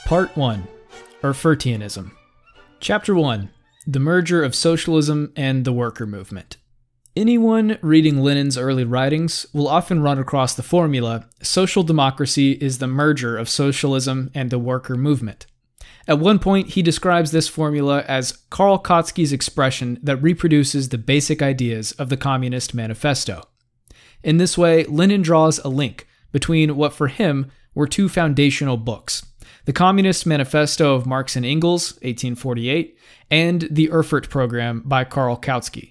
Part 1. Erfurtianism. Chapter 1. The Merger of Socialism and the Worker Movement. Anyone reading Lenin's early writings will often run across the formula, social democracy is the merger of socialism and the worker movement. At one point, he describes this formula as Karl Kautsky's expression that reproduces the basic ideas of the Communist Manifesto. In this way, Lenin draws a link between what for him were two foundational books, the Communist Manifesto of Marx and Engels, 1848, and the Erfurt Program by Karl Kautsky,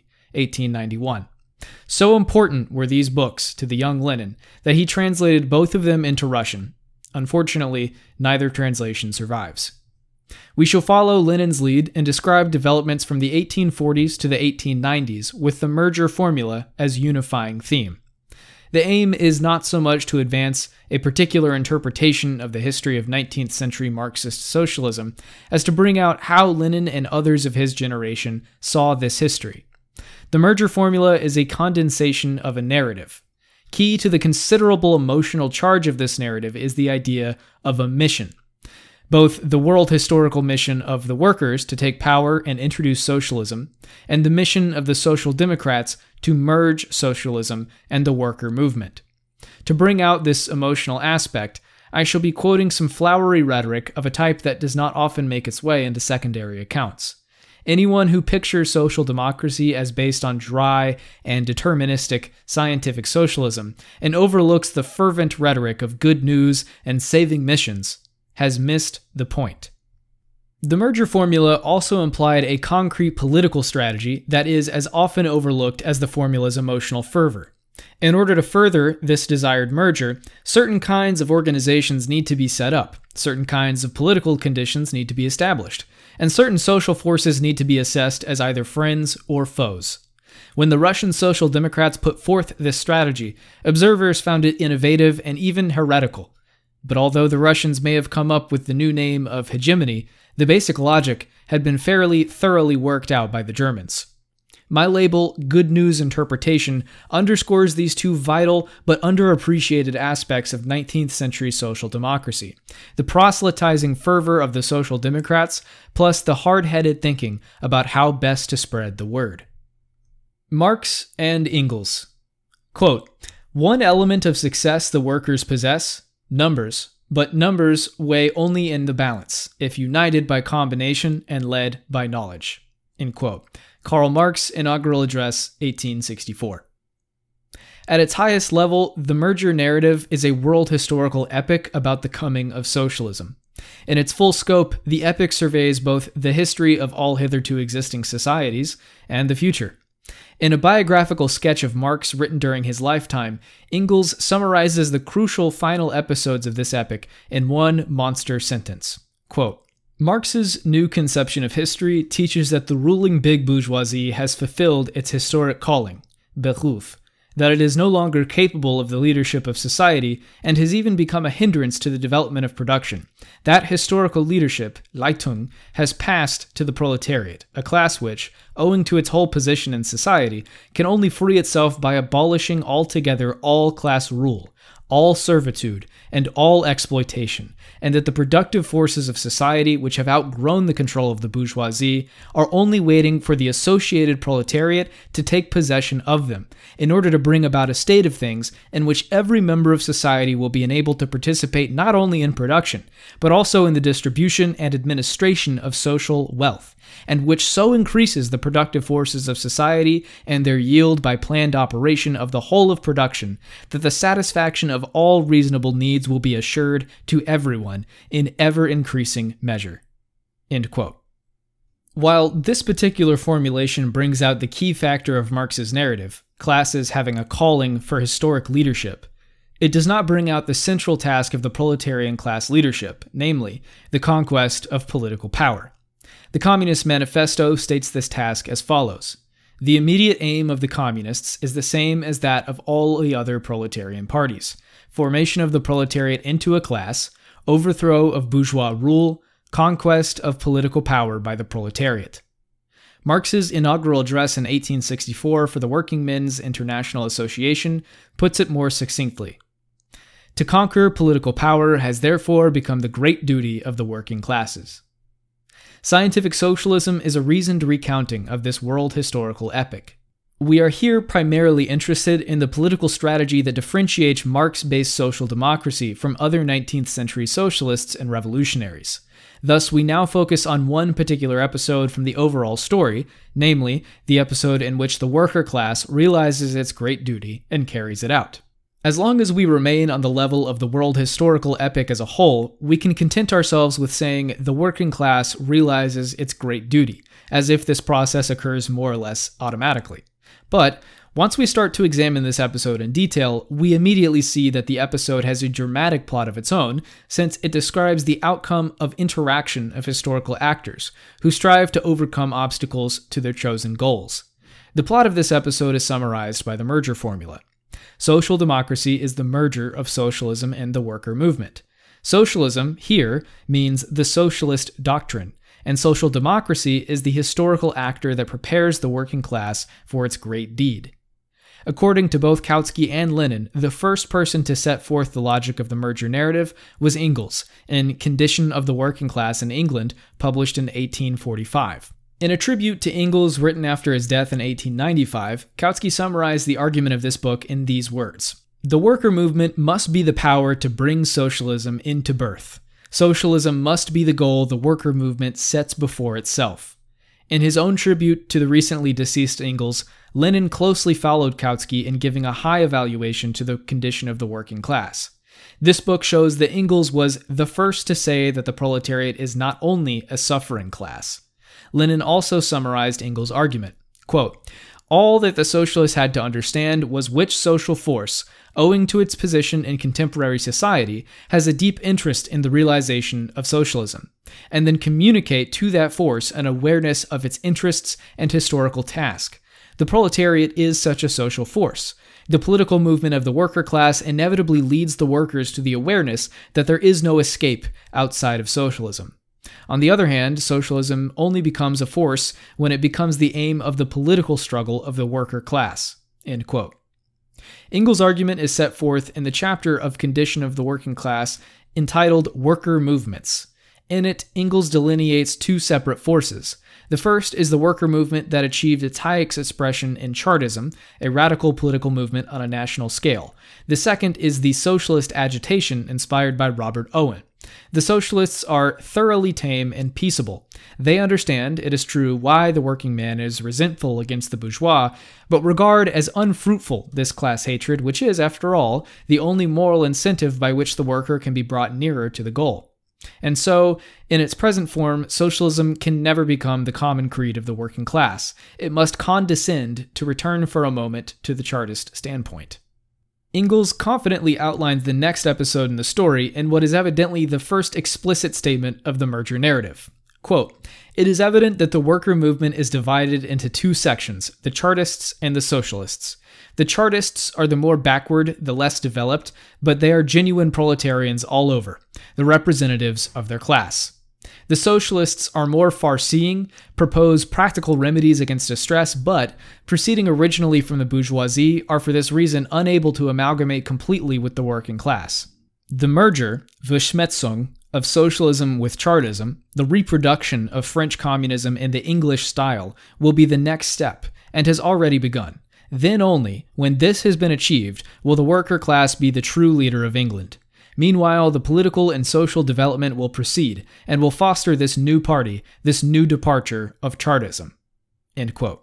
1891. So important were these books to the young Lenin that he translated both of them into Russian. Unfortunately, neither translation survives. We shall follow Lenin's lead and describe developments from the 1840s to the 1890s with the merger formula as unifying theme. The aim is not so much to advance a particular interpretation of the history of 19th century Marxist socialism as to bring out how Lenin and others of his generation saw this history. The merger formula is a condensation of a narrative. Key to the considerable emotional charge of this narrative is the idea of a mission. Both the world historical mission of the workers to take power and introduce socialism, and the mission of the Social Democrats to merge socialism and the worker movement. To bring out this emotional aspect, I shall be quoting some flowery rhetoric of a type that does not often make its way into secondary accounts. Anyone who pictures social democracy as based on dry and deterministic scientific socialism and overlooks the fervent rhetoric of good news and saving missions has missed the point. The merger formula also implied a concrete political strategy that is as often overlooked as the formula's emotional fervor. In order to further this desired merger, certain kinds of organizations need to be set up, certain kinds of political conditions need to be established, and certain social forces need to be assessed as either friends or foes. When the Russian Social Democrats put forth this strategy, observers found it innovative and even heretical. But although the Russians may have come up with the new name of hegemony, the basic logic had been fairly thoroughly worked out by the Germans. My label, Good News Interpretation, underscores these two vital but underappreciated aspects of 19th century social democracy: the proselytizing fervor of the Social Democrats, plus the hard-headed thinking about how best to spread the word. Marx and Engels. Quote, "One element of success the workers possess, numbers, but numbers weigh only in the balance, if united by combination and led by knowledge." End quote. Karl Marx, Inaugural Address, 1864. At its highest level, the merger narrative is a world historical epic about the coming of socialism. In its full scope, the epic surveys both the history of all hitherto existing societies and the future. In a biographical sketch of Marx written during his lifetime, Engels summarizes the crucial final episodes of this epic in one monster sentence. Quote, "Marx's new conception of history teaches that the ruling big bourgeoisie has fulfilled its historic calling, Beruf, that it is no longer capable of the leadership of society and has even become a hindrance to the development of production. That historical leadership, Leitung, has passed to the proletariat, a class which, owing to its whole position in society, can only free itself by abolishing altogether all class rule, all servitude, and all exploitation, and that the productive forces of society which have outgrown the control of the bourgeoisie are only waiting for the associated proletariat to take possession of them, in order to bring about a state of things in which every member of society will be enabled to participate not only in production, but also in the distribution and administration of social wealth, and which so increases the productive forces of society and their yield by planned operation of the whole of production, that the satisfaction of all reasonable needs will be assured to everyone in ever-increasing measure." End quote. While this particular formulation brings out the key factor of Marx's narrative, classes having a calling for historic leadership, it does not bring out the central task of the proletarian class leadership, namely, the conquest of political power. The Communist Manifesto states this task as follows: "The immediate aim of the communists is the same as that of all the other proletarian parties: formation of the proletariat into a class, overthrow of bourgeois rule, conquest of political power by the proletariat." Marx's inaugural address in 1864 for the Working Men's International Association puts it more succinctly. To conquer political power has therefore become the great duty of the working classes. Scientific socialism is a reasoned recounting of this world historical epic. We are here primarily interested in the political strategy that differentiates Marx-based social democracy from other 19th century socialists and revolutionaries. Thus, we now focus on one particular episode from the overall story, namely, the episode in which the worker class realizes its great duty and carries it out. As long as we remain on the level of the world historical epic as a whole, we can content ourselves with saying the working class realizes its great duty, as if this process occurs more or less automatically. But once we start to examine this episode in detail, we immediately see that the episode has a dramatic plot of its own, since it describes the outcome of interaction of historical actors, who strive to overcome obstacles to their chosen goals. The plot of this episode is summarized by the merger formula. Social democracy is the merger of socialism and the worker movement. Socialism, here, means the socialist doctrine, and social democracy is the historical actor that prepares the working class for its great deed. According to both Kautsky and Lenin, the first person to set forth the logic of the merger narrative was Engels, in Condition of the Working Class in England, published in 1845. In a tribute to Engels written after his death in 1895, Kautsky summarized the argument of this book in these words: "The worker movement must be the power to bring socialism into birth. Socialism must be the goal the worker movement sets before itself." In his own tribute to the recently deceased Engels, Lenin closely followed Kautsky in giving a high evaluation to the condition of the working class. This book shows that Engels was the first to say that the proletariat is not only a suffering class. Lenin also summarized Engels' argument. Quote, "All that the socialists had to understand was which social force, owing to its position in contemporary society, has a deep interest in the realization of socialism, and then communicate to that force an awareness of its interests and historical task. The proletariat is such a social force. The political movement of the worker class inevitably leads the workers to the awareness that there is no escape outside of socialism. On the other hand, socialism only becomes a force when it becomes the aim of the political struggle of the worker class." End quote. Engels' argument is set forth in the chapter of Condition of the Working Class entitled Worker Movements. In it, Engels delineates two separate forces. The first is the worker movement that achieved its highest expression in Chartism, a radical political movement on a national scale. The second is the socialist agitation inspired by Robert Owen. The socialists are thoroughly tame and peaceable. They understand, it is true, why the working man is resentful against the bourgeois, but regard as unfruitful this class hatred, which is, after all, the only moral incentive by which the worker can be brought nearer to the goal. And so, in its present form, socialism can never become the common creed of the working class. It must condescend to return for a moment to the Chartist standpoint. Engels confidently outlines the next episode in the story in what is evidently the first explicit statement of the merger narrative. Quote, "It is evident that the worker movement is divided into two sections, the Chartists and the Socialists. The Chartists are the more backward, the less developed, but they are genuine proletarians all over, the representatives of their class. The Socialists are more far-seeing, propose practical remedies against distress, but, proceeding originally from the bourgeoisie, are for this reason unable to amalgamate completely with the working class. The merger, Verschmelzung, of socialism with Chartism, the reproduction of French communism in the English style, will be the next step, and has already begun. Then only, when this has been achieved, will the worker class be the true leader of England. Meanwhile, the political and social development will proceed, and will foster this new party, this new departure of Chartism." End quote.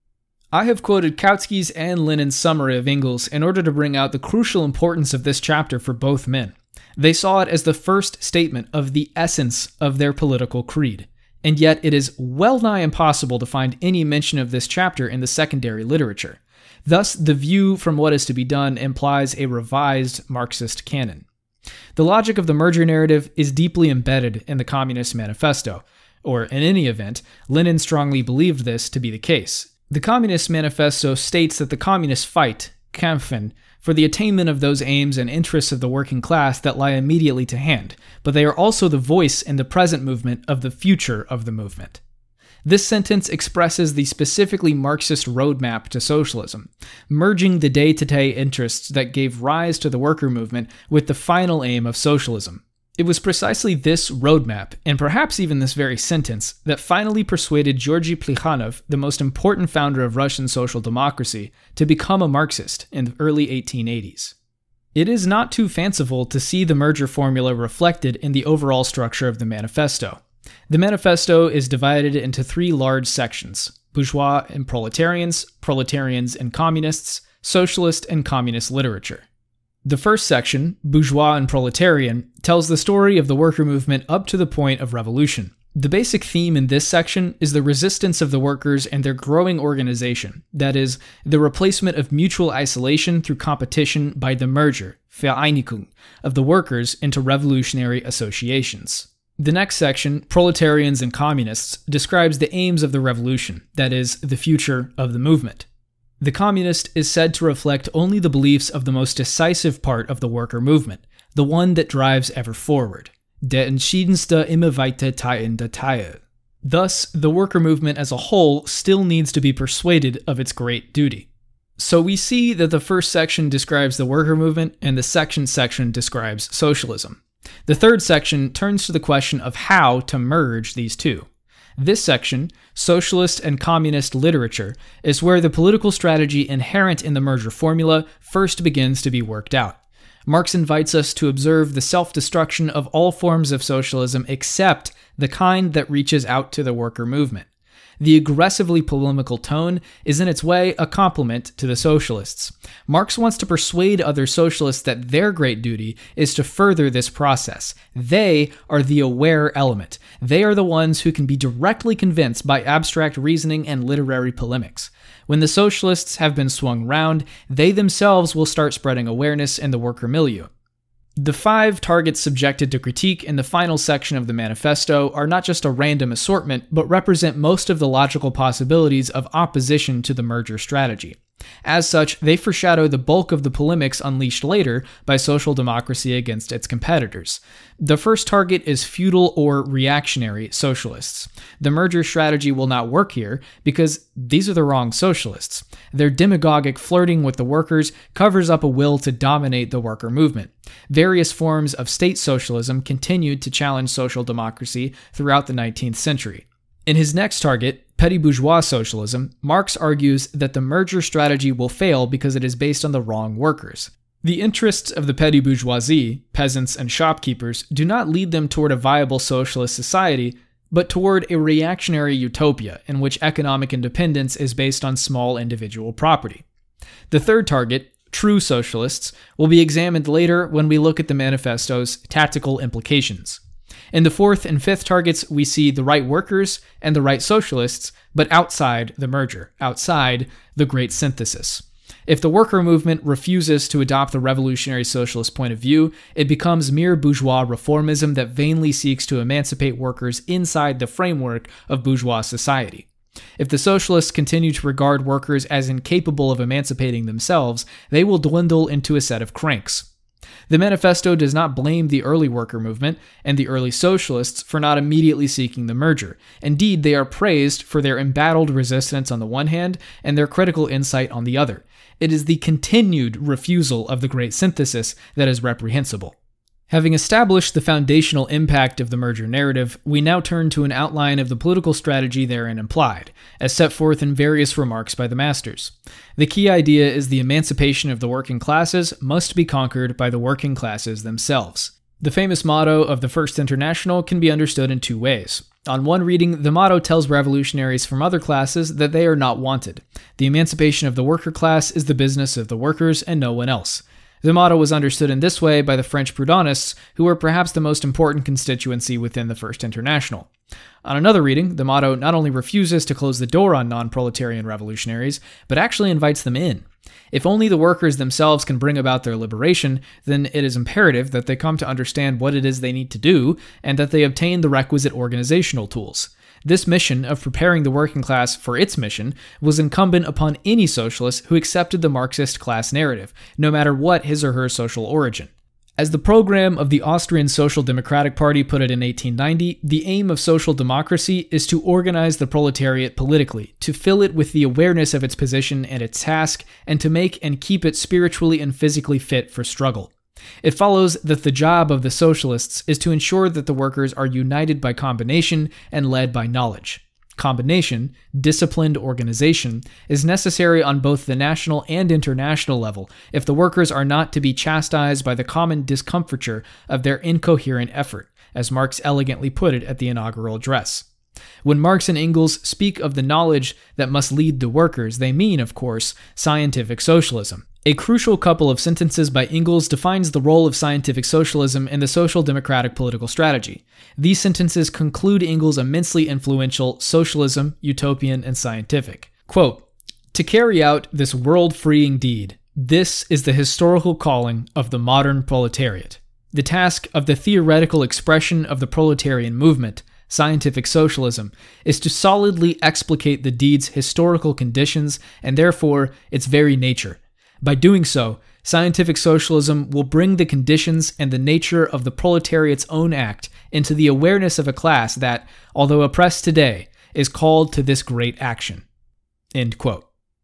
I have quoted Kautsky's and Lenin's summary of Engels in order to bring out the crucial importance of this chapter for both men. They saw it as the first statement of the essence of their political creed, and yet it is well nigh impossible to find any mention of this chapter in the secondary literature. Thus, the view from what is to be done implies a revised Marxist canon. The logic of the merger narrative is deeply embedded in the Communist Manifesto, or in any event, Lenin strongly believed this to be the case. The Communist Manifesto states that the communists fight, kämpfen, for the attainment of those aims and interests of the working class that lie immediately to hand, but they are also the voice in the present movement of the future of the movement. This sentence expresses the specifically Marxist roadmap to socialism, merging the day-to-day interests that gave rise to the worker movement with the final aim of socialism. It was precisely this roadmap, and perhaps even this very sentence, that finally persuaded Georgy Plekhanov, the most important founder of Russian social democracy, to become a Marxist in the early 1880s. It is not too fanciful to see the merger formula reflected in the overall structure of the manifesto. The manifesto is divided into three large sections: bourgeois and proletarians, proletarians and communists, socialist and communist literature. The first section, bourgeois and proletarian, tells the story of the worker movement up to the point of revolution. The basic theme in this section is the resistance of the workers and their growing organization, that is, the replacement of mutual isolation through competition by the merger, Vereinigung, of the workers into revolutionary associations. The next section, proletarians and communists, describes the aims of the revolution, that is, the future of the movement. The communist is said to reflect only the beliefs of the most decisive part of the worker movement, the one that drives ever forward. Der entschiedenste immer weiter treibende Teil. Thus, the worker movement as a whole still needs to be persuaded of its great duty. So we see that the first section describes the worker movement and the second section describes socialism. The third section turns to the question of how to merge these two. This section, socialist and communist literature, is where the political strategy inherent in the merger formula first begins to be worked out. Marx invites us to observe the self-destruction of all forms of socialism except the kind that reaches out to the worker movement. The aggressively polemical tone is in its way a compliment to the socialists. Marx wants to persuade other socialists that their great duty is to further this process. They are the aware element. They are the ones who can be directly convinced by abstract reasoning and literary polemics. When the socialists have been swung round, they themselves will start spreading awareness in the worker milieu. The 5 targets subjected to critique in the final section of the manifesto are not just a random assortment, but represent most of the logical possibilities of opposition to the merger strategy. As such, they foreshadow the bulk of the polemics unleashed later by social democracy against its competitors. The first target is feudal or reactionary socialists. The merger strategy will not work here because these are the wrong socialists. Their demagogic flirting with the workers covers up a will to dominate the worker movement. Various forms of state socialism continued to challenge social democracy throughout the 19th century. In his next target, petty bourgeois socialism, Marx argues that the merger strategy will fail because it is based on the wrong workers. The interests of the petty bourgeoisie, peasants and shopkeepers, do not lead them toward a viable socialist society, but toward a reactionary utopia in which economic independence is based on small individual property. The third target, true socialists, will be examined later when we look at the manifesto's tactical implications. In the fourth and fifth targets, we see the right workers and the right socialists, but outside the merger, outside the great synthesis. If the worker movement refuses to adopt the revolutionary socialist point of view, it becomes mere bourgeois reformism that vainly seeks to emancipate workers inside the framework of bourgeois society. If the socialists continue to regard workers as incapable of emancipating themselves, they will dwindle into a set of cranks. The manifesto does not blame the early worker movement and the early socialists for not immediately seeking the merger. Indeed, they are praised for their embattled resistance on the one hand and their critical insight on the other. It is the continued refusal of the great synthesis that is reprehensible. Having established the foundational impact of the merger narrative, we now turn to an outline of the political strategy therein implied, as set forth in various remarks by the masters. The key idea is the emancipation of the working classes must be conquered by the working classes themselves. The famous motto of the First International can be understood in 2 ways. On one reading, the motto tells revolutionaries from other classes that they are not wanted. The emancipation of the worker class is the business of the workers and no one else. The motto was understood in this way by the French Proudhonists, who were perhaps the most important constituency within the First International. On another reading, the motto not only refuses to close the door on non-proletarian revolutionaries, but actually invites them in. If only the workers themselves can bring about their liberation, then it is imperative that they come to understand what it is they need to do, and that they obtain the requisite organizational tools. This mission of preparing the working class for its mission was incumbent upon any socialist who accepted the Marxist class narrative, no matter what his or her social origin. As the program of the Austrian Social Democratic Party put it in 1890, the aim of social democracy is to organize the proletariat politically, to fill it with the awareness of its position and its task, and to make and keep it spiritually and physically fit for struggle. It follows that the job of the socialists is to ensure that the workers are united by combination and led by knowledge. Combination, disciplined organization, is necessary on both the national and international level if the workers are not to be chastised by the common discomfiture of their incoherent effort, as Marx elegantly put it at the inaugural address. When Marx and Engels speak of the knowledge that must lead the workers, they mean, of course, scientific socialism. A crucial couple of sentences by Engels defines the role of scientific socialism in the social democratic political strategy. These sentences conclude Engels' immensely influential Socialism, Utopian, and Scientific. Quote, "To carry out this world-freeing deed, this is the historical calling of the modern proletariat. The task of the theoretical expression of the proletarian movement, scientific socialism, is to solidly explicate the deed's historical conditions and therefore its very nature. By doing so, scientific socialism will bring the conditions and the nature of the proletariat's own act into the awareness of a class that, although oppressed today, is called to this great action." End quote.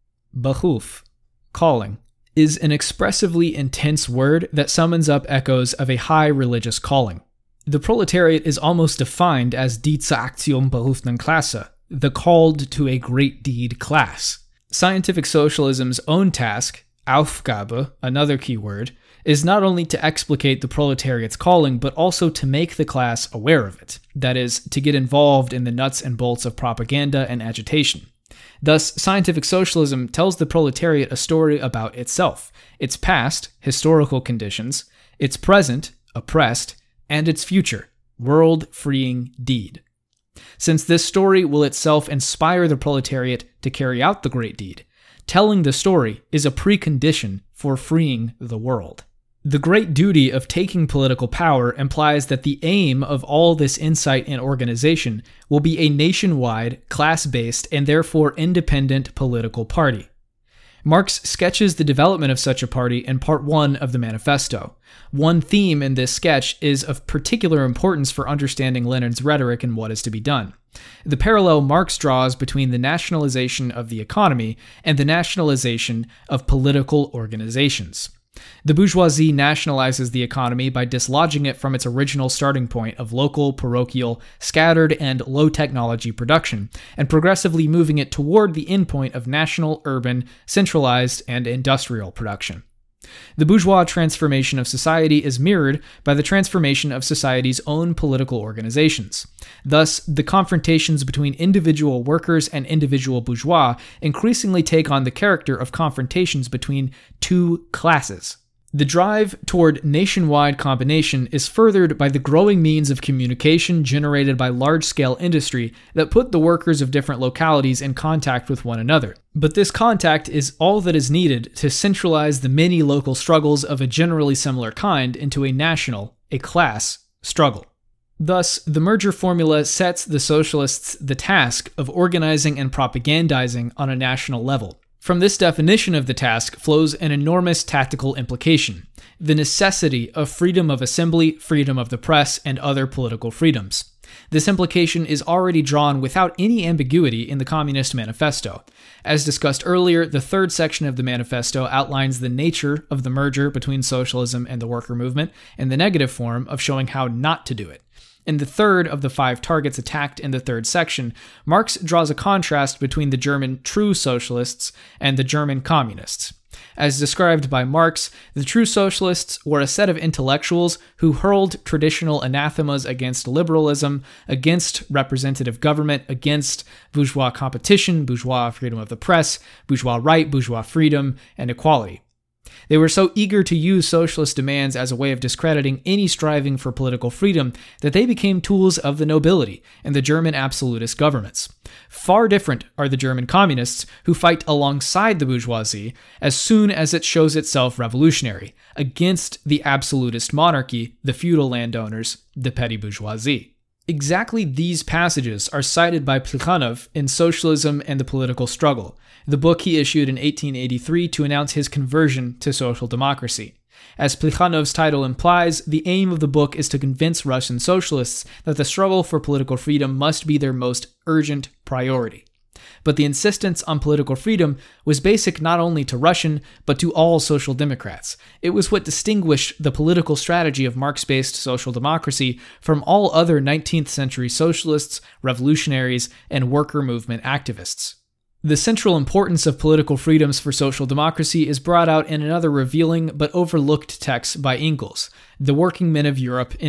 Beruf, calling, is an expressively intense word that summons up echoes of a high religious calling. The proletariat is almost defined as die zur Aktion berufenen Klasse, the called to a great deed class. Scientific socialism's own task, Aufgabe, another key word, is not only to explicate the proletariat's calling, but also to make the class aware of it. That is, to get involved in the nuts and bolts of propaganda and agitation. Thus, scientific socialism tells the proletariat a story about itself, its past, historical conditions, its present, oppressed, and its future, world-freeing deed. Since this story will itself inspire the proletariat to carry out the great deed, telling the story is a precondition for freeing the world. The great duty of taking political power implies that the aim of all this insight and organization will be a nationwide, class-based, and therefore independent political party. Marx sketches the development of such a party in Part 1 of the Manifesto. One theme in this sketch is of particular importance for understanding Lenin's rhetoric and what is to be done. The parallel Marx draws between the nationalization of the economy and the nationalization of political organizations. The bourgeoisie nationalizes the economy by dislodging it from its original starting point of local, parochial, scattered, and low-technology production, and progressively moving it toward the endpoint of national, urban, centralized, and industrial production. The bourgeois transformation of society is mirrored by the transformation of society's own political organizations. Thus, the confrontations between individual workers and individual bourgeois increasingly take on the character of confrontations between two classes. The drive toward nationwide combination is furthered by the growing means of communication generated by large-scale industry that put the workers of different localities in contact with one another. But this contact is all that is needed to centralize the many local struggles of a generally similar kind into a national, a class, struggle. Thus, the merger formula sets the socialists the task of organizing and propagandizing on a national level. From this definition of the task flows an enormous tactical implication: the necessity of freedom of assembly, freedom of the press, and other political freedoms. This implication is already drawn without any ambiguity in the Communist Manifesto. As discussed earlier, the third section of the manifesto outlines the nature of the merger between socialism and the worker movement, and the negative form of showing how not to do it. In the third of the 5 targets attacked in the third section, Marx draws a contrast between the German true socialists and the German communists. As described by Marx, the true socialists were a set of intellectuals who hurled traditional anathemas against liberalism, against representative government, against bourgeois competition, bourgeois freedom of the press, bourgeois right, bourgeois freedom, and equality. They were so eager to use socialist demands as a way of discrediting any striving for political freedom that they became tools of the nobility and the German absolutist governments. Far different are the German communists, who fight alongside the bourgeoisie as soon as it shows itself revolutionary, against the absolutist monarchy, the feudal landowners, the petty bourgeoisie. Exactly these passages are cited by Plekhanov in Socialism and the Political Struggle, the book he issued in 1883 to announce his conversion to social democracy. As Plekhanov's title implies, the aim of the book is to convince Russian socialists that the struggle for political freedom must be their most urgent priority. But the insistence on political freedom was basic not only to Russian, but to all social democrats. It was what distinguished the political strategy of Marx-based social democracy from all other 19th century socialists, revolutionaries, and worker movement activists. The central importance of political freedoms for social democracy is brought out in another revealing but overlooked text by Engels, The Working Men of Europe in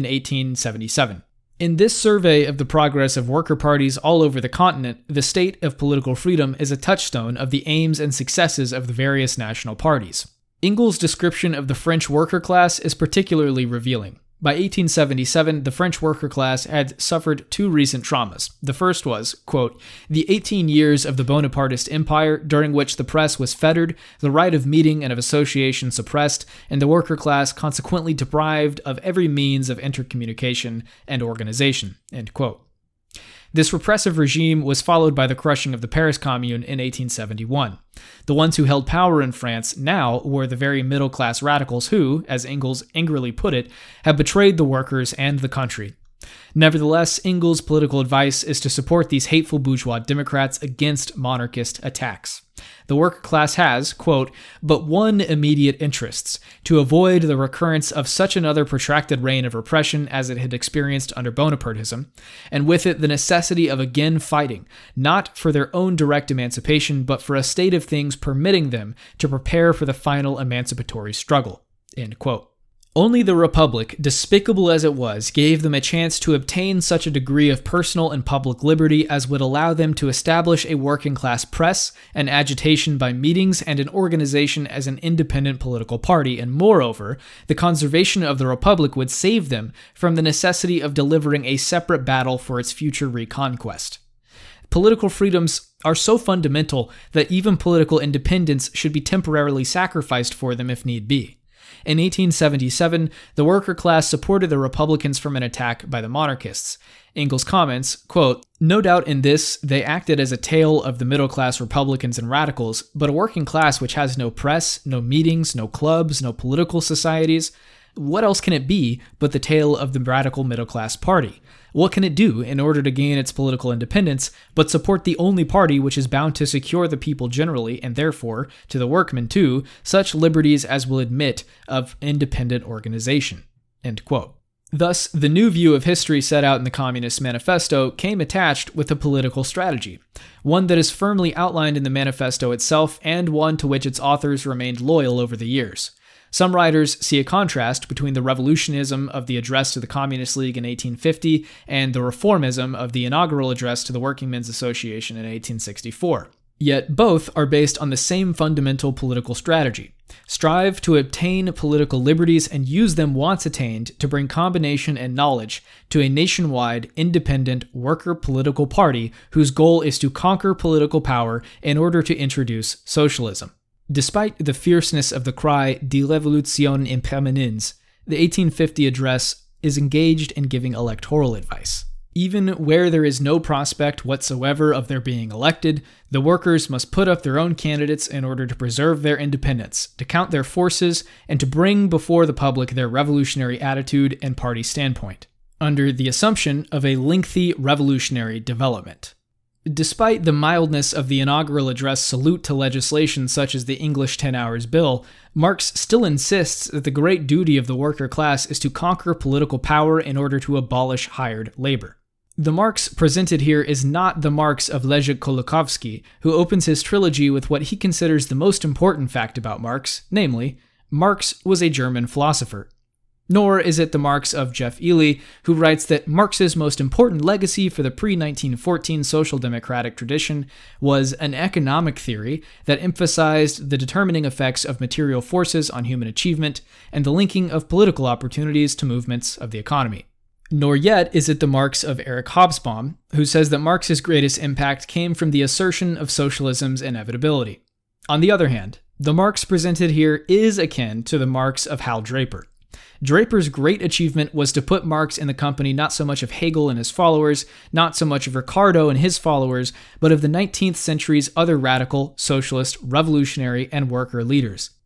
1877. In this survey of the progress of worker parties all over the continent, the state of political freedom is a touchstone of the aims and successes of the various national parties. Engels' description of the French worker class is particularly revealing. By 1877, the French worker class had suffered two recent traumas. The first was, quote, the 18 years of the Bonapartist Empire, during which the press was fettered, the right of meeting and of association suppressed, and the worker class consequently deprived of every means of intercommunication and organization, end quote. This repressive regime was followed by the crushing of the Paris Commune in 1871. The ones who held power in France now were the very middle-class radicals who, as Engels angrily put it, had betrayed the workers and the country. Nevertheless, Engels' political advice is to support these hateful bourgeois democrats against monarchist attacks. The worker class has, quote, but one immediate interest, to avoid the recurrence of such another protracted reign of repression as it had experienced under Bonapartism, and with it the necessity of again fighting, not for their own direct emancipation, but for a state of things permitting them to prepare for the final emancipatory struggle, end quote. Only the Republic, despicable as it was, gave them a chance to obtain such a degree of personal and public liberty as would allow them to establish a working-class press, an agitation by meetings, and an organization as an independent political party, and moreover, the conservation of the Republic would save them from the necessity of delivering a separate battle for its future reconquest. Political freedoms are so fundamental that even political independence should be temporarily sacrificed for them if need be. In 1877, the worker class supported the Republicans from an attack by the monarchists. Engels comments, quote, no doubt in this they acted as a tail of the middle-class Republicans and radicals, but a working class which has no press, no meetings, no clubs, no political societies, what else can it be but the tail of the radical middle-class party? What can it do in order to gain its political independence but support the only party which is bound to secure the people generally, and therefore, to the workmen too, such liberties as will admit of independent organization, end quote. Thus, the new view of history set out in the Communist Manifesto came attached with a political strategy, one that is firmly outlined in the manifesto itself and one to which its authors remained loyal over the years. Some writers see a contrast between the revolutionism of the address to the Communist League in 1850 and the reformism of the inaugural address to the Working Men's Association in 1864. Yet both are based on the same fundamental political strategy. Strive to obtain political liberties and use them once attained to bring combination and knowledge to a nationwide, independent, worker political party whose goal is to conquer political power in order to introduce socialism. Despite the fierceness of the cry de révolution in permanence, the 1850 address is engaged in giving electoral advice. Even where there is no prospect whatsoever of their being elected, the workers must put up their own candidates in order to preserve their independence, to count their forces, and to bring before the public their revolutionary attitude and party standpoint, under the assumption of a lengthy revolutionary development. Despite the mildness of the inaugural address salute to legislation such as the English 10 Hours Bill, Marx still insists that the great duty of the worker class is to conquer political power in order to abolish hired labor. The Marx presented here is not the Marx of Leszek Kolakowski, who opens his trilogy with what he considers the most important fact about Marx, namely, Marx was a German philosopher. Nor is it the Marx of Jeff Ely, who writes that Marx's most important legacy for the pre-1914 social democratic tradition was an economic theory that emphasized the determining effects of material forces on human achievement and the linking of political opportunities to movements of the economy. Nor yet is it the Marx of Eric Hobsbawm, who says that Marx's greatest impact came from the assertion of socialism's inevitability. On the other hand, the Marx presented here is akin to the Marx of Hal Draper. Draper's great achievement was to put Marx in the company not so much of Hegel and his followers, not so much of Ricardo and his followers, but of the 19th century's other radical, socialist, revolutionary, and worker leaders.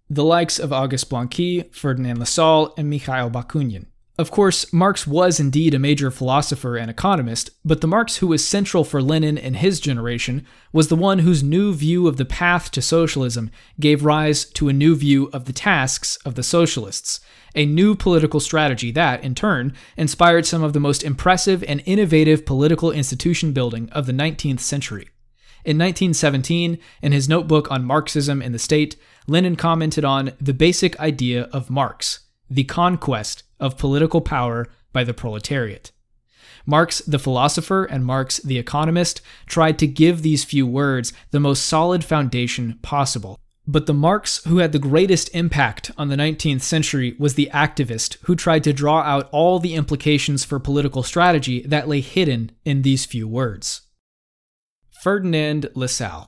the likes of Auguste Blanqui, Ferdinand Lassalle, and Mikhail Bakunin. Of course, Marx was indeed a major philosopher and economist, but the Marx who was central for Lenin and his generation was the one whose new view of the path to socialism gave rise to a new view of the tasks of the socialists, a new political strategy that, in turn, inspired some of the most impressive and innovative political institution building of the 19th century. In 1917, in his notebook on Marxism in the State, Lenin commented on the basic idea of Marx, the conquest of political power by the proletariat. Marx the philosopher and Marx the economist tried to give these few words the most solid foundation possible. But the Marx who had the greatest impact on the 19th century was the activist who tried to draw out all the implications for political strategy that lay hidden in these few words. Ferdinand Lassalle.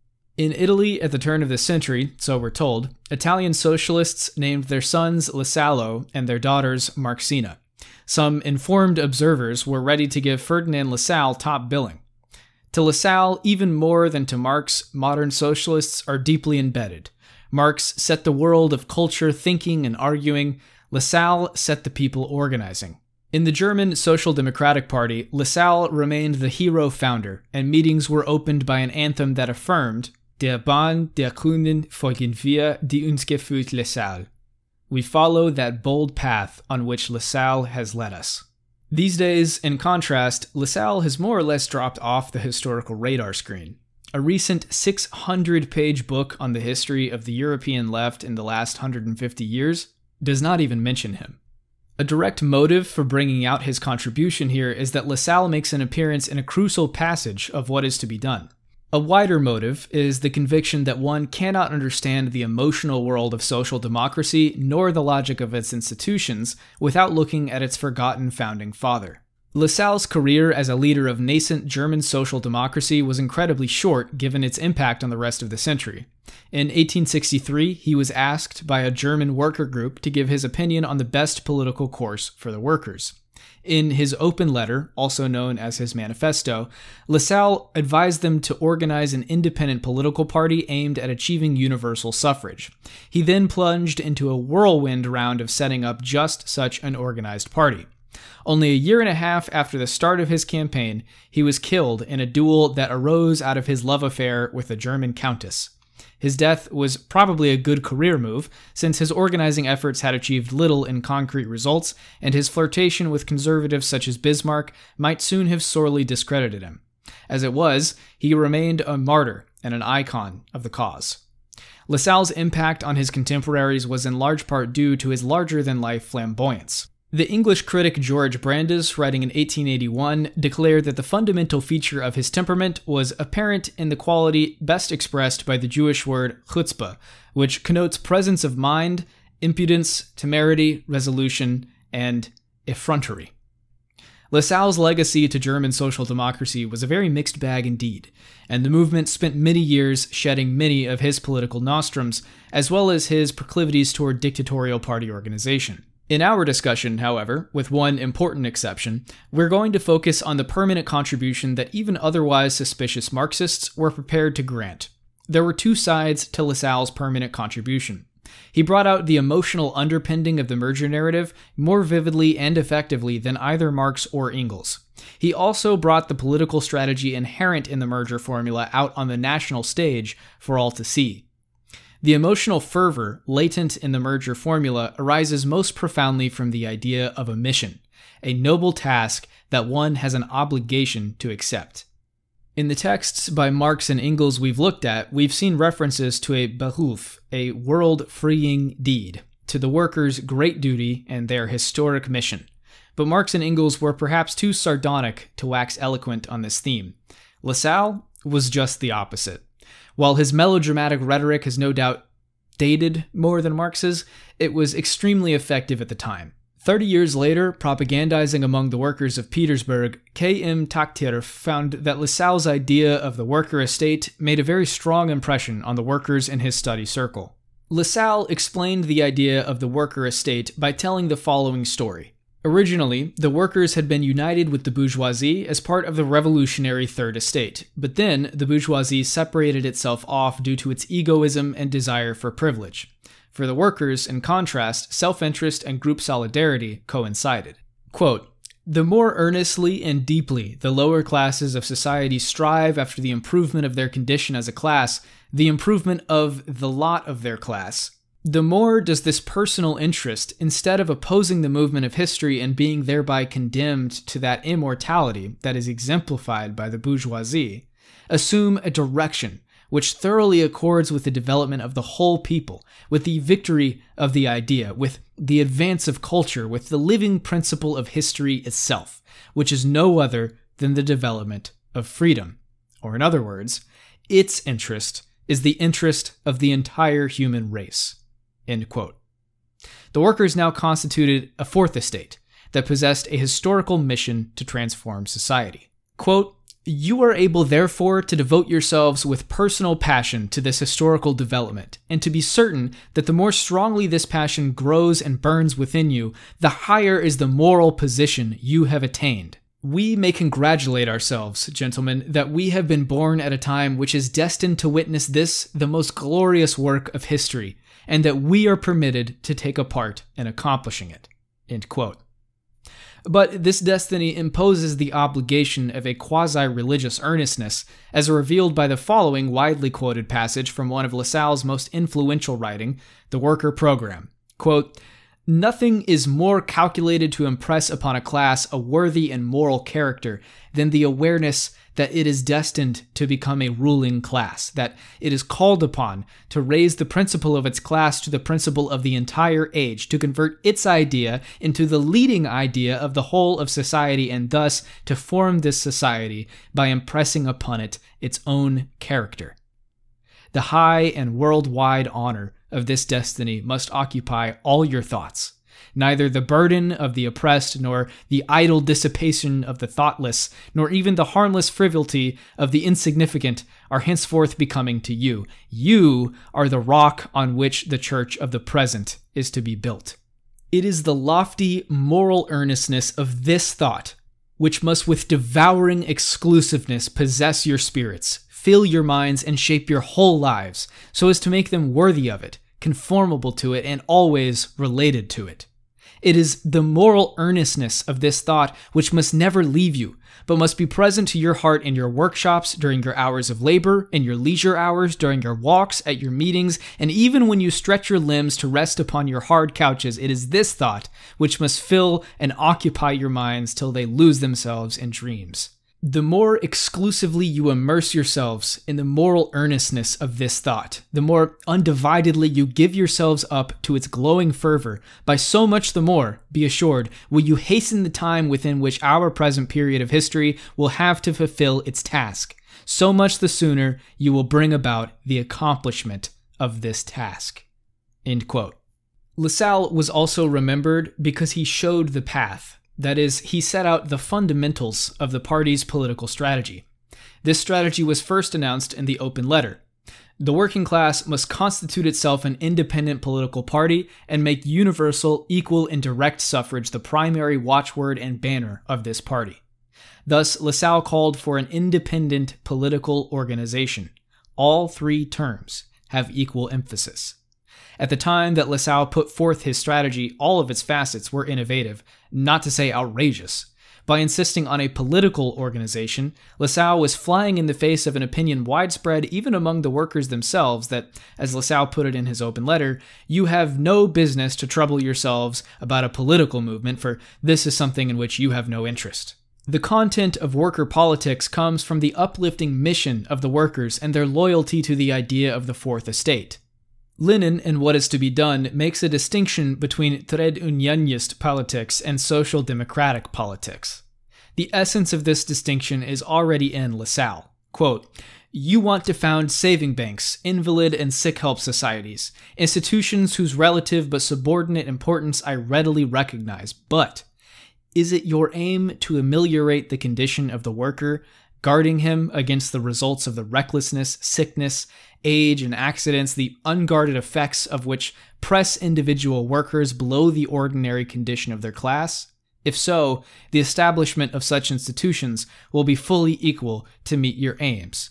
In Italy at the turn of the century, so we're told, Italian socialists named their sons Lassalle and their daughters Marxina. Some informed observers were ready to give Ferdinand Lassalle top billing. To Lassalle, even more than to Marx, modern socialists are deeply embedded. Marx set the world of culture, thinking, and arguing. Lassalle set the people organizing. In the German Social Democratic Party, Lassalle remained the hero founder, and meetings were opened by an anthem that affirmed, Der Bahn der Grünen folgen wir, die uns geführt Lassalle. We follow that bold path on which Lassalle has led us. These days, in contrast, Lassalle has more or less dropped off the historical radar screen. A recent 600-page book on the history of the European left in the last 150 years does not even mention him. A direct motive for bringing out his contribution here is that Lassalle makes an appearance in a crucial passage of what is to be done. A wider motive is the conviction that one cannot understand the emotional world of social democracy nor the logic of its institutions without looking at its forgotten founding father. Lassalle's career as a leader of nascent German social democracy was incredibly short given its impact on the rest of the century. In 1863, he was asked by a German worker group to give his opinion on the best political course for the workers. In his open letter, also known as his manifesto, Lassalle advised them to organize an independent political party aimed at achieving universal suffrage. He then plunged into a whirlwind round of setting up just such an organized party. Only a year and a half after the start of his campaign, he was killed in a duel that arose out of his love affair with a German countess. His death was probably a good career move, since his organizing efforts had achieved little in concrete results, and his flirtation with conservatives such as Bismarck might soon have sorely discredited him. As it was, he remained a martyr and an icon of the cause. Lassalle's impact on his contemporaries was in large part due to his larger-than-life flamboyance. The English critic George Brandes, writing in 1881, declared that the fundamental feature of his temperament was apparent in the quality best expressed by the Jewish word chutzpah, which connotes presence of mind, impudence, temerity, resolution, and effrontery. Lassalle's legacy to German social democracy was a very mixed bag indeed, and the movement spent many years shedding many of his political nostrums, as well as his proclivities toward dictatorial party organization. In our discussion, however, with one important exception, we're going to focus on the permanent contribution that even otherwise suspicious Marxists were prepared to grant. There were two sides to Lassalle's permanent contribution. He brought out the emotional underpinning of the merger narrative more vividly and effectively than either Marx or Engels. He also brought the political strategy inherent in the merger formula out on the national stage for all to see. The emotional fervor latent in the merger formula arises most profoundly from the idea of a mission, a noble task that one has an obligation to accept. In the texts by Marx and Engels we've looked at, we've seen references to a Beruf, a world-freeing deed, to the workers' great duty and their historic mission. But Marx and Engels were perhaps too sardonic to wax eloquent on this theme. Lassalle was just the opposite. While his melodramatic rhetoric has no doubt dated more than Marx's, it was extremely effective at the time. 30 years later, propagandizing among the workers of Petersburg, K.M. Takhtir found that Lassalle's idea of the worker estate made a very strong impression on the workers in his study circle. Lassalle explained the idea of the worker estate by telling the following story. Originally, the workers had been united with the bourgeoisie as part of the revolutionary Third Estate, but then the bourgeoisie separated itself off due to its egoism and desire for privilege. For the workers, in contrast, self-interest and group solidarity coincided. Quote, "The more earnestly and deeply the lower classes of society strive after the improvement of their condition as a class, the improvement of the lot of their class, the more does this personal interest, instead of opposing the movement of history and being thereby condemned to that immortality that is exemplified by the bourgeoisie, assume a direction which thoroughly accords with the development of the whole people, with the victory of the idea, with the advance of culture, with the living principle of history itself, which is no other than the development of freedom." Or in other words, its interest is the interest of the entire human race. End quote. The workers now constituted a fourth estate that possessed a historical mission to transform society. Quote, "You are able, therefore, to devote yourselves with personal passion to this historical development, and to be certain that the more strongly this passion grows and burns within you, the higher is the moral position you have attained. We may congratulate ourselves, gentlemen, that we have been born at a time which is destined to witness this, the most glorious work of history, and that we are permitted to take a part in accomplishing it." End quote. But this destiny imposes the obligation of a quasi-religious earnestness, as revealed by the following widely quoted passage from one of Lassalle's most influential writing, The Worker Program. Quote, "Nothing is more calculated to impress upon a class a worthy and moral character than the awareness that it is destined to become a ruling class, that it is called upon to raise the principle of its class to the principle of the entire age, to convert its idea into the leading idea of the whole of society, and thus to form this society by impressing upon it its own character. The high and worldwide honor of this destiny must occupy all your thoughts. Neither the burden of the oppressed, nor the idle dissipation of the thoughtless, nor even the harmless frivolity of the insignificant are henceforth becoming to you. You are the rock on which the church of the present is to be built. It is the lofty moral earnestness of this thought which must with devouring exclusiveness possess your spirits, fill your minds, and shape your whole lives, so as to make them worthy of it, conformable to it, and always related to it. It is the moral earnestness of this thought which must never leave you, but must be present to your heart in your workshops, during your hours of labor, in your leisure hours, during your walks, at your meetings, and even when you stretch your limbs to rest upon your hard couches. It is this thought which must fill and occupy your minds till they lose themselves in dreams. The more exclusively you immerse yourselves in the moral earnestness of this thought, the more undividedly you give yourselves up to its glowing fervor, by so much the more, be assured, will you hasten the time within which our present period of history will have to fulfill its task. So much the sooner you will bring about the accomplishment of this task." End quote. Lassalle was also remembered because he showed the path. That is, he set out the fundamentals of the party's political strategy. This strategy was first announced in the open letter. The working class must constitute itself an independent political party and make universal, equal, and direct suffrage the primary watchword and banner of this party. Thus, Lassalle called for an independent political organization. All three terms have equal emphasis. At the time that Lassalle put forth his strategy, all of its facets were innovative, not to say outrageous. By insisting on a political organization, Lassalle was flying in the face of an opinion widespread even among the workers themselves that, as Lassalle put it in his open letter, "You have no business to trouble yourselves about a political movement, for this is something in which you have no interest." The content of worker politics comes from the uplifting mission of the workers and their loyalty to the idea of the Fourth Estate. Lenin, in What Is to Be Done, makes a distinction between trade unionist politics and social democratic politics. The essence of this distinction is already in Lassalle. Quote, "You want to found saving banks, invalid and sick help societies, institutions whose relative but subordinate importance I readily recognize. But is it your aim to ameliorate the condition of the worker, guarding him against the results of the recklessness, sickness, age, and accidents, the unguarded effects of which press individual workers below the ordinary condition of their class? If so, the establishment of such institutions will be fully equal to meet your aims.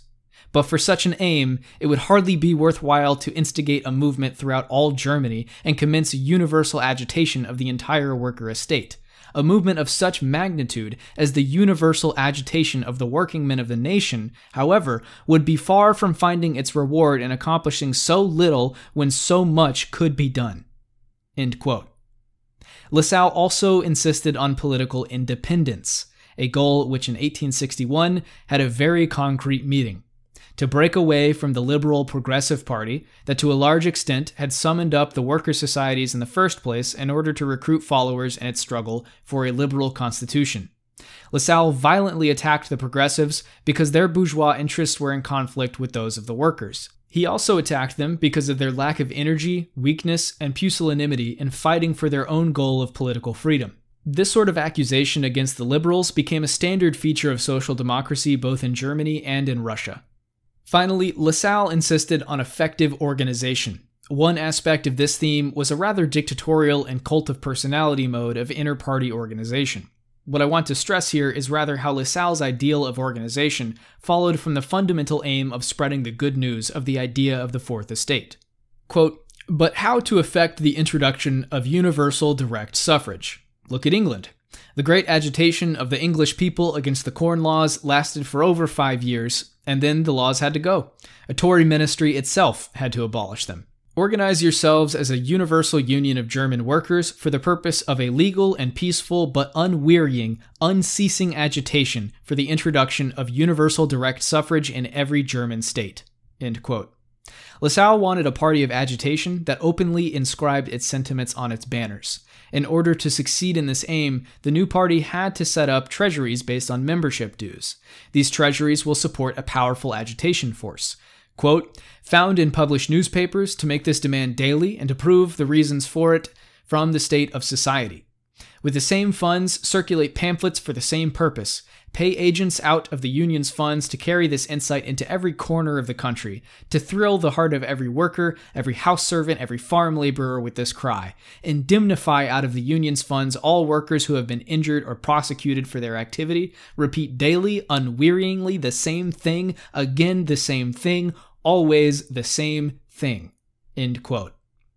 But for such an aim, it would hardly be worthwhile to instigate a movement throughout all Germany and commence a universal agitation of the entire worker estate. A movement of such magnitude as the universal agitation of the working men of the nation, however, would be far from finding its reward in accomplishing so little when so much could be done." End quote. Lassalle also insisted on political independence, a goal which in 1861 had a very concrete meaning: to break away from the liberal Progressive Party that to a large extent had summoned up the worker societies in the first place in order to recruit followers in its struggle for a liberal constitution. Lassalle violently attacked the progressives because their bourgeois interests were in conflict with those of the workers. He also attacked them because of their lack of energy, weakness, and pusillanimity in fighting for their own goal of political freedom. This sort of accusation against the liberals became a standard feature of social democracy both in Germany and in Russia. Finally, Lassalle insisted on effective organization. One aspect of this theme was a rather dictatorial and cult of personality mode of inter-party organization. What I want to stress here is rather how Lassalle's ideal of organization followed from the fundamental aim of spreading the good news of the idea of the Fourth Estate. Quote, "But how to effect the introduction of universal direct suffrage? Look at England. The great agitation of the English people against the Corn Laws lasted for over 5 years, and then the laws had to go. A Tory ministry itself had to abolish them. Organize yourselves as a universal union of German workers for the purpose of a legal and peaceful but unwearying, unceasing agitation for the introduction of universal direct suffrage in every German state." End quote. Lassalle wanted a party of agitation that openly inscribed its sentiments on its banners. In order to succeed in this aim, the new party had to set up treasuries based on membership dues. These treasuries will support a powerful agitation force. Quote, "Found in published newspapers to make this demand daily and to prove the reasons for it from the state of society. With the same funds, circulate pamphlets for the same purpose. Pay agents out of the union's funds to carry this insight into every corner of the country, to thrill the heart of every worker, every house servant, every farm laborer with this cry. Indemnify out of the union's funds all workers who have been injured or prosecuted for their activity. Repeat daily, unwearyingly, the same thing, again the same thing, always the same thing." End quote.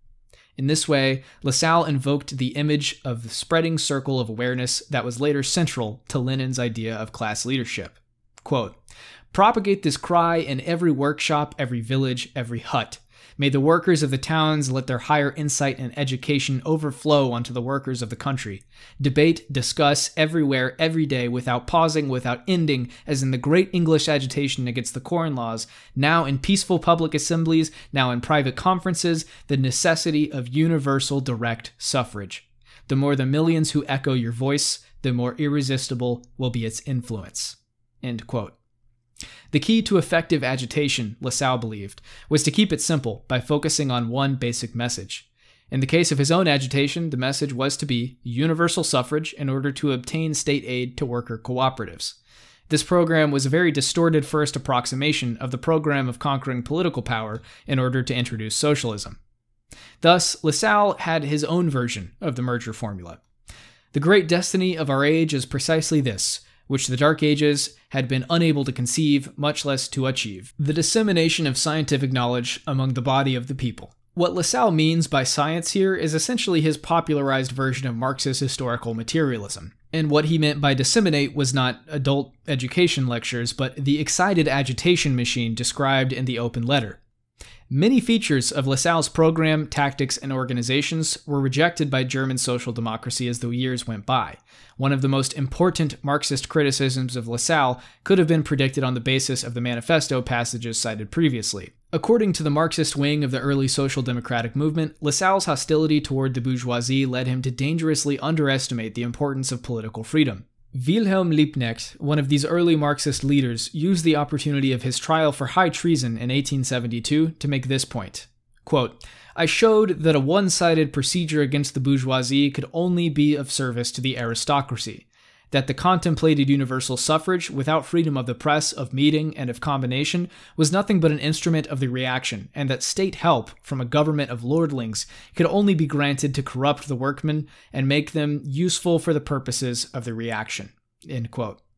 In this way, Lassalle invoked the image of the spreading circle of awareness that was later central to Lenin's idea of class leadership. Quote, "Propagate this cry in every workshop, every village, every hut. May the workers of the towns let their higher insight and education overflow onto the workers of the country. Debate, discuss, everywhere, every day, without pausing, without ending, as in the great English agitation against the Corn Laws, now in peaceful public assemblies, now in private conferences, the necessity of universal direct suffrage. The more the millions who echo your voice, the more irresistible will be its influence." End quote. The key to effective agitation, Lassalle believed, was to keep it simple by focusing on one basic message. In the case of his own agitation, the message was to be universal suffrage in order to obtain state aid to worker cooperatives. This program was a very distorted first approximation of the program of conquering political power in order to introduce socialism. Thus, Lassalle had his own version of the merger formula. The great destiny of our age is precisely this, which the Dark Ages had been unable to conceive, much less to achieve: the dissemination of scientific knowledge among the body of the people. What Lassalle means by science here is essentially his popularized version of Marx's historical materialism. And what he meant by disseminate was not adult education lectures, but the excited agitation machine described in the open letter. Many features of Lassalle's program, tactics, and organizations were rejected by German social democracy as the years went by. One of the most important Marxist criticisms of Lassalle could have been predicted on the basis of the manifesto passages cited previously. According to the Marxist wing of the early social democratic movement, Lassalle's hostility toward the bourgeoisie led him to dangerously underestimate the importance of political freedom. Wilhelm Liebknecht, one of these early Marxist leaders, used the opportunity of his trial for high treason in 1872 to make this point. Quote, "I showed that a one-sided procedure against the bourgeoisie could only be of service to the aristocracy, that the contemplated universal suffrage, without freedom of the press, of meeting, and of combination, was nothing but an instrument of the reaction, and that state help from a government of lordlings could only be granted to corrupt the workmen and make them useful for the purposes of the reaction." End quote.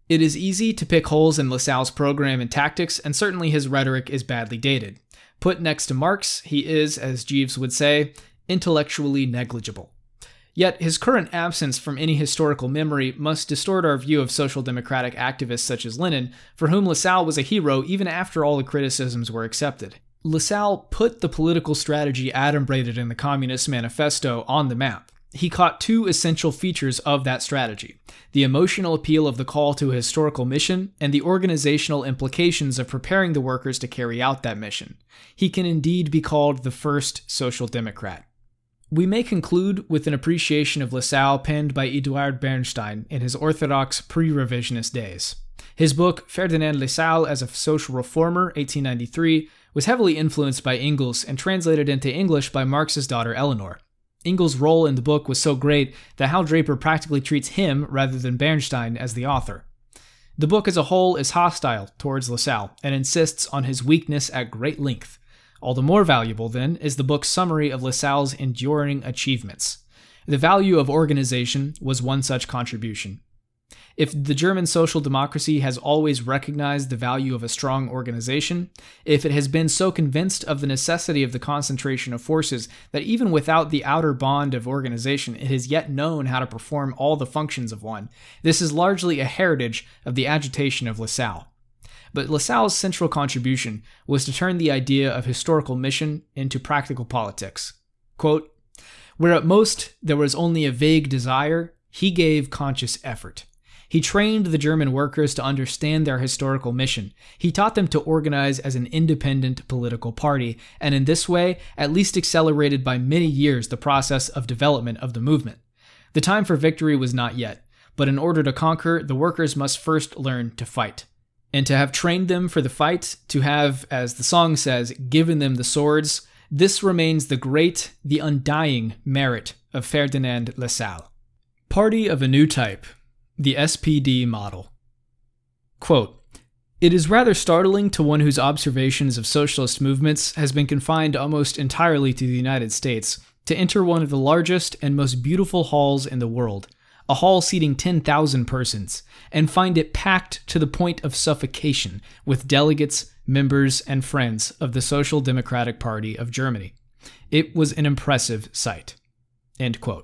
It is easy to pick holes in Lassalle's program and tactics, and certainly his rhetoric is badly dated. Put next to Marx, he is, as Jeeves would say, intellectually negligible. Yet his current absence from any historical memory must distort our view of social democratic activists such as Lenin, for whom Lassalle was a hero even after all the criticisms were accepted. Lassalle put the political strategy adumbrated in the Communist Manifesto on the map. He caught two essential features of that strategy: the emotional appeal of the call to a historical mission and the organizational implications of preparing the workers to carry out that mission. He can indeed be called the first social democrat. We may conclude with an appreciation of Lassalle penned by Eduard Bernstein in his orthodox pre-revisionist days. His book, Ferdinand Lassalle as a Social Reformer, 1893, was heavily influenced by Engels and translated into English by Marx's daughter Eleanor. Engels' role in the book was so great that Hal Draper practically treats him rather than Bernstein as the author. The book as a whole is hostile towards Lassalle and insists on his weakness at great length. All the more valuable, then, is the book's summary of Lassalle's enduring achievements. The value of organization was one such contribution. If the German social democracy has always recognized the value of a strong organization, if it has been so convinced of the necessity of the concentration of forces that even without the outer bond of organization it has yet known how to perform all the functions of one, this is largely a heritage of the agitation of Lassalle. But Lassalle's central contribution was to turn the idea of historical mission into practical politics. Quote, "Where at most there was only a vague desire, he gave conscious effort. He trained the German workers to understand their historical mission. He taught them to organize as an independent political party, and in this way at least accelerated by many years the process of development of the movement. The time for victory was not yet, but in order to conquer, the workers must first learn to fight. And to have trained them for the fight, to have, as the song says, given them the swords, this remains the great, the undying merit of Ferdinand Lassalle." Party of a new type. The SPD model. Quote, "It is rather startling to one whose observations of socialist movements has been confined almost entirely to the United States to enter one of the largest and most beautiful halls in the world, a hall seating 10,000 persons, and find it packed to the point of suffocation with delegates, members, and friends of the Social Democratic Party of Germany. It was an impressive sight." End quote.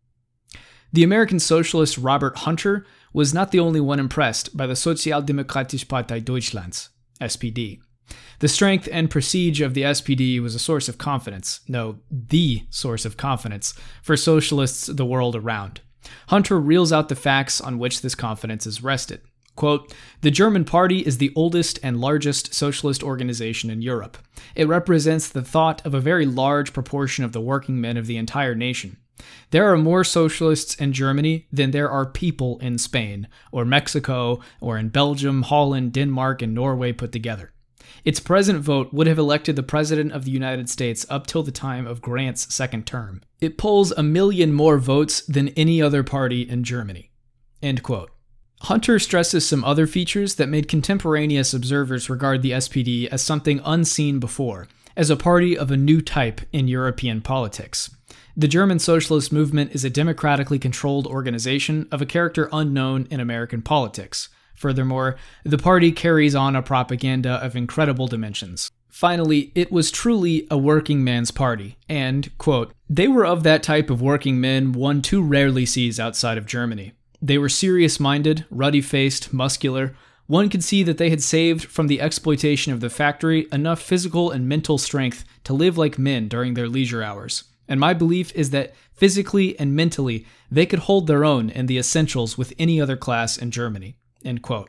The American socialist Robert Hunter was not the only one impressed by the Sozialdemokratische Partei Deutschlands, SPD. The strength and prestige of the SPD was a source of confidence, no, the source of confidence, for socialists the world around. Hunter reels out the facts on which this confidence is rested. Quote, "The German Party is the oldest and largest socialist organization in Europe. It represents the thought of a very large proportion of the working men of the entire nation. There are more socialists in Germany than there are people in Spain, or Mexico, or in Belgium, Holland, Denmark, and Norway put together. Its present vote would have elected the President of the United States up till the time of Grant's second term. It polls 1 million more votes than any other party in Germany." End quote. Hunter stresses some other features that made contemporaneous observers regard the SPD as something unseen before, as a party of a new type in European politics. The German socialist movement is a democratically controlled organization of a character unknown in American politics. Furthermore, the party carries on a propaganda of incredible dimensions. Finally, it was truly a working man's party, and, quote, "They were of that type of working men one too rarely sees outside of Germany. They were serious-minded, ruddy-faced, muscular. One could see that they had saved from the exploitation of the factory enough physical and mental strength to live like men during their leisure hours. And my belief is that physically and mentally they could hold their own in the essentials with any other class in Germany." End quote.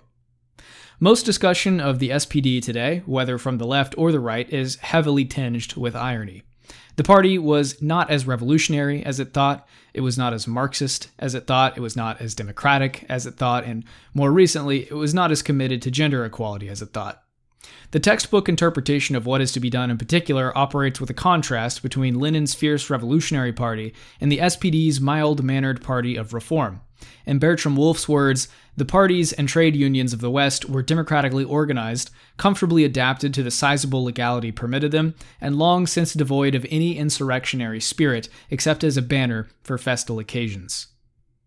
Most discussion of the SPD today, whether from the left or the right, is heavily tinged with irony. The party was not as revolutionary as it thought, it was not as Marxist as it thought, it was not as democratic as it thought, and more recently, it was not as committed to gender equality as it thought. The textbook interpretation of what is to be done in particular operates with a contrast between Lenin's fierce revolutionary party and the SPD's mild-mannered party of reform. In Bertram Wolf's words, the parties and trade unions of the West were democratically organized, comfortably adapted to the sizable legality permitted them, and long since devoid of any insurrectionary spirit except as a banner for festal occasions.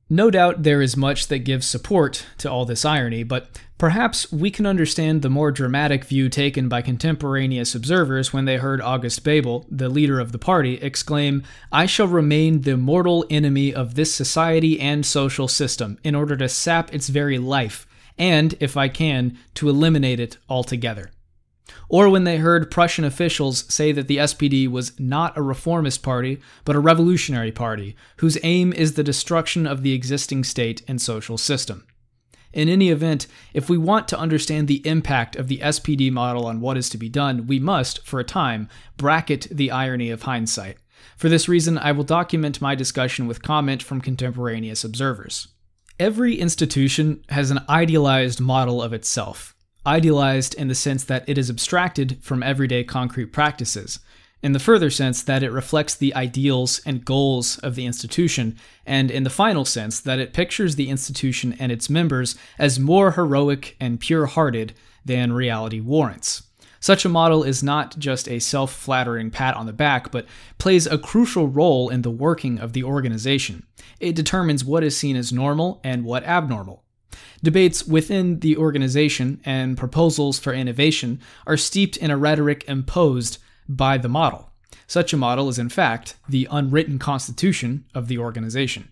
No doubt there is much that gives support to all this irony, but perhaps we can understand the more dramatic view taken by contemporaneous observers when they heard August Bebel, the leader of the party, exclaim, "I shall remain the mortal enemy of this society and social system in order to sap its very life, and, if I can, to eliminate it altogether." Or when they heard Prussian officials say that the SPD was not a reformist party, but a revolutionary party, whose aim is the destruction of the existing state and social system. In any event, if we want to understand the impact of the SPD model on what is to be done, we must, for a time, bracket the irony of hindsight. For this reason, I will document my discussion with comment from contemporaneous observers. Every institution has an idealized model of itself. Idealized in the sense that it is abstracted from everyday concrete practices, in the further sense that it reflects the ideals and goals of the institution, and in the final sense that it pictures the institution and its members as more heroic and pure-hearted than reality warrants. Such a model is not just a self-flattering pat on the back, but plays a crucial role in the working of the organization. It determines what is seen as normal and what abnormal. Debates within the organization and proposals for innovation are steeped in a rhetoric imposed by the model. Such a model is, in fact, the unwritten constitution of the organization.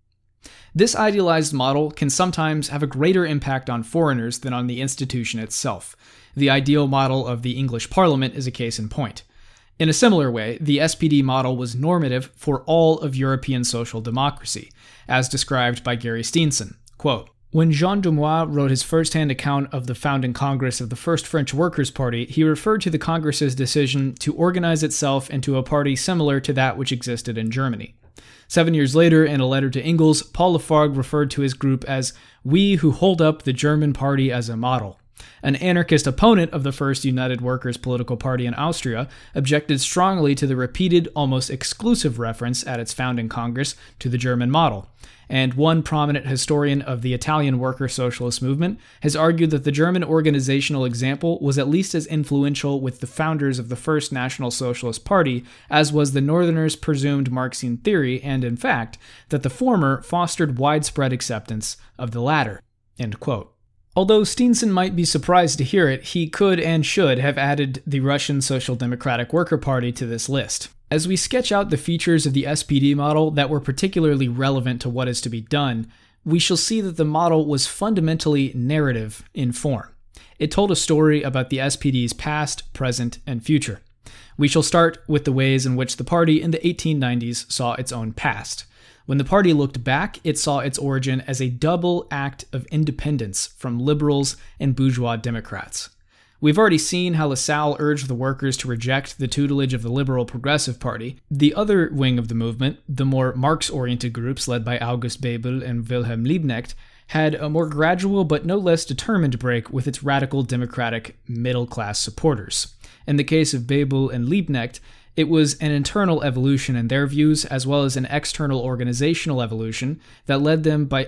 This idealized model can sometimes have a greater impact on foreigners than on the institution itself. The ideal model of the English Parliament is a case in point. In a similar way, the SPD model was normative for all of European social democracy, as described by Gary Steenson. Quote, "When Jean Dumois wrote his first-hand account of the founding Congress of the First French Workers' Party, he referred to the Congress's decision to organize itself into a party similar to that which existed in Germany. 7 years later, in a letter to Engels, Paul Lafargue referred to his group as 'we who hold up the German party as a model.' An anarchist opponent of the First United Workers' Political Party in Austria objected strongly to the repeated, almost exclusive reference at its founding Congress to the German model. And one prominent historian of the Italian worker socialist movement has argued that the German organizational example was at least as influential with the founders of the First National Socialist Party as was the Northerners' presumed Marxian theory, and in fact, that the former fostered widespread acceptance of the latter." End quote. Although Steenson might be surprised to hear it, he could and should have added the Russian Social Democratic Worker Party to this list. As we sketch out the features of the SPD model that were particularly relevant to what is to be done, we shall see that the model was fundamentally narrative in form. It told a story about the SPD's past, present, and future. We shall start with the ways in which the party in the 1890s saw its own past. When the party looked back, it saw its origin as a double act of independence from liberals and bourgeois Democrats. We've already seen how Lassalle urged the workers to reject the tutelage of the Liberal Progressive Party. The other wing of the movement, the more Marx-oriented groups led by August Bebel and Wilhelm Liebknecht, had a more gradual but no less determined break with its radical democratic middle-class supporters. In the case of Bebel and Liebknecht, it was an internal evolution in their views, as well as an external organizational evolution that led them by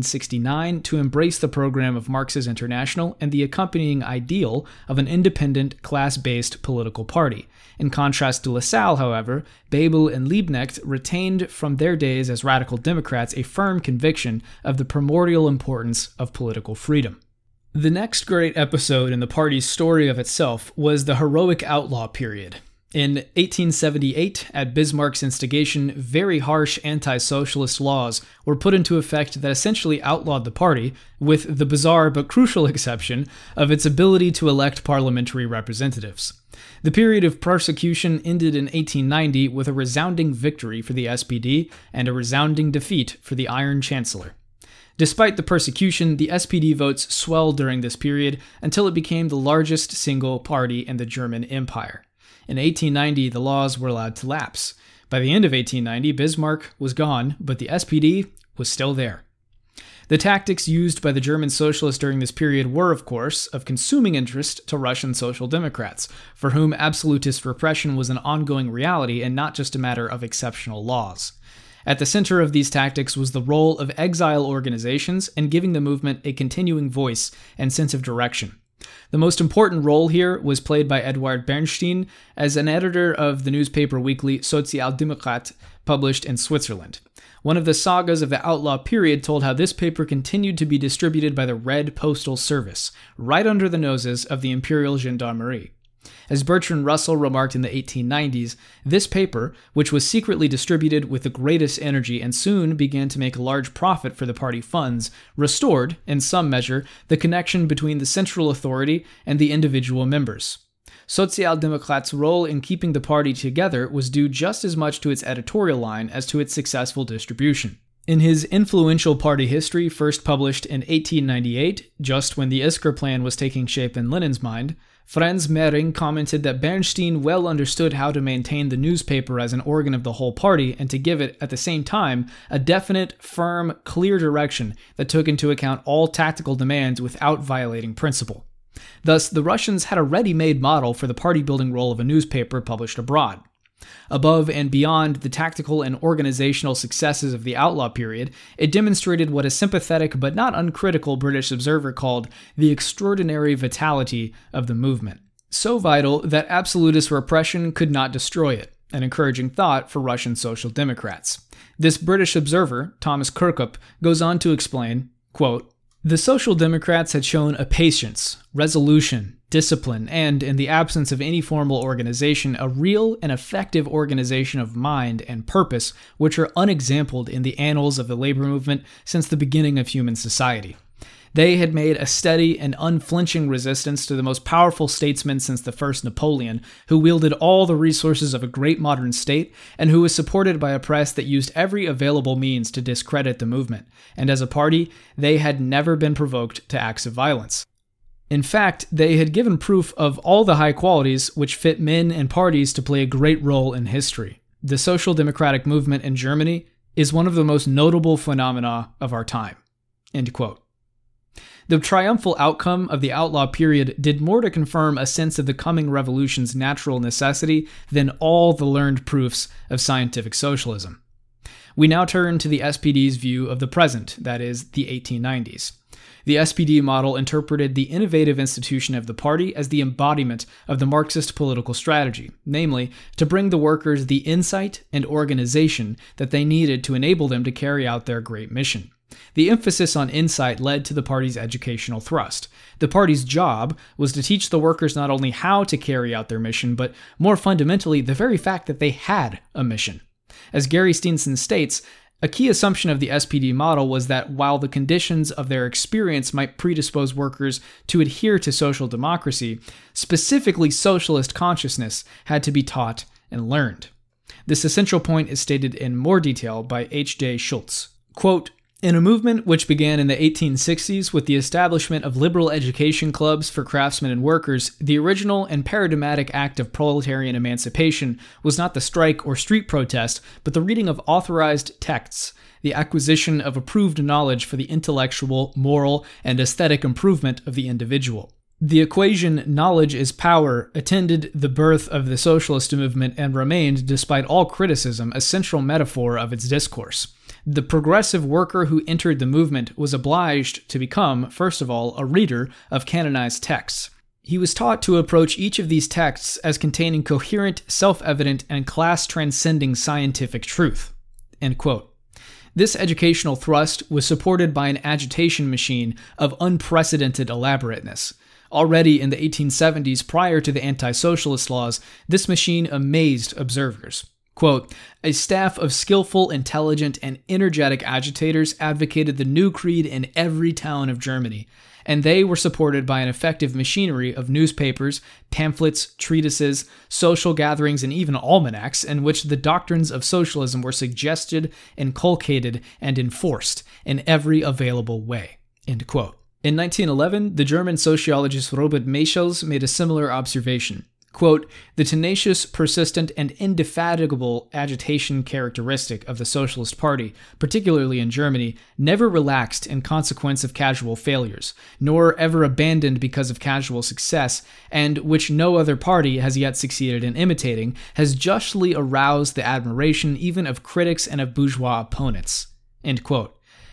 1869 to embrace the program of Marx's International and the accompanying ideal of an independent, class-based political party. In contrast to Lassalle, however, Bebel and Liebknecht retained from their days as radical Democrats a firm conviction of the primordial importance of political freedom. The next great episode in the party's story of itself was the heroic outlaw period. In 1878, at Bismarck's instigation, very harsh anti-socialist laws were put into effect that essentially outlawed the party, with the bizarre but crucial exception of its ability to elect parliamentary representatives. The period of persecution ended in 1890 with a resounding victory for the SPD and a resounding defeat for the Iron Chancellor. Despite the persecution, the SPD votes swelled during this period until it became the largest single party in the German Empire. In 1890, the laws were allowed to lapse. By the end of 1890, Bismarck was gone, but the SPD was still there. The tactics used by the German socialists during this period were, of course, of consuming interest to Russian social democrats, for whom absolutist repression was an ongoing reality and not just a matter of exceptional laws. At the center of these tactics was the role of exile organizations and giving the movement a continuing voice and sense of direction. The most important role here was played by Eduard Bernstein as an editor of the newspaper weekly Sozialdemokrat, published in Switzerland. One of the sagas of the outlaw period told how this paper continued to be distributed by the Red Postal Service, right under the noses of the Imperial Gendarmerie. As Bertrand Russell remarked in the 1890s, this paper, which was secretly distributed with the greatest energy and soon began to make a large profit for the party funds, restored, in some measure, the connection between the central authority and the individual members. Sozialdemokrat's role in keeping the party together was due just as much to its editorial line as to its successful distribution. In his influential party history, first published in 1898, just when the Isker Plan was taking shape in Lenin's mind, Franz Mehring commented that Bernstein well understood how to maintain the newspaper as an organ of the whole party and to give it, at the same time, a definite, firm, clear direction that took into account all tactical demands without violating principle. Thus, the Russians had a ready-made model for the party-building role of a newspaper published abroad. Above and beyond the tactical and organizational successes of the outlaw period, it demonstrated what a sympathetic but not uncritical British observer called the extraordinary vitality of the movement. So vital that absolutist repression could not destroy it, an encouraging thought for Russian social democrats. This British observer, Thomas Kirkup, goes on to explain, quote, "The Social Democrats had shown a patience, resolution, discipline, and, in the absence of any formal organization, a real and effective organization of mind and purpose which are unexampled in the annals of the labor movement since the beginning of human society. They had made a steady and unflinching resistance to the most powerful statesman since the first Napoleon, who wielded all the resources of a great modern state, and who was supported by a press that used every available means to discredit the movement, and as a party, they had never been provoked to acts of violence. In fact, they had given proof of all the high qualities which fit men and parties to play a great role in history. The social democratic movement in Germany is one of the most notable phenomena of our time." End quote. The triumphal outcome of the outlaw period did more to confirm a sense of the coming revolution's natural necessity than all the learned proofs of scientific socialism. We now turn to the SPD's view of the present, that is, the 1890s. The SPD model interpreted the innovative institution of the party as the embodiment of the Marxist political strategy, namely, to bring the workers the insight and organization that they needed to enable them to carry out their great mission. The emphasis on insight led to the party's educational thrust. The party's job was to teach the workers not only how to carry out their mission, but more fundamentally, the very fact that they had a mission. As Gary Steenson states, a key assumption of the SPD model was that while the conditions of their experience might predispose workers to adhere to social democracy, specifically socialist consciousness had to be taught and learned. This essential point is stated in more detail by H.J. Schultz. Quote, "In a movement which began in the 1860s with the establishment of liberal education clubs for craftsmen and workers, the original and paradigmatic act of proletarian emancipation was not the strike or street protest, but the reading of authorized texts, the acquisition of approved knowledge for the intellectual, moral, and aesthetic improvement of the individual. The equation knowledge is power attended the birth of the socialist movement and remained, despite all criticism, a central metaphor of its discourse. The progressive worker who entered the movement was obliged to become, first of all, a reader of canonized texts. He was taught to approach each of these texts as containing coherent, self-evident, and class-transcending scientific truth." End quote. This educational thrust was supported by an agitation machine of unprecedented elaborateness. Already in the 1870s, prior to the anti-socialist laws, this machine amazed observers. Quote, "A staff of skillful, intelligent, and energetic agitators advocated the new creed in every town of Germany, and they were supported by an effective machinery of newspapers, pamphlets, treatises, social gatherings, and even almanacs in which the doctrines of socialism were suggested, inculcated, and enforced in every available way." End quote. In 1911, the German sociologist Robert Michels made a similar observation. Quote, "The tenacious, persistent, and indefatigable agitation characteristic of the Socialist Party, particularly in Germany, never relaxed in consequence of casual failures, nor ever abandoned because of casual success, and which no other party has yet succeeded in imitating, has justly aroused the admiration even of critics and of bourgeois opponents." End quote.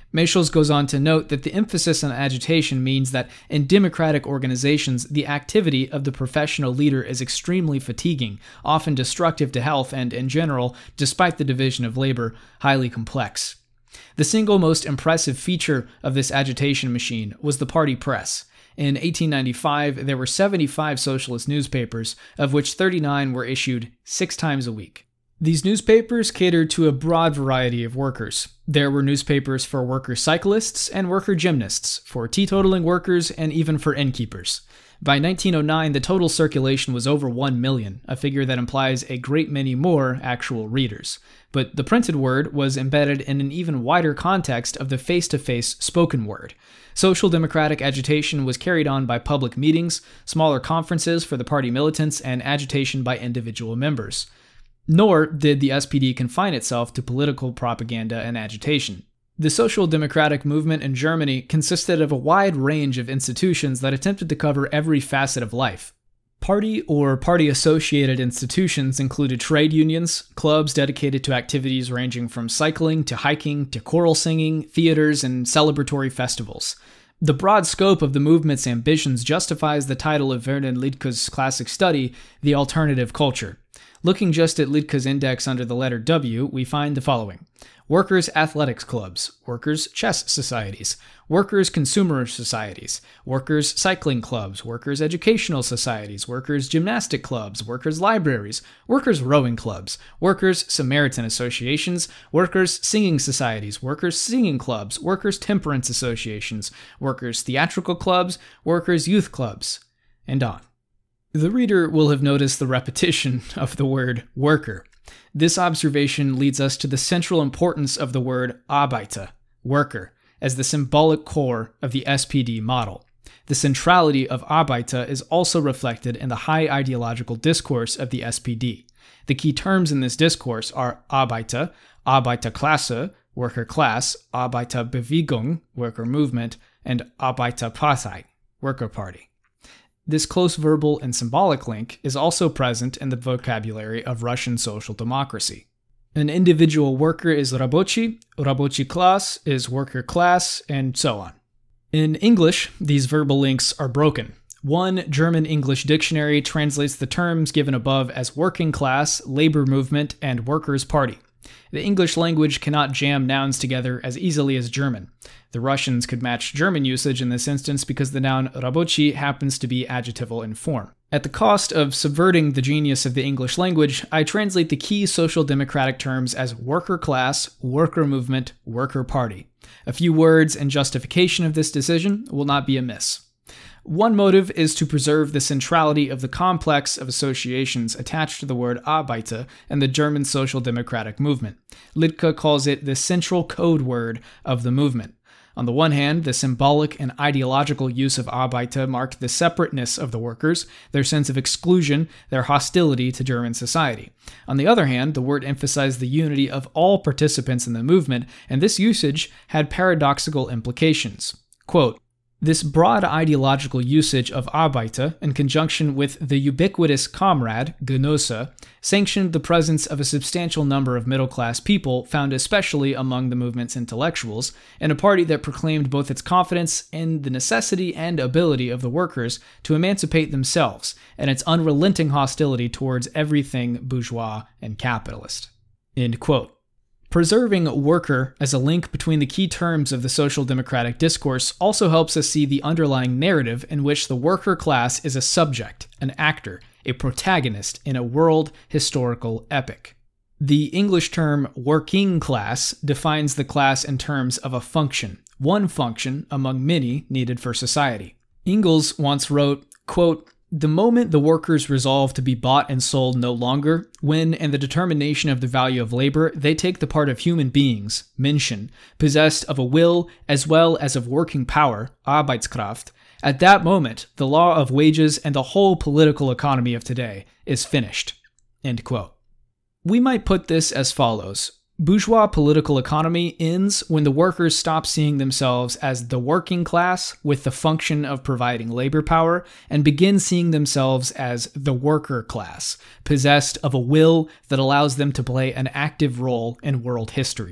Maysles goes on to note that the emphasis on agitation means that in democratic organizations, the activity of the professional leader is extremely fatiguing, often destructive to health, and, in general, despite the division of labor, highly complex. The single most impressive feature of this agitation machine was the party press. In 1895, there were 75 socialist newspapers, of which 39 were issued 6 times a week. These newspapers catered to a broad variety of workers. There were newspapers for worker cyclists and worker gymnasts, for teetotaling workers, and even for innkeepers. By 1909, the total circulation was over 1 million, a figure that implies a great many more actual readers. But the printed word was embedded in an even wider context of the face-to-face spoken word. Social democratic agitation was carried on by public meetings, smaller conferences for the party militants, and agitation by individual members. Nor did the SPD confine itself to political propaganda and agitation. The social democratic movement in Germany consisted of a wide range of institutions that attempted to cover every facet of life. Party or party-associated institutions included trade unions, clubs dedicated to activities ranging from cycling to hiking to choral singing, theaters, and celebratory festivals. The broad scope of the movement's ambitions justifies the title of Vernon Lidke's classic study, The Alternative Culture. Looking just at Lidke's index under the letter W, we find the following: workers' athletics clubs, workers' chess societies, workers' consumer societies, workers' cycling clubs, workers' educational societies, workers' gymnastic clubs, workers' libraries, workers' rowing clubs, workers' Samaritan associations, workers' singing societies, workers' singing clubs, workers' temperance associations, workers' theatrical clubs, workers' youth clubs, and on. The reader will have noticed the repetition of the word worker. This observation leads us to the central importance of the word Arbeiter, worker, as the symbolic core of the SPD model. The centrality of Arbeiter is also reflected in the high ideological discourse of the SPD. The key terms in this discourse are Arbeiter, Arbeiterklasse, worker class, Arbeiterbewegung, worker movement, and Arbeiterpartei, worker party. This close verbal and symbolic link is also present in the vocabulary of Russian social democracy. An individual worker is рабочий, рабочий class is worker class, and so on. In English, these verbal links are broken. One German-English dictionary translates the terms given above as working class, labor movement, and workers' party. The English language cannot jam nouns together as easily as German. The Russians could match German usage in this instance because the noun рабочий happens to be adjectival in form. At the cost of subverting the genius of the English language, I translate the key social democratic terms as worker class, worker movement, worker party. A few words in justification of this decision will not be amiss. One motive is to preserve the centrality of the complex of associations attached to the word Arbeiter and the German social democratic movement. Lidke calls it the central code word of the movement. On the one hand, the symbolic and ideological use of Arbeiter marked the separateness of the workers, their sense of exclusion, their hostility to German society. On the other hand, the word emphasized the unity of all participants in the movement, and this usage had paradoxical implications. Quote, this broad ideological usage of Arbeiter, in conjunction with the ubiquitous comrade, Genosse, sanctioned the presence of a substantial number of middle-class people, found especially among the movement's intellectuals, in a party that proclaimed both its confidence in the necessity and ability of the workers to emancipate themselves, and its unrelenting hostility towards everything bourgeois and capitalist. End quote. Preserving worker as a link between the key terms of the social democratic discourse also helps us see the underlying narrative in which the worker class is a subject, an actor, a protagonist in a world historical epic. The English term working class defines the class in terms of a function, one function among many needed for society. Engels once wrote, quote, the moment the workers resolve to be bought and sold no longer, when, in the determination of the value of labor, they take the part of human beings, Menschen, possessed of a will as well as of working power, Arbeitskraft, at that moment, the law of wages and the whole political economy of today is finished. End quote. We might put this as follows. Bourgeois political economy ends when the workers stop seeing themselves as the working class with the function of providing labor power and begin seeing themselves as the worker class, possessed of a will that allows them to play an active role in world history.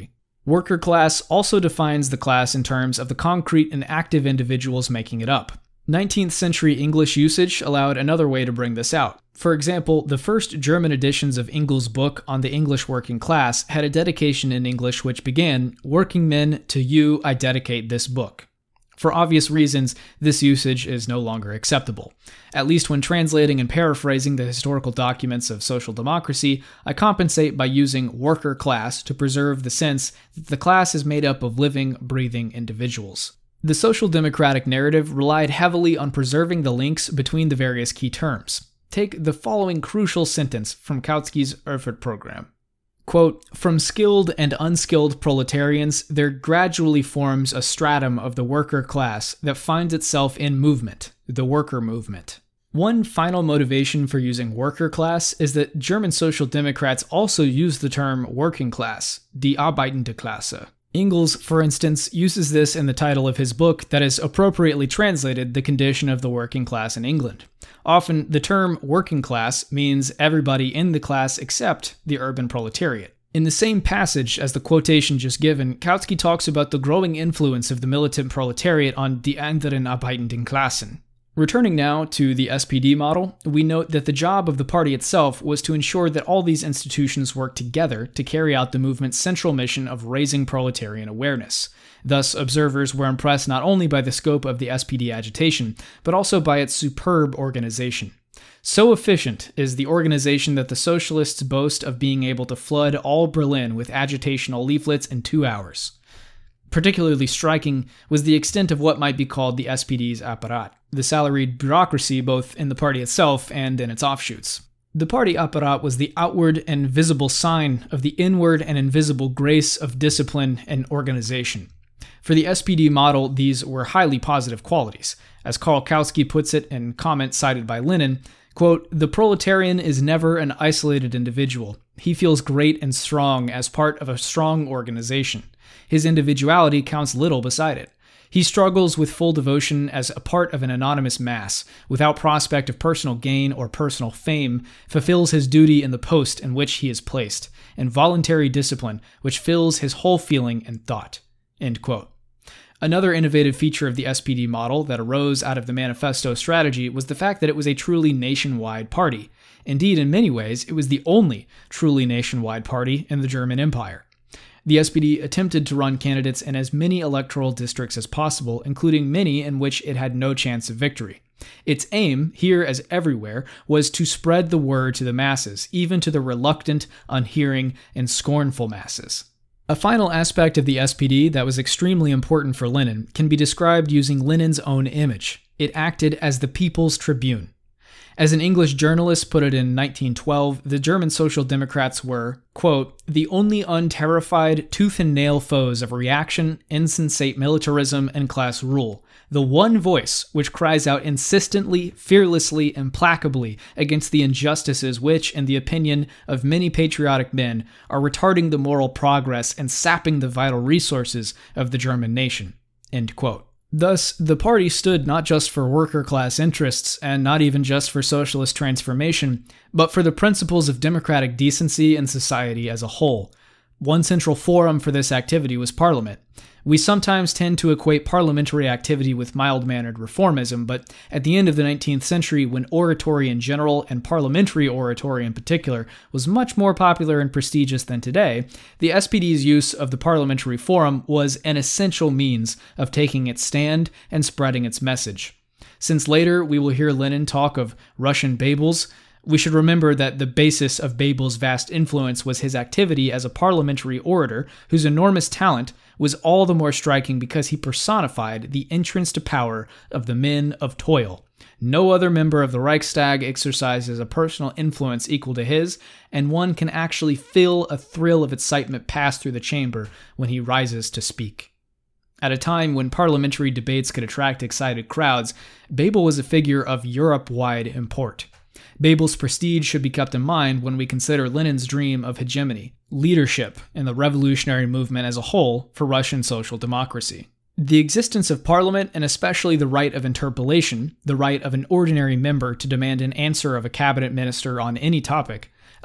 Worker class also defines the class in terms of the concrete and active individuals making it up. 19th century English usage allowed another way to bring this out. For example, the first German editions of Engels' book on the English working class had a dedication in English which began, "Working men, to you I dedicate this book." For obvious reasons, this usage is no longer acceptable. At least when translating and paraphrasing the historical documents of social democracy, I compensate by using worker class to preserve the sense that the class is made up of living, breathing individuals. The social democratic narrative relied heavily on preserving the links between the various key terms. Take the following crucial sentence from Kautsky's Erfurt program. Quote, "From skilled and unskilled proletarians, there gradually forms a stratum of the worker class that finds itself in movement, the worker movement." One final motivation for using worker class is that German social democrats also use the term working class, die arbeitende Klasse. Engels, for instance, uses this in the title of his book that is appropriately translated the condition of the working class in England. Often, the term working class means everybody in the class except the urban proletariat. In the same passage as the quotation just given, Kautsky talks about the growing influence of the militant proletariat on die anderen arbeitenden Klassen. Returning now to the SPD model, we note that the job of the party itself was to ensure that all these institutions worked together to carry out the movement's central mission of raising proletarian awareness. Thus, observers were impressed not only by the scope of the SPD agitation, but also by its superb organization. So efficient is the organization that the socialists boast of being able to flood all Berlin with agitational leaflets in 2 hours. Particularly striking was the extent of what might be called the SPD's apparat, the salaried bureaucracy both in the party itself and in its offshoots. The party apparat was the outward and visible sign of the inward and invisible grace of discipline and organization. For the SPD model, these were highly positive qualities. As Karl Kautsky puts it in comment cited by Lenin, quote, "The proletarian is never an isolated individual. He feels great and strong as part of a strong organization. His individuality counts little beside it. He struggles with full devotion as a part of an anonymous mass, without prospect of personal gain or personal fame, fulfills his duty in the post in which he is placed, and voluntary discipline which fills his whole feeling and thought." End quote. Another innovative feature of the SPD model that arose out of the manifesto strategy was the fact that it was a truly nationwide party. Indeed, in many ways, it was the only truly nationwide party in the German Empire. The SPD attempted to run candidates in as many electoral districts as possible, including many in which it had no chance of victory. Its aim, here as everywhere, was to spread the word to the masses, even to the reluctant, unhearing, and scornful masses. A final aspect of the SPD that was extremely important for Lenin can be described using Lenin's own image. It acted as the people's tribune. As an English journalist put it in 1912, the German Social Democrats were, quote, "the only unterrified, tooth-and-nail foes of reaction, insensate militarism, and class rule. The one voice which cries out insistently, fearlessly, implacably against the injustices which, in the opinion of many patriotic men, are retarding the moral progress and sapping the vital resources of the German nation." End quote. Thus, the party stood not just for worker-class interests, and not even just for socialist transformation, but for the principles of democratic decency and society as a whole. One central forum for this activity was Parliament. We sometimes tend to equate parliamentary activity with mild-mannered reformism, but at the end of the 19th century, when oratory in general, and parliamentary oratory in particular, was much more popular and prestigious than today, the SPD's use of the parliamentary forum was an essential means of taking its stand and spreading its message. Since later we will hear Lenin talk of Russian Babels, we should remember that the basis of Babel's vast influence was his activity as a parliamentary orator whose enormous talent was all the more striking because he personified the entrance to power of the men of toil. No other member of the Reichstag exercises a personal influence equal to his, and one can actually feel a thrill of excitement pass through the chamber when he rises to speak. At a time when parliamentary debates could attract excited crowds, Babel was a figure of Europe-wide import. Babel's prestige should be kept in mind when we consider Lenin's dream of hegemony, leadership in the revolutionary movement as a whole for Russian social democracy. The existence of parliament, and especially the right of interpellation, the right of an ordinary member to demand an answer of a cabinet minister on any topic,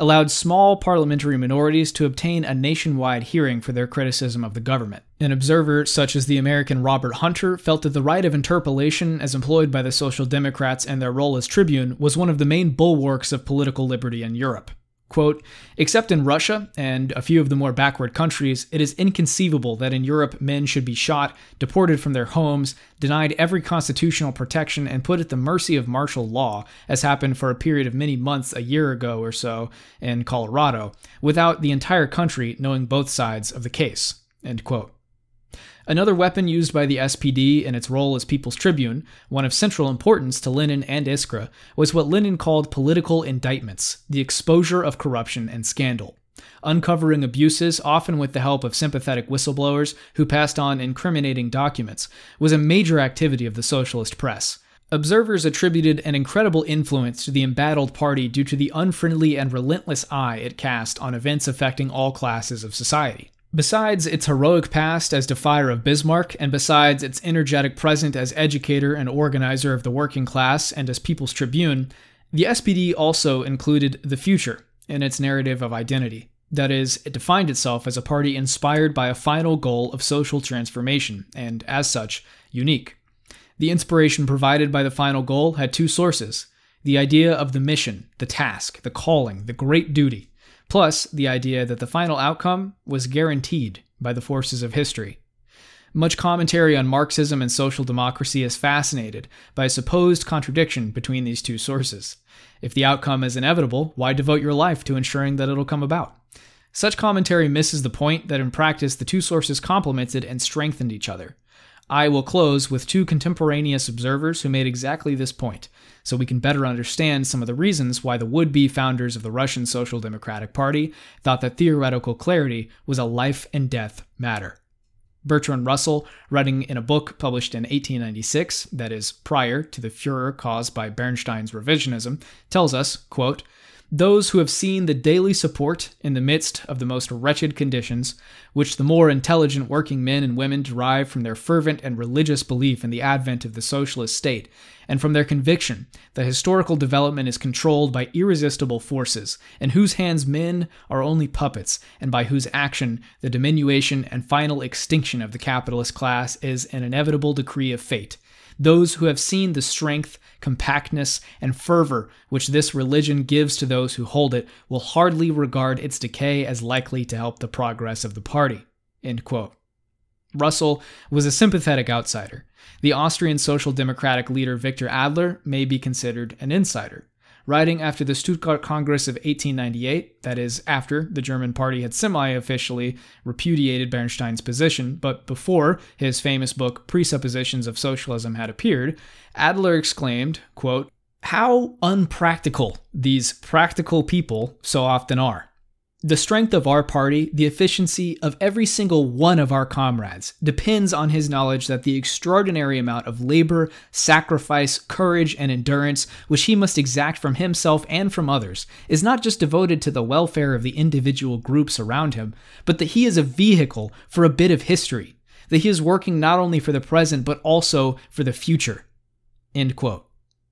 allowed small parliamentary minorities to obtain a nationwide hearing for their criticism of the government. An observer such as the American Robert Hunter felt that the right of interpellation as employed by the Social Democrats and their role as tribune was one of the main bulwarks of political liberty in Europe. Quote, except in Russia and a few of the more backward countries, it is inconceivable that in Europe men should be shot, deported from their homes, denied every constitutional protection, and put at the mercy of martial law, as happened for a period of many months a year ago or so in Colorado, without the entire country knowing both sides of the case. End quote. Another weapon used by the SPD in its role as People's Tribune, one of central importance to Lenin and Iskra, was what Lenin called political indictments, the exposure of corruption and scandal. Uncovering abuses, often with the help of sympathetic whistleblowers who passed on incriminating documents, was a major activity of the socialist press. Observers attributed an incredible influence to the embattled party due to the unfriendly and relentless eye it cast on events affecting all classes of society. Besides its heroic past as defier of Bismarck, and besides its energetic present as educator and organizer of the working class and as People's Tribune, the SPD also included the future in its narrative of identity. That is, it defined itself as a party inspired by a final goal of social transformation, and as such, unique. The inspiration provided by the final goal had two sources: the idea of the mission, the task, the calling, the great duty, plus the idea that the final outcome was guaranteed by the forces of history. Much commentary on Marxism and social democracy is fascinated by a supposed contradiction between these two sources. If the outcome is inevitable, why devote your life to ensuring that it'll come about? Such commentary misses the point that in practice the two sources complemented and strengthened each other. I will close with two contemporaneous observers who made exactly this point, so we can better understand some of the reasons why the would-be founders of the Russian Social Democratic Party thought that theoretical clarity was a life-and-death matter. Bertrand Russell, writing in a book published in 1896, that is, prior to the furor caused by Bernstein's revisionism, tells us, quote, those who have seen the daily support in the midst of the most wretched conditions, which the more intelligent working men and women derive from their fervent and religious belief in the advent of the socialist state, and from their conviction that historical development is controlled by irresistible forces, in whose hands men are only puppets, and by whose action the diminution and final extinction of the capitalist class is an inevitable decree of fate. Those who have seen the strength, compactness, and fervor which this religion gives to those who hold it will hardly regard its decay as likely to help the progress of the party. End quote. Russell was a sympathetic outsider. The Austrian Social Democratic leader Victor Adler may be considered an insider. Writing after the Stuttgart Congress of 1898, that is, after the German party had semi-officially repudiated Bernstein's position, but before his famous book Presuppositions of Socialism had appeared, Adler exclaimed, quote, how unpractical these practical people so often are. The strength of our party, the efficiency of every single one of our comrades, depends on his knowledge that the extraordinary amount of labor, sacrifice, courage, and endurance which he must exact from himself and from others is not just devoted to the welfare of the individual groups around him, but that he is a vehicle for a bit of history, that he is working not only for the present but also for the future. End quote.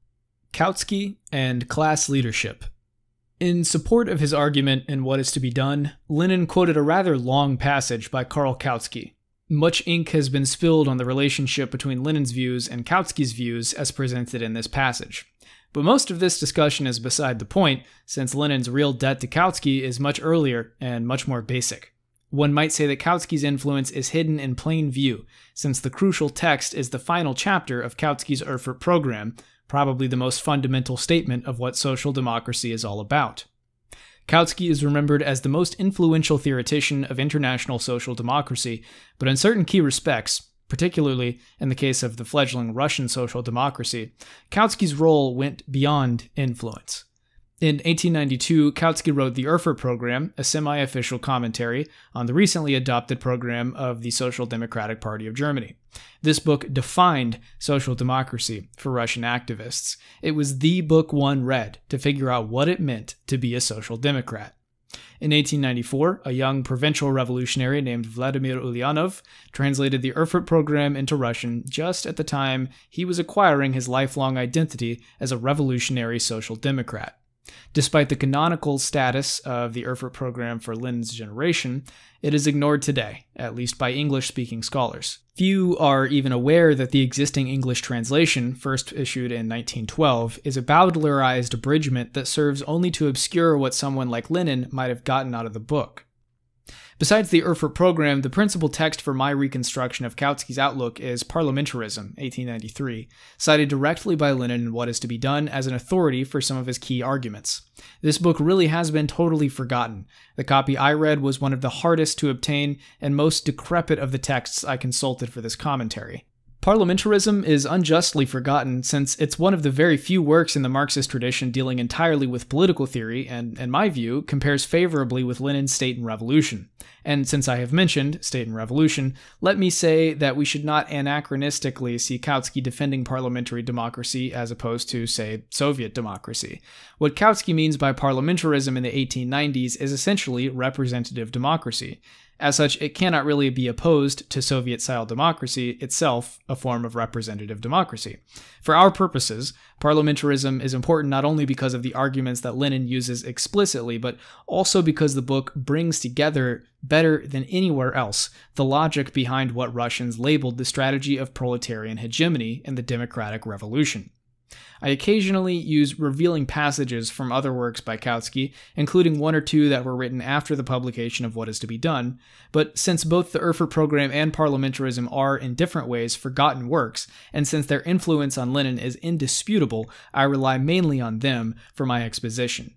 Kautsky and class leadership. In support of his argument in What is to be Done, Lenin quoted a rather long passage by Karl Kautsky. Much ink has been spilled on the relationship between Lenin's views and Kautsky's views as presented in this passage. But most of this discussion is beside the point, since Lenin's real debt to Kautsky is much earlier and much more basic. One might say that Kautsky's influence is hidden in plain view, since the crucial text is the final chapter of Kautsky's Erfurt program, probably the most fundamental statement of what social democracy is all about. Kautsky is remembered as the most influential theoretician of international social democracy, but in certain key respects, particularly in the case of the fledgling Russian social democracy, Kautsky's role went beyond influence. In 1892, Kautsky wrote the Erfurt Program, a semi-official commentary on the recently adopted program of the Social Democratic Party of Germany. This book defined social democracy for Russian activists. It was the book one read to figure out what it meant to be a social democrat. In 1894, a young provincial revolutionary named Vladimir Ulyanov translated the Erfurt Program into Russian just at the time he was acquiring his lifelong identity as a revolutionary social democrat. Despite the canonical status of the Erfurt program for Lenin's generation, it is ignored today, at least by English-speaking scholars. Few are even aware that the existing English translation, first issued in 1912, is a bowdlerized abridgment that serves only to obscure what someone like Lenin might have gotten out of the book. Besides the Erfurt program, the principal text for my reconstruction of Kautsky's outlook is Parliamentarism, 1893, cited directly by Lenin in What Is to Be Done as an authority for some of his key arguments. This book really has been totally forgotten. The copy I read was one of the hardest to obtain and most decrepit of the texts I consulted for this commentary. Parliamentarism is unjustly forgotten since it's one of the very few works in the Marxist tradition dealing entirely with political theory and, in my view, compares favorably with Lenin's State and Revolution. And since I have mentioned State and Revolution, let me say that we should not anachronistically see Kautsky defending parliamentary democracy as opposed to, say, Soviet democracy. What Kautsky means by parliamentarism in the 1890s is essentially representative democracy. As such, it cannot really be opposed to Soviet-style democracy, itself a form of representative democracy. For our purposes, parliamentarism is important not only because of the arguments that Lenin uses explicitly, but also because the book brings together, better than anywhere else, the logic behind what Russians labeled the strategy of proletarian hegemony in the democratic revolution. I occasionally use revealing passages from other works by Kautsky, including one or two that were written after the publication of What Is to Be Done, but since both the Erfurt program and parliamentarism are, in different ways, forgotten works, and since their influence on Lenin is indisputable, I rely mainly on them for my exposition.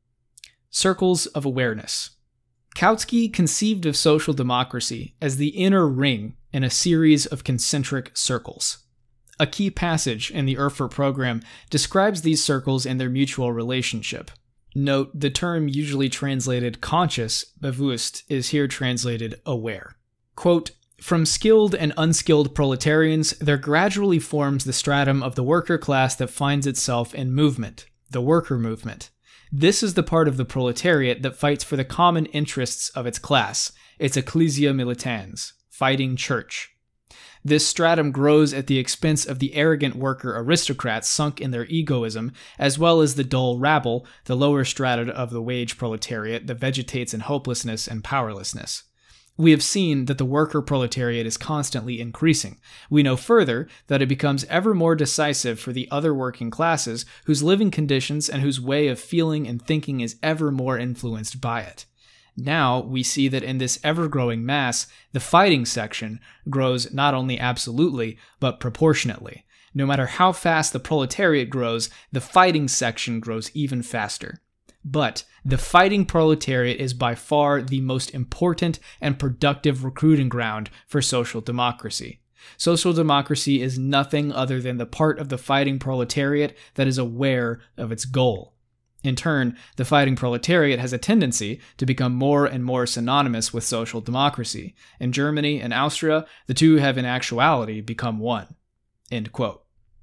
Circles of Awareness. Kautsky conceived of social democracy as the inner ring in a series of concentric circles. A key passage in the Erfurt program describes these circles and their mutual relationship. Note, the term usually translated conscious, bewusst, is here translated aware. Quote, "From skilled and unskilled proletarians, there gradually forms the stratum of the worker class that finds itself in movement, the worker movement. This is the part of the proletariat that fights for the common interests of its class, its ecclesia militans, fighting church. This stratum grows at the expense of the arrogant worker aristocrats sunk in their egoism, as well as the dull rabble, the lower strata of the wage proletariat that vegetates in hopelessness and powerlessness. We have seen that the worker proletariat is constantly increasing. We know further that it becomes ever more decisive for the other working classes whose living conditions and whose way of feeling and thinking is ever more influenced by it. Now we see that in this ever-growing mass, the fighting section grows not only absolutely, but proportionately. No matter how fast the proletariat grows, the fighting section grows even faster. But the fighting proletariat is by far the most important and productive recruiting ground for social democracy. Social democracy is nothing other than the part of the fighting proletariat that is aware of its goal. In turn, the fighting proletariat has a tendency to become more and more synonymous with social democracy. In Germany and Austria, the two have in actuality become one." End quote.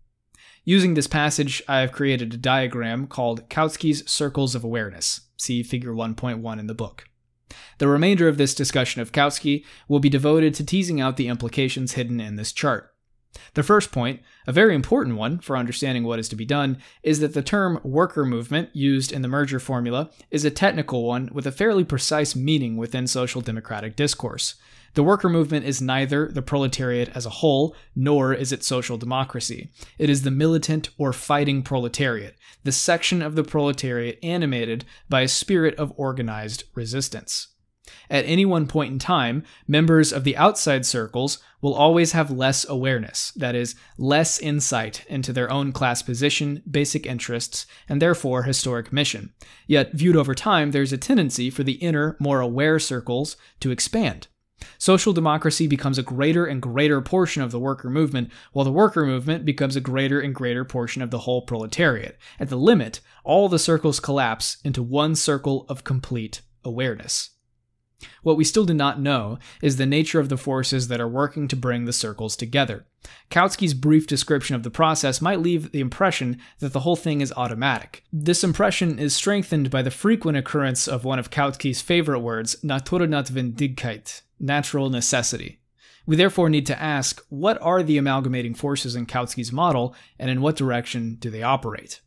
Using this passage, I have created a diagram called Kautsky's Circles of Awareness. See Figure 1.1 in the book. The remainder of this discussion of Kautsky will be devoted to teasing out the implications hidden in this chart. The first point, a very important one for understanding what is to be done, is that the term worker movement used in the merger formula is a technical one with a fairly precise meaning within social democratic discourse. The worker movement is neither the proletariat as a whole, nor is it social democracy. It is the militant or fighting proletariat, the section of the proletariat animated by a spirit of organized resistance. At any one point in time, members of the outside circles will always have less awareness, that is, less insight into their own class position, basic interests, and therefore historic mission. Yet, viewed over time, there's a tendency for the inner, more aware circles to expand. Social democracy becomes a greater and greater portion of the worker movement, while the worker movement becomes a greater and greater portion of the whole proletariat. At the limit, all the circles collapse into one circle of complete awareness. What we still do not know is the nature of the forces that are working to bring the circles together. Kautsky's brief description of the process might leave the impression that the whole thing is automatic. This impression is strengthened by the frequent occurrence of one of Kautsky's favorite words, Naturnotwendigkeit, natural necessity. We therefore need to ask, what are the amalgamating forces in Kautsky's model, and in what direction do they operate?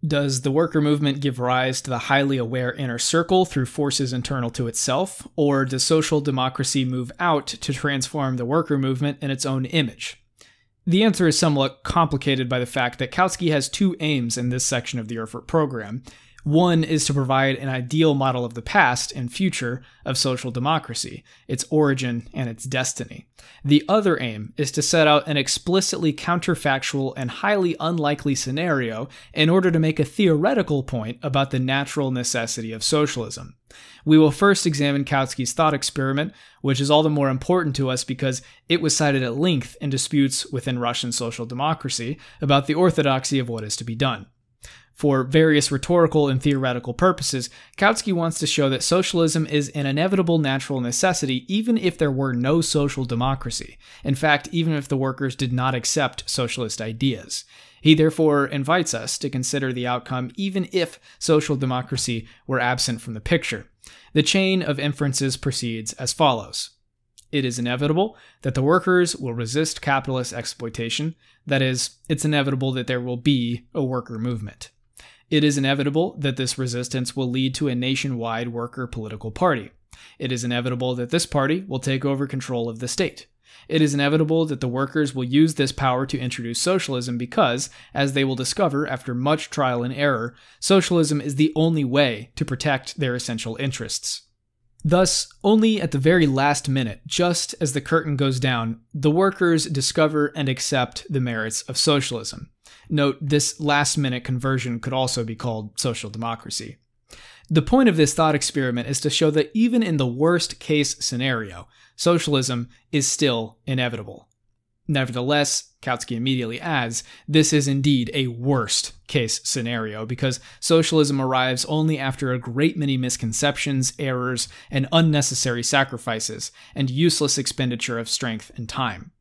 Does the worker movement give rise to the highly aware inner circle through forces internal to itself, or does social democracy move out to transform the worker movement in its own image? The answer is somewhat complicated by the fact that Kautsky has two aims in this section of the Erfurt program. One is to provide an ideal model of the past and future of social democracy, its origin and its destiny. The other aim is to set out an explicitly counterfactual and highly unlikely scenario in order to make a theoretical point about the natural necessity of socialism. We will first examine Kautsky's thought experiment, which is all the more important to us because it was cited at length in disputes within Russian social democracy about the orthodoxy of what is to be done. For various rhetorical and theoretical purposes, Kautsky wants to show that socialism is an inevitable natural necessity even if there were no social democracy. In fact, even if the workers did not accept socialist ideas. He therefore invites us to consider the outcome even if social democracy were absent from the picture. The chain of inferences proceeds as follows. It is inevitable that the workers will resist capitalist exploitation. That is, it's inevitable that there will be a worker movement. It is inevitable that this resistance will lead to a nationwide worker political party. It is inevitable that this party will take over control of the state. It is inevitable that the workers will use this power to introduce socialism because, as they will discover after much trial and error, socialism is the only way to protect their essential interests. Thus, only at the very last minute, just as the curtain goes down, the workers discover and accept the merits of socialism. Note, this last-minute conversion could also be called social democracy. The point of this thought experiment is to show that even in the worst-case scenario, socialism is still inevitable. Nevertheless, Kautsky immediately adds, this is indeed a worst-case scenario because socialism arrives only after a great many misconceptions, errors, and unnecessary sacrifices, and useless expenditure of strength and time.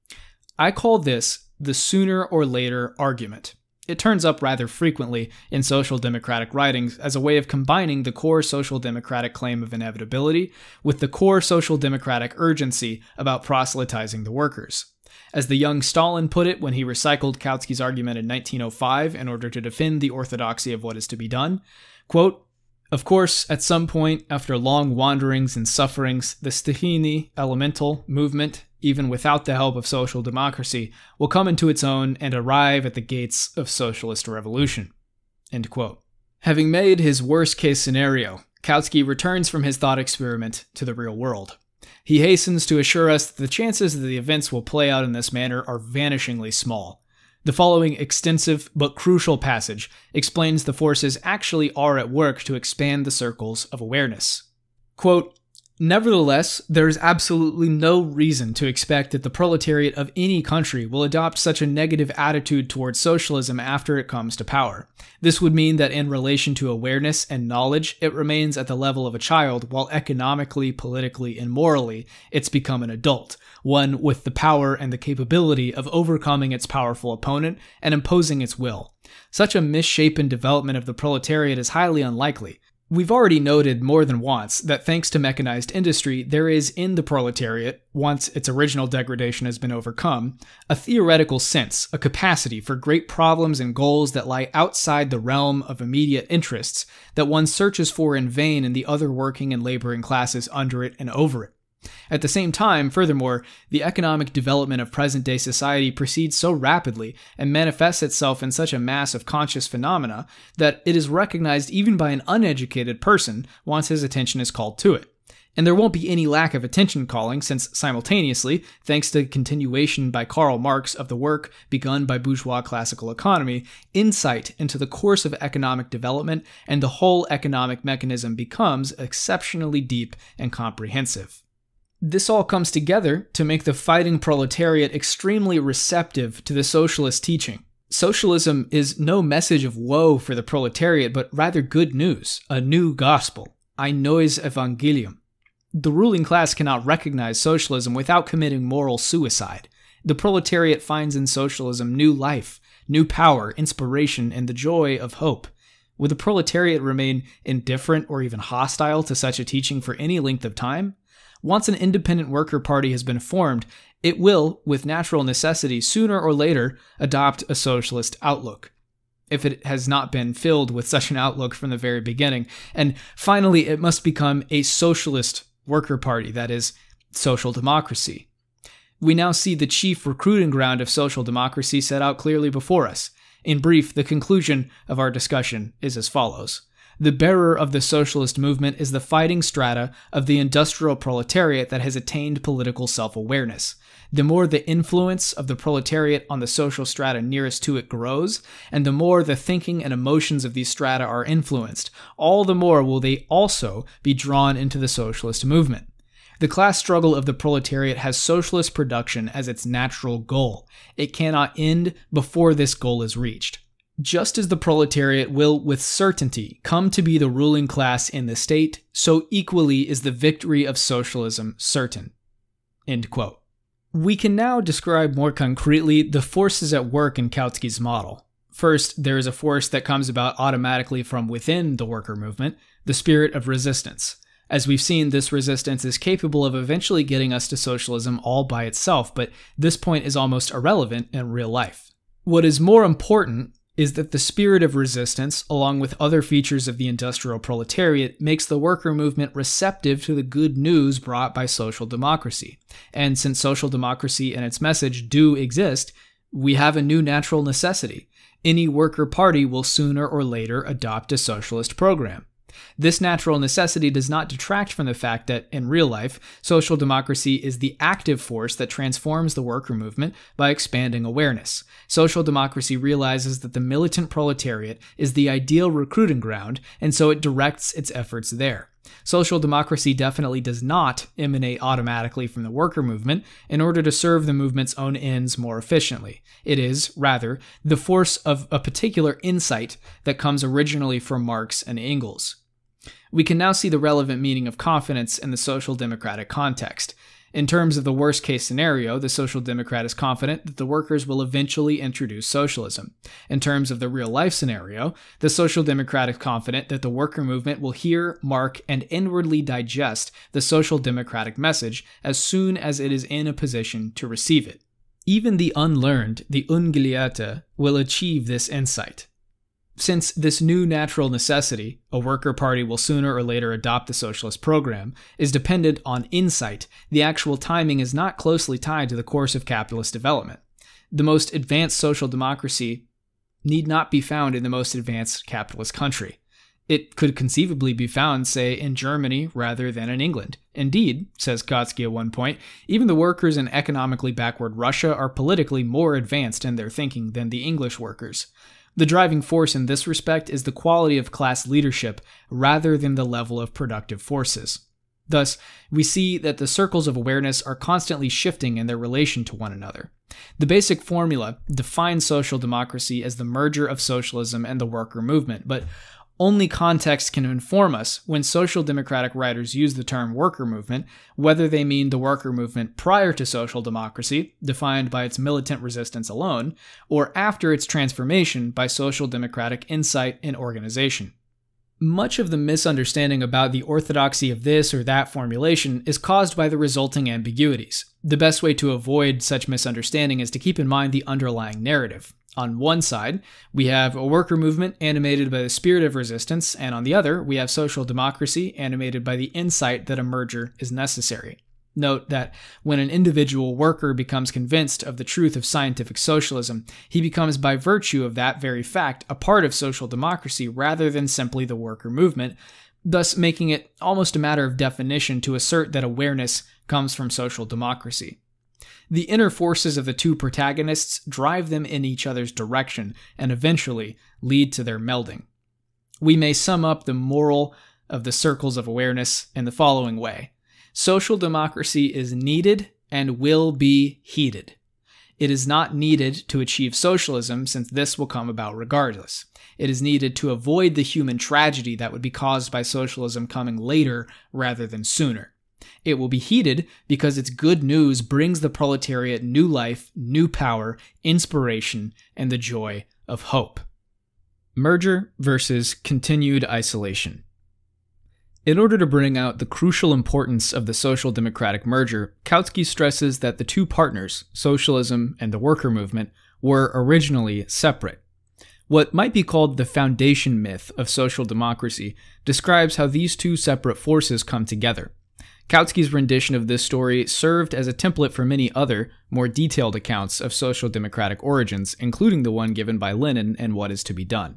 I call this the sooner or later argument. It turns up rather frequently in social democratic writings as a way of combining the core social democratic claim of inevitability with the core social democratic urgency about proselytizing the workers. As the young Stalin put it when he recycled Kautsky's argument in 1905 in order to defend the orthodoxy of what is to be done, quote, "Of course, at some point, after long wanderings and sufferings, the Stihini elemental movement, even without the help of social democracy, will come into its own and arrive at the gates of socialist revolution." End quote. Having made his worst-case scenario, Kautsky returns from his thought experiment to the real world. He hastens to assure us that the chances that the events will play out in this manner are vanishingly small. The following extensive but crucial passage explains the forces actually are at work to expand the circles of awareness. Quote, "Nevertheless, there is absolutely no reason to expect that the proletariat of any country will adopt such a negative attitude towards socialism after it comes to power. This would mean that in relation to awareness and knowledge, it remains at the level of a child, while economically, politically, and morally, it's become an adult, one with the power and the capability of overcoming its powerful opponent and imposing its will. Such a misshapen development of the proletariat is highly unlikely. We've already noted more than once that thanks to mechanized industry, there is in the proletariat, once its original degradation has been overcome, a theoretical sense, a capacity for great problems and goals that lie outside the realm of immediate interests that one searches for in vain in the other working and laboring classes under it and over it. At the same time, furthermore, the economic development of present-day society proceeds so rapidly and manifests itself in such a mass of conscious phenomena that it is recognized even by an uneducated person once his attention is called to it. And there won't be any lack of attention calling since simultaneously, thanks to continuation by Karl Marx of the work begun by bourgeois classical economy, insight into the course of economic development and the whole economic mechanism becomes exceptionally deep and comprehensive. This all comes together to make the fighting proletariat extremely receptive to the socialist teaching. Socialism is no message of woe for the proletariat, but rather good news, a new gospel, ein neues Evangelium. The ruling class cannot recognize socialism without committing moral suicide. The proletariat finds in socialism new life, new power, inspiration, and the joy of hope. Would the proletariat remain indifferent or even hostile to such a teaching for any length of time? Once an independent worker party has been formed, it will, with natural necessity, sooner or later, adopt a socialist outlook. if it has not been filled with such an outlook from the very beginning. And finally, it must become a socialist worker party, that is, social democracy. We now see the chief recruiting ground of social democracy set out clearly before us. In brief, the conclusion of our discussion is as follows. The bearer of the socialist movement is the fighting strata of the industrial proletariat that has attained political self-awareness. The more the influence of the proletariat on the social strata nearest to it grows, and the more the thinking and emotions of these strata are influenced, all the more will they also be drawn into the socialist movement. The class struggle of the proletariat has socialist production as its natural goal. It cannot end before this goal is reached. Just as the proletariat will with certainty come to be the ruling class in the state, so equally is the victory of socialism certain. End quote. We can now describe more concretely the forces at work in Kautsky's model. First, there is a force that comes about automatically from within the worker movement, the spirit of resistance. As we've seen, this resistance is capable of eventually getting us to socialism all by itself, but this point is almost irrelevant in real life. What is more important is that the spirit of resistance, along with other features of the industrial proletariat, makes the worker movement receptive to the good news brought by social democracy. And since social democracy and its message do exist, we have a new natural necessity. Any worker party will sooner or later adopt a socialist program. This natural necessity does not detract from the fact that, in real life, social democracy is the active force that transforms the worker movement by expanding awareness. Social democracy realizes that the militant proletariat is the ideal recruiting ground, and so it directs its efforts there. Social democracy definitely does not emanate automatically from the worker movement in order to serve the movement's own ends more efficiently. It is, rather, the force of a particular insight that comes originally from Marx and Engels. We can now see the relevant meaning of confidence in the social democratic context. In terms of the worst-case scenario, the social democrat is confident that the workers will eventually introduce socialism. In terms of the real-life scenario, the social democrat is confident that the worker movement will hear, mark, and inwardly digest the social democratic message as soon as it is in a position to receive it. Even the unlearned, the ungelehrte, will achieve this insight. Since this new natural necessity, a worker party will sooner or later adopt the socialist program, is dependent on insight, the actual timing is not closely tied to the course of capitalist development. The most advanced social democracy need not be found in the most advanced capitalist country. It could conceivably be found, say, in Germany rather than in England. Indeed, says Kautsky at one point, even the workers in economically backward Russia are politically more advanced in their thinking than the English workers. The driving force in this respect is the quality of class leadership rather than the level of productive forces. Thus, we see that the circles of awareness are constantly shifting in their relation to one another. The basic formula defines social democracy as the merger of socialism and the worker movement, but only context can inform us when social democratic writers use the term worker movement, whether they mean the worker movement prior to social democracy, defined by its militant resistance alone, or after its transformation by social democratic insight and organization. Much of the misunderstanding about the orthodoxy of this or that formulation is caused by the resulting ambiguities. The best way to avoid such misunderstanding is to keep in mind the underlying narrative. On one side, we have a worker movement animated by the spirit of resistance, and on the other, we have social democracy animated by the insight that a merger is necessary. Note that when an individual worker becomes convinced of the truth of scientific socialism, he becomes by virtue of that very fact a part of social democracy rather than simply the worker movement, thus making it almost a matter of definition to assert that awareness comes from social democracy. The inner forces of the two protagonists drive them in each other's direction and eventually lead to their melding. We may sum up the moral of the circles of awareness in the following way. Social democracy is needed and will be heeded. It is not needed to achieve socialism, since this will come about regardless. It is needed to avoid the human tragedy that would be caused by socialism coming later rather than sooner. It will be heeded because its good news brings the proletariat new life, new power, inspiration, and the joy of hope. Merger versus continued isolation. In order to bring out the crucial importance of the social democratic merger, Kautsky stresses that the two partners, socialism and the worker movement, were originally separate. What might be called the foundation myth of social democracy describes how these two separate forces come together. Kautsky's rendition of this story served as a template for many other, more detailed accounts of social democratic origins, including the one given by Lenin in What Is to Be Done.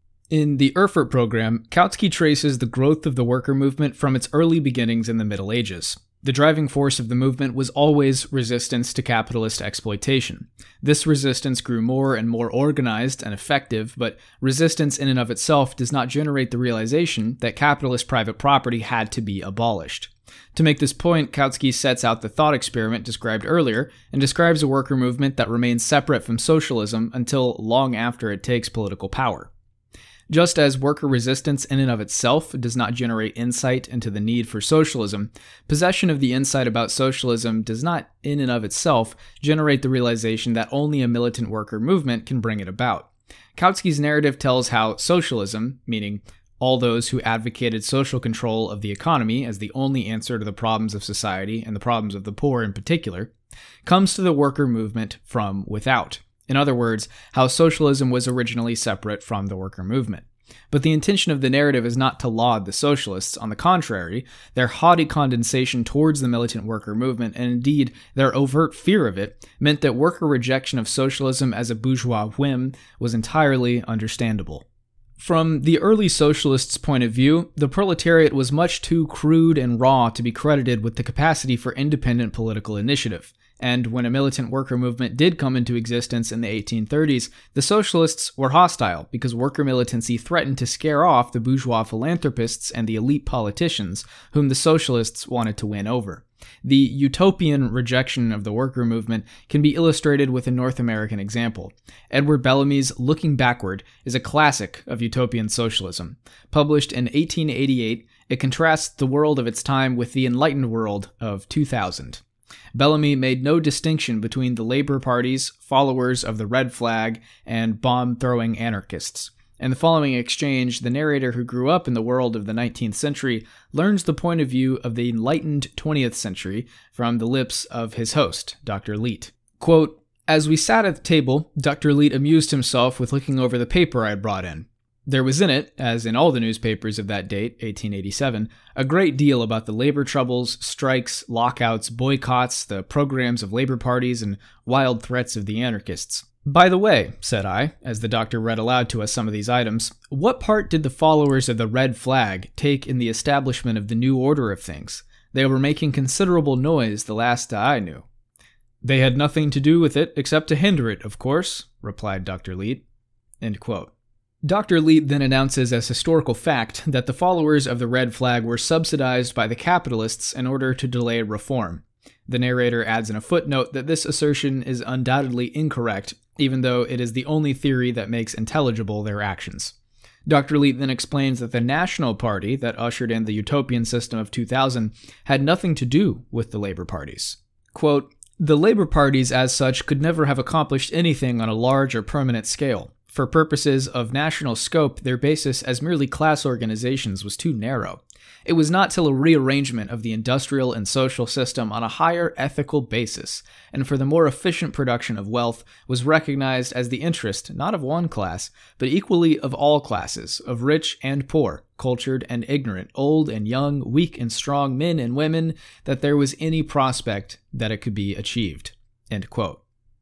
In the Erfurt program, Kautsky traces the growth of the worker movement from its early beginnings in the Middle Ages. The driving force of the movement was always resistance to capitalist exploitation. This resistance grew more and more organized and effective, but resistance in and of itself does not generate the realization that capitalist private property had to be abolished. To make this point, Kautsky sets out the thought experiment described earlier and describes a worker movement that remains separate from socialism until long after it takes political power. Just as worker resistance in and of itself does not generate insight into the need for socialism, possession of the insight about socialism does not in and of itself generate the realization that only a militant worker movement can bring it about. Kautsky's narrative tells how socialism, meaning all those who advocated social control of the economy as the only answer to the problems of society and the problems of the poor in particular, comes to the worker movement from without. In other words, how socialism was originally separate from the worker movement. But the intention of the narrative is not to laud the socialists. On the contrary, their haughty condensation towards the militant worker movement, and indeed their overt fear of it, meant that worker rejection of socialism as a bourgeois whim was entirely understandable. From the early socialists' point of view, the proletariat was much too crude and raw to be credited with the capacity for independent political initiative. And when a militant worker movement did come into existence in the 1830s, the socialists were hostile because worker militancy threatened to scare off the bourgeois philanthropists and the elite politicians whom the socialists wanted to win over. The utopian rejection of the worker movement can be illustrated with a North American example. Edward Bellamy's Looking Backward is a classic of utopian socialism. Published in 1888, it contrasts the world of its time with the enlightened world of 2000. Bellamy made no distinction between the Labor Party's followers of the red flag and bomb-throwing anarchists. In the following exchange, the narrator who grew up in the world of the 19th century learns the point of view of the enlightened 20th century from the lips of his host, Dr. Lih. Quote, "As we sat at the table, Dr. Lih amused himself with looking over the paper I had brought in. There was in it, as in all the newspapers of that date, 1887, a great deal about the labor troubles, strikes, lockouts, boycotts, the programs of labor parties, and wild threats of the anarchists. By the way," said I, as the doctor read aloud to us some of these items, "what part did the followers of the red flag take in the establishment of the new order of things? They were making considerable noise the last I knew." "They had nothing to do with it except to hinder it, of course," replied Dr. Lih. End quote. Dr. Lih then announces as historical fact that the followers of the red flag were subsidized by the capitalists in order to delay reform. The narrator adds in a footnote that this assertion is undoubtedly incorrect, even though it is the only theory that makes intelligible their actions. Dr. Lih then explains that the National Party that ushered in the utopian system of 2000 had nothing to do with the labor parties. Quote, "The labor parties as such could never have accomplished anything on a large or permanent scale. For purposes of national scope, their basis as merely class organizations was too narrow. It was not till a rearrangement of the industrial and social system on a higher ethical basis, and for the more efficient production of wealth, was recognized as the interest not of one class, but equally of all classes, of rich and poor, cultured and ignorant, old and young, weak and strong, men and women, that there was any prospect that it could be achieved." End quote.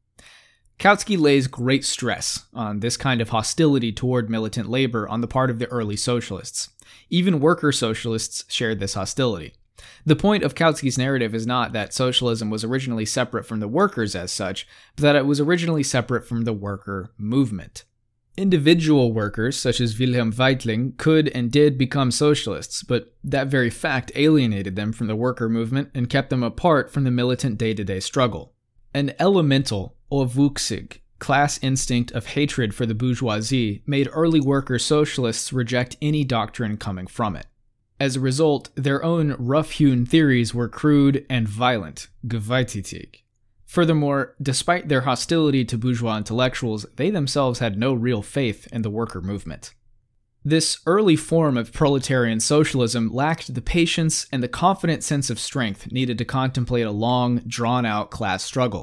Kautsky lays great stress on this kind of hostility toward militant labor on the part of the early socialists. Even worker socialists shared this hostility. The point of Kautsky's narrative is not that socialism was originally separate from the workers as such, but that it was originally separate from the worker movement. Individual workers, such as Wilhelm Weitling, could and did become socialists, but that very fact alienated them from the worker movement and kept them apart from the militant day-to-day struggle. An elemental, urwüchsig, class instinct of hatred for the bourgeoisie made early worker socialists reject any doctrine coming from it. As a result, their own rough-hewn theories were crude and violent, gewalttätig. Furthermore, despite their hostility to bourgeois intellectuals, they themselves had no real faith in the worker movement. This early form of proletarian socialism lacked the patience and the confident sense of strength needed to contemplate a long, drawn-out class struggle.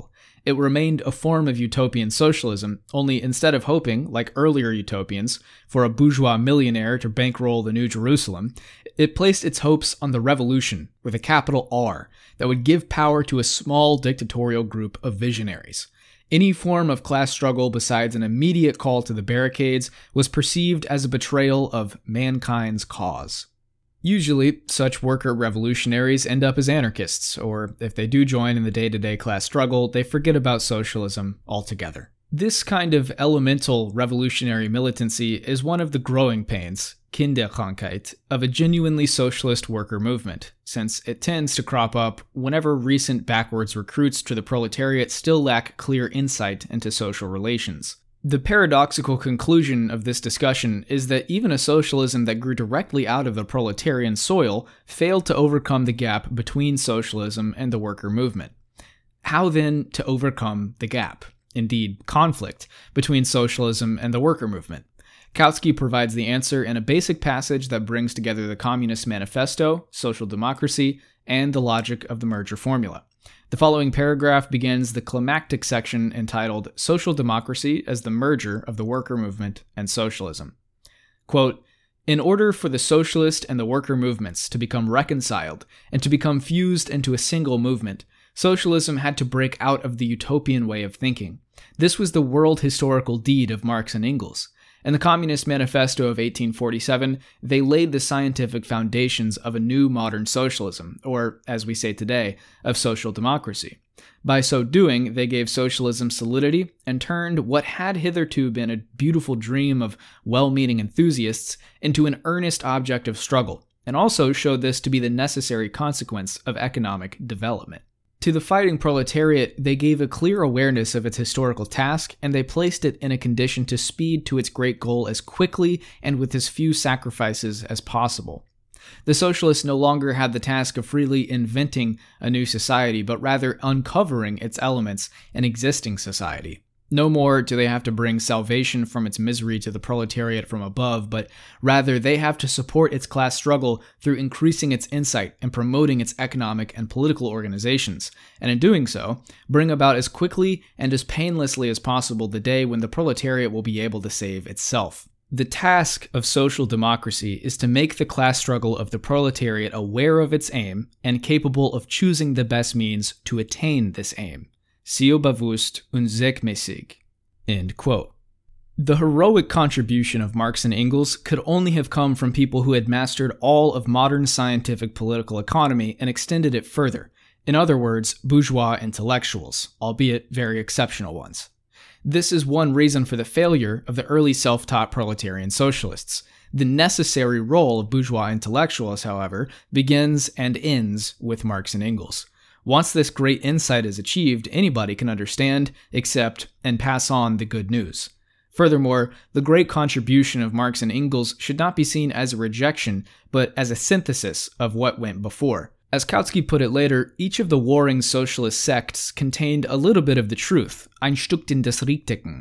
It remained a form of utopian socialism, only instead of hoping, like earlier utopians, for a bourgeois millionaire to bankroll the New Jerusalem, it placed its hopes on the revolution, with a capital R, that would give power to a small dictatorial group of visionaries. Any form of class struggle besides an immediate call to the barricades was perceived as a betrayal of mankind's cause. Usually, such worker revolutionaries end up as anarchists, or if they do join in the day-to-day class struggle, they forget about socialism altogether. This kind of elemental revolutionary militancy is one of the growing pains, Kinderkrankheit, of a genuinely socialist worker movement, since it tends to crop up whenever recent backwards recruits to the proletariat still lack clear insight into social relations. The paradoxical conclusion of this discussion is that even a socialism that grew directly out of the proletarian soil failed to overcome the gap between socialism and the worker movement. How then to overcome the gap, indeed conflict, between socialism and the worker movement? Kautsky provides the answer in a basic passage that brings together the Communist Manifesto, social democracy, and the logic of the merger formula. The following paragraph begins the climactic section entitled Social Democracy as the Merger of the Worker Movement and Socialism. Quote, "In order for the socialist and the worker movements to become reconciled and to become fused into a single movement, socialism had to break out of the utopian way of thinking. This was the world historical deed of Marx and Engels. In the Communist Manifesto of 1847, they laid the scientific foundations of a new modern socialism, or, as we say today, of social democracy. By so doing, they gave socialism solidity and turned what had hitherto been a beautiful dream of well-meaning enthusiasts into an earnest object of struggle, and also showed this to be the necessary consequence of economic development. To the fighting proletariat, they gave a clear awareness of its historical task, and they placed it in a condition to speed to its great goal as quickly and with as few sacrifices as possible. The socialists no longer had the task of freely inventing a new society, but rather uncovering its elements in existing society. No more do they have to bring salvation from its misery to the proletariat from above, but rather they have to support its class struggle through increasing its insight and promoting its economic and political organizations, and in doing so, bring about as quickly and as painlessly as possible the day when the proletariat will be able to save itself. The task of social democracy is to make the class struggle of the proletariat aware of its aim and capable of choosing the best means to attain this aim. Sehr bewusst und zweckmäßig." End quote. The heroic contribution of Marx and Engels could only have come from people who had mastered all of modern scientific political economy and extended it further. In other words, bourgeois intellectuals, albeit very exceptional ones. This is one reason for the failure of the early self-taught proletarian socialists. The necessary role of bourgeois intellectuals, however, begins and ends with Marx and Engels. Once this great insight is achieved, anybody can understand, accept, and pass on the good news. Furthermore, the great contribution of Marx and Engels should not be seen as a rejection, but as a synthesis of what went before. As Kautsky put it later, each of the warring socialist sects contained a little bit of the truth, ein Stückchen des Richtigen.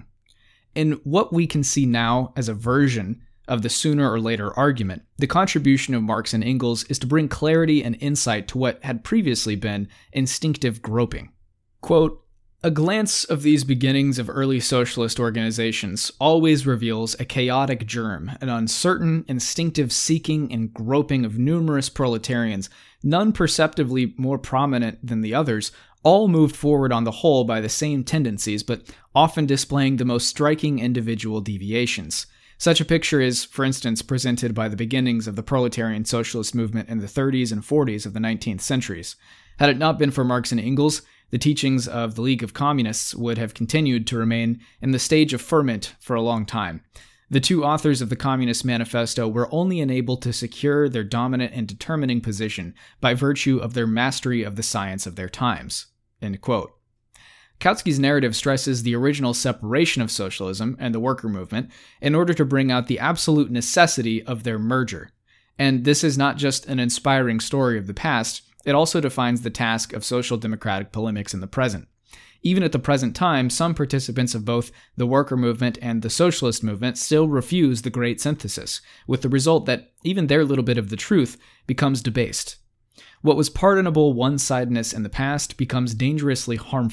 In what we can see now as a version of the sooner or later argument, the contribution of Marx and Engels is to bring clarity and insight to what had previously been instinctive groping. Quote, "A glance of these beginnings of early socialist organizations always reveals a chaotic germ, an uncertain, instinctive seeking and groping of numerous proletarians, none perceptibly more prominent than the others, all moved forward on the whole by the same tendencies, but often displaying the most striking individual deviations. Such a picture is, for instance, presented by the beginnings of the proletarian socialist movement in the 30s and 40s of the 19th centuries. Had it not been for Marx and Engels, the teachings of the League of Communists would have continued to remain in the stage of ferment for a long time. The two authors of the Communist Manifesto were only enabled to secure their dominant and determining position by virtue of their mastery of the science of their times." End quote. Kautsky's narrative stresses the original separation of socialism and the worker movement in order to bring out the absolute necessity of their merger. And this is not just an inspiring story of the past, it also defines the task of social democratic polemics in the present. Even at the present time, some participants of both the worker movement and the socialist movement still refuse the great synthesis, with the result that even their little bit of the truth becomes debased. What was pardonable one-sidedness in the past becomes dangerously harmful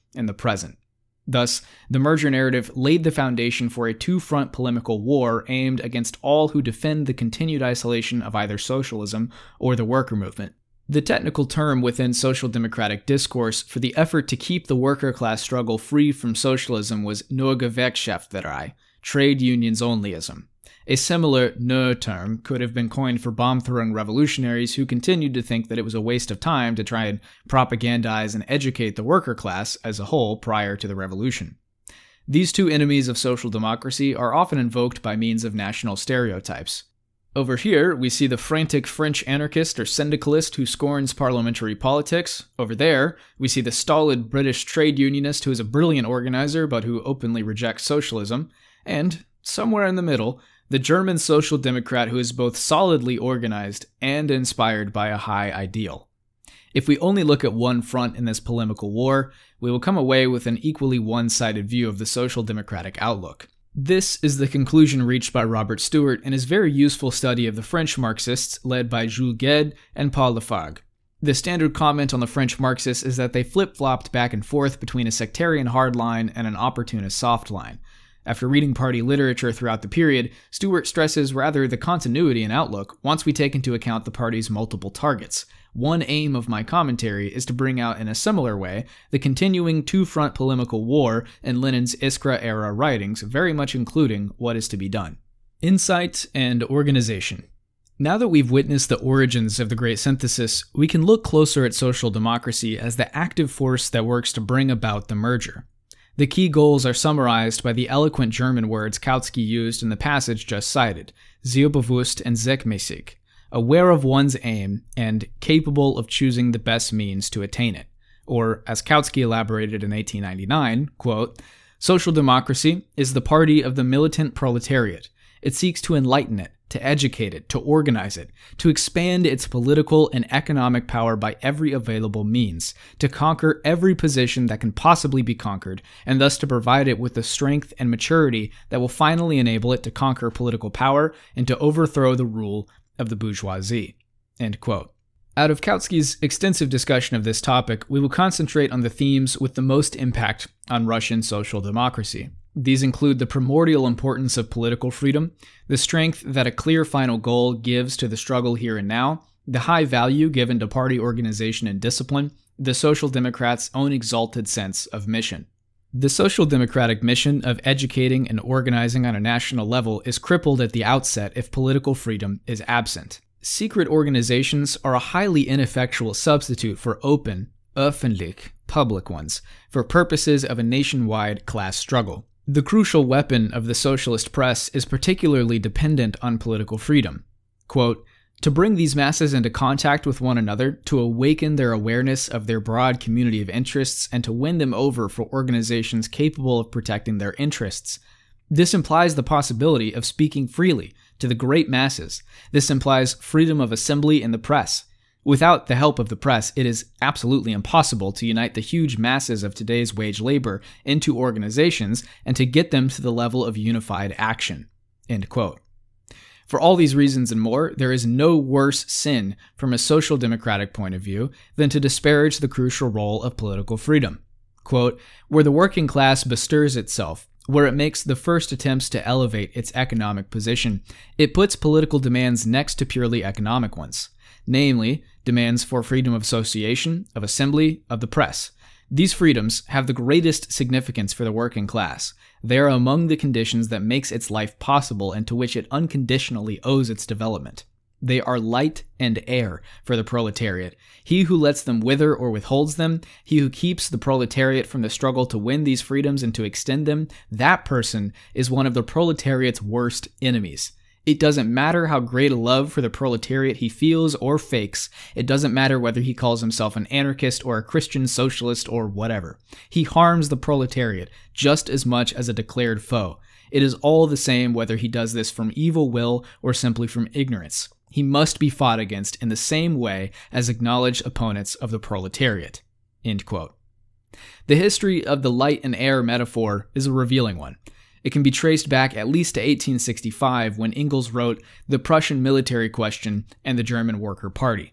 in the present. Thus, the merger narrative laid the foundation for a two-front polemical war aimed against all who defend the continued isolation of either socialism or the worker movement. The technical term within social democratic discourse for the effort to keep the worker class struggle free from socialism was Nur-Gewerkschafterei, trade unions onlyism. A similar Nur term could have been coined for bomb-throwing revolutionaries who continued to think that it was a waste of time to try and propagandize and educate the worker class as a whole prior to the revolution. These two enemies of social democracy are often invoked by means of national stereotypes. Over here, we see the frantic French anarchist or syndicalist who scorns parliamentary politics. Over there, we see the stolid British trade unionist who is a brilliant organizer but who openly rejects socialism. And, somewhere in the middle, the German social democrat who is both solidly organized and inspired by a high ideal. If we only look at one front in this polemical war, we will come away with an equally one-sided view of the social democratic outlook. This is the conclusion reached by Robert Stewart in his very useful study of the French Marxists led by Jules Gued and Paul Lafargue. The standard comment on the French Marxists is that they flip-flopped back and forth between a sectarian hard line and an opportunist soft line. After reading party literature throughout the period, Stewart stresses rather the continuity in outlook once we take into account the party's multiple targets. One aim of my commentary is to bring out in a similar way the continuing two-front polemical war in Lenin's Iskra-era writings, very much including what is to be done. Insight and organization. Now that we've witnessed the origins of the Great Synthesis, we can look closer at social democracy as the active force that works to bring about the merger. The key goals are summarized by the eloquent German words Kautsky used in the passage just cited, zielbewusst and zweckmäßig, aware of one's aim and capable of choosing the best means to attain it. Or, as Kautsky elaborated in 1899, quote, social democracy is the party of the militant proletariat. It seeks to enlighten it, to educate it, to organize it, to expand its political and economic power by every available means, to conquer every position that can possibly be conquered, and thus to provide it with the strength and maturity that will finally enable it to conquer political power and to overthrow the rule of the bourgeoisie. End quote. Out of Kautsky's extensive discussion of this topic, we will concentrate on the themes with the most impact on Russian social democracy. These include the primordial importance of political freedom, the strength that a clear final goal gives to the struggle here and now, the high value given to party organization and discipline, the Social Democrats' own exalted sense of mission. The social democratic mission of educating and organizing on a national level is crippled at the outset if political freedom is absent. Secret organizations are a highly ineffectual substitute for open, öffentlich, public ones, for purposes of a nationwide class struggle. The crucial weapon of the socialist press is particularly dependent on political freedom. Quote, to bring these masses into contact with one another, to awaken their awareness of their broad community of interests, and to win them over for organizations capable of protecting their interests. This implies the possibility of speaking freely to the great masses. This implies freedom of assembly in the press. Without the help of the press, it is absolutely impossible to unite the huge masses of today's wage labor into organizations and to get them to the level of unified action. End quote. For all these reasons and more, there is no worse sin from a social democratic point of view than to disparage the crucial role of political freedom. Quote, where the working class bestirs itself, where it makes the first attempts to elevate its economic position, it puts political demands next to purely economic ones. Namely, demands for freedom of association, of assembly, of the press. These freedoms have the greatest significance for the working class. They are among the conditions that makes its life possible and to which it unconditionally owes its development. They are light and air for the proletariat. He who lets them wither or withholds them, he who keeps the proletariat from the struggle to win these freedoms and to extend them, that person is one of the proletariat's worst enemies. It doesn't matter how great a love for the proletariat he feels or fakes. It doesn't matter whether he calls himself an anarchist or a Christian socialist or whatever. He harms the proletariat just as much as a declared foe. It is all the same whether he does this from evil will or simply from ignorance. He must be fought against in the same way as acknowledged opponents of the proletariat. End quote. The history of the light and air metaphor is a revealing one. It can be traced back at least to 1865 when Engels wrote The Prussian Military Question and the German Worker Party.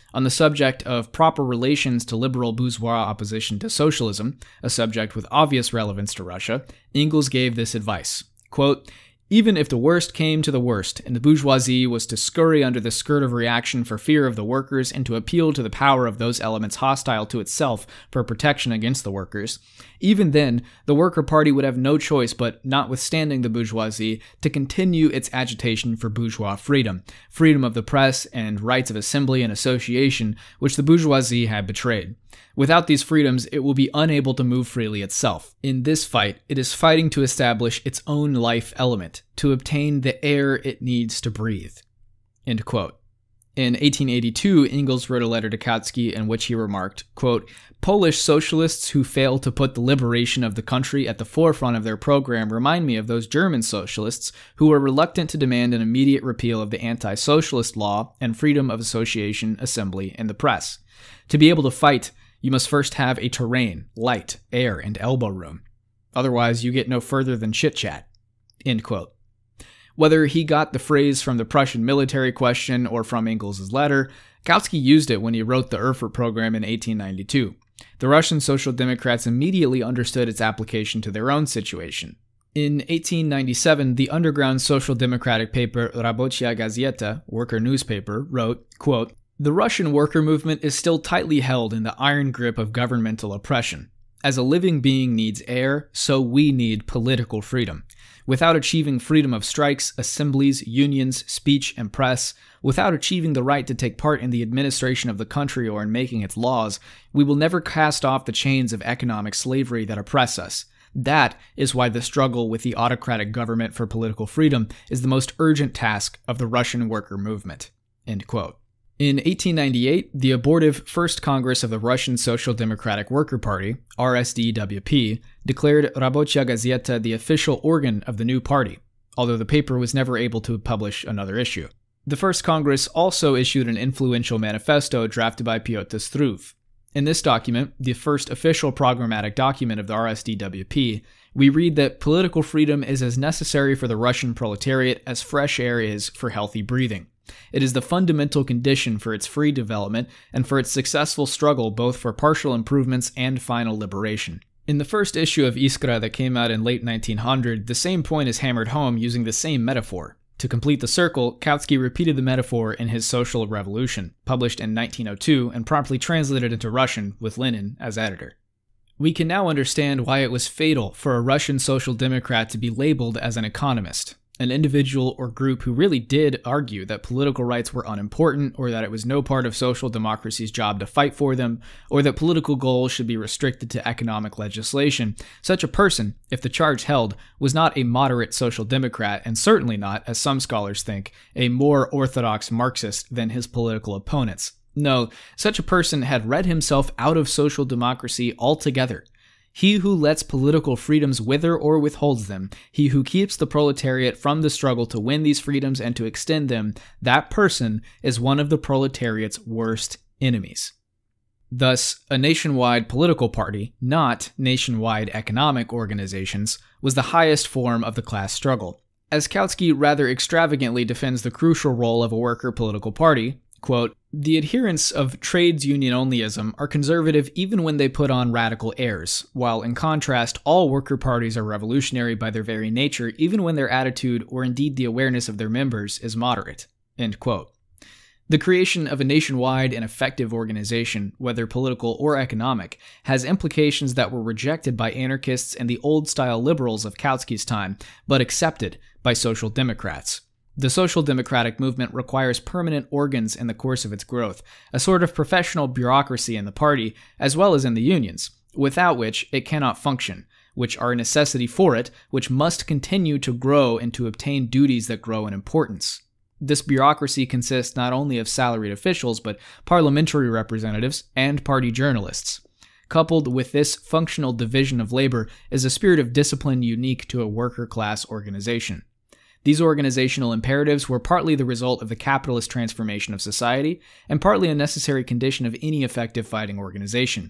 On the subject of proper relations to liberal bourgeois opposition to socialism, a subject with obvious relevance to Russia, Engels gave this advice, quote, "Even if the worst came to the worst, and the bourgeoisie was to scurry under the skirt of reaction for fear of the workers and to appeal to the power of those elements hostile to itself for protection against the workers, even then the Worker Party would have no choice but, notwithstanding the bourgeoisie, to continue its agitation for bourgeois freedom, freedom of the press and rights of assembly and association, which the bourgeoisie had betrayed. Without these freedoms, it will be unable to move freely itself. In this fight, it is fighting to establish its own life element, to obtain the air it needs to breathe." End quote. In 1882, Engels wrote a letter to Kautsky in which he remarked, quote, "Polish socialists who fail to put the liberation of the country at the forefront of their program remind me of those German socialists who were reluctant to demand an immediate repeal of the anti-socialist law and freedom of association, assembly, and the press. To be able to fight, you must first have a terrain, light, air, and elbow room. Otherwise, you get no further than chit-chat." End quote. Whether he got the phrase from the Prussian military question or from Engels' letter, Kautsky used it when he wrote the Erfurt program in 1892. The Russian Social Democrats immediately understood its application to their own situation. In 1897, the underground social democratic paper Rабочая Gazeta, worker newspaper, wrote, quote, "The Russian worker movement is still tightly held in the iron grip of governmental oppression. As a living being needs air, so we need political freedom. Without achieving freedom of strikes, assemblies, unions, speech, and press, without achieving the right to take part in the administration of the country or in making its laws, we will never cast off the chains of economic slavery that oppress us. That is why the struggle with the autocratic government for political freedom is the most urgent task of the Russian worker movement." End quote. In 1898, the abortive First Congress of the Russian Social Democratic Worker Party, RSDWP, declared Rabочая Gazeta the official organ of the new party, although the paper was never able to publish another issue. The First Congress also issued an influential manifesto drafted by Pyotr Struve. In this document, the first official programmatic document of the RSDWP, we read that political freedom is as necessary for the Russian proletariat as fresh air is for healthy breathing. It is the fundamental condition for its free development and for its successful struggle both for partial improvements and final liberation. In the first issue of Iskra that came out in late 1900, the same point is hammered home using the same metaphor. To complete the circle, Kautsky repeated the metaphor in his Social Revolution, published in 1902 and promptly translated into Russian with Lenin as editor. We can now understand why it was fatal for a Russian social democrat to be labeled as an economist, an individual or group who really did argue that political rights were unimportant, or that it was no part of social democracy's job to fight for them, or that political goals should be restricted to economic legislation. Such a person, if the charge held, was not a moderate social democrat, and certainly not, as some scholars think, a more orthodox Marxist than his political opponents. No, such a person had read himself out of social democracy altogether. He who lets political freedoms wither or withholds them, he who keeps the proletariat from the struggle to win these freedoms and to extend them, that person is one of the proletariat's worst enemies. Thus, a nationwide political party, not nationwide economic organizations, was the highest form of the class struggle. As Kautsky rather extravagantly defends the crucial role of a worker political party, quote, "The adherents of trades union-onlyism are conservative even when they put on radical airs, while in contrast all worker parties are revolutionary by their very nature even when their attitude, or indeed the awareness of their members, is moderate." End quote. The creation of a nationwide and effective organization, whether political or economic, has implications that were rejected by anarchists and the old-style liberals of Kautsky's time, but accepted by social democrats. The social democratic movement requires permanent organs in the course of its growth, a sort of professional bureaucracy in the party, as well as in the unions, without which it cannot function, which are a necessity for it, which must continue to grow and to obtain duties that grow in importance. This bureaucracy consists not only of salaried officials, but parliamentary representatives and party journalists. Coupled with this functional division of labor is a spirit of discipline unique to a worker class organization. These organizational imperatives were partly the result of the capitalist transformation of society, and partly a necessary condition of any effective fighting organization.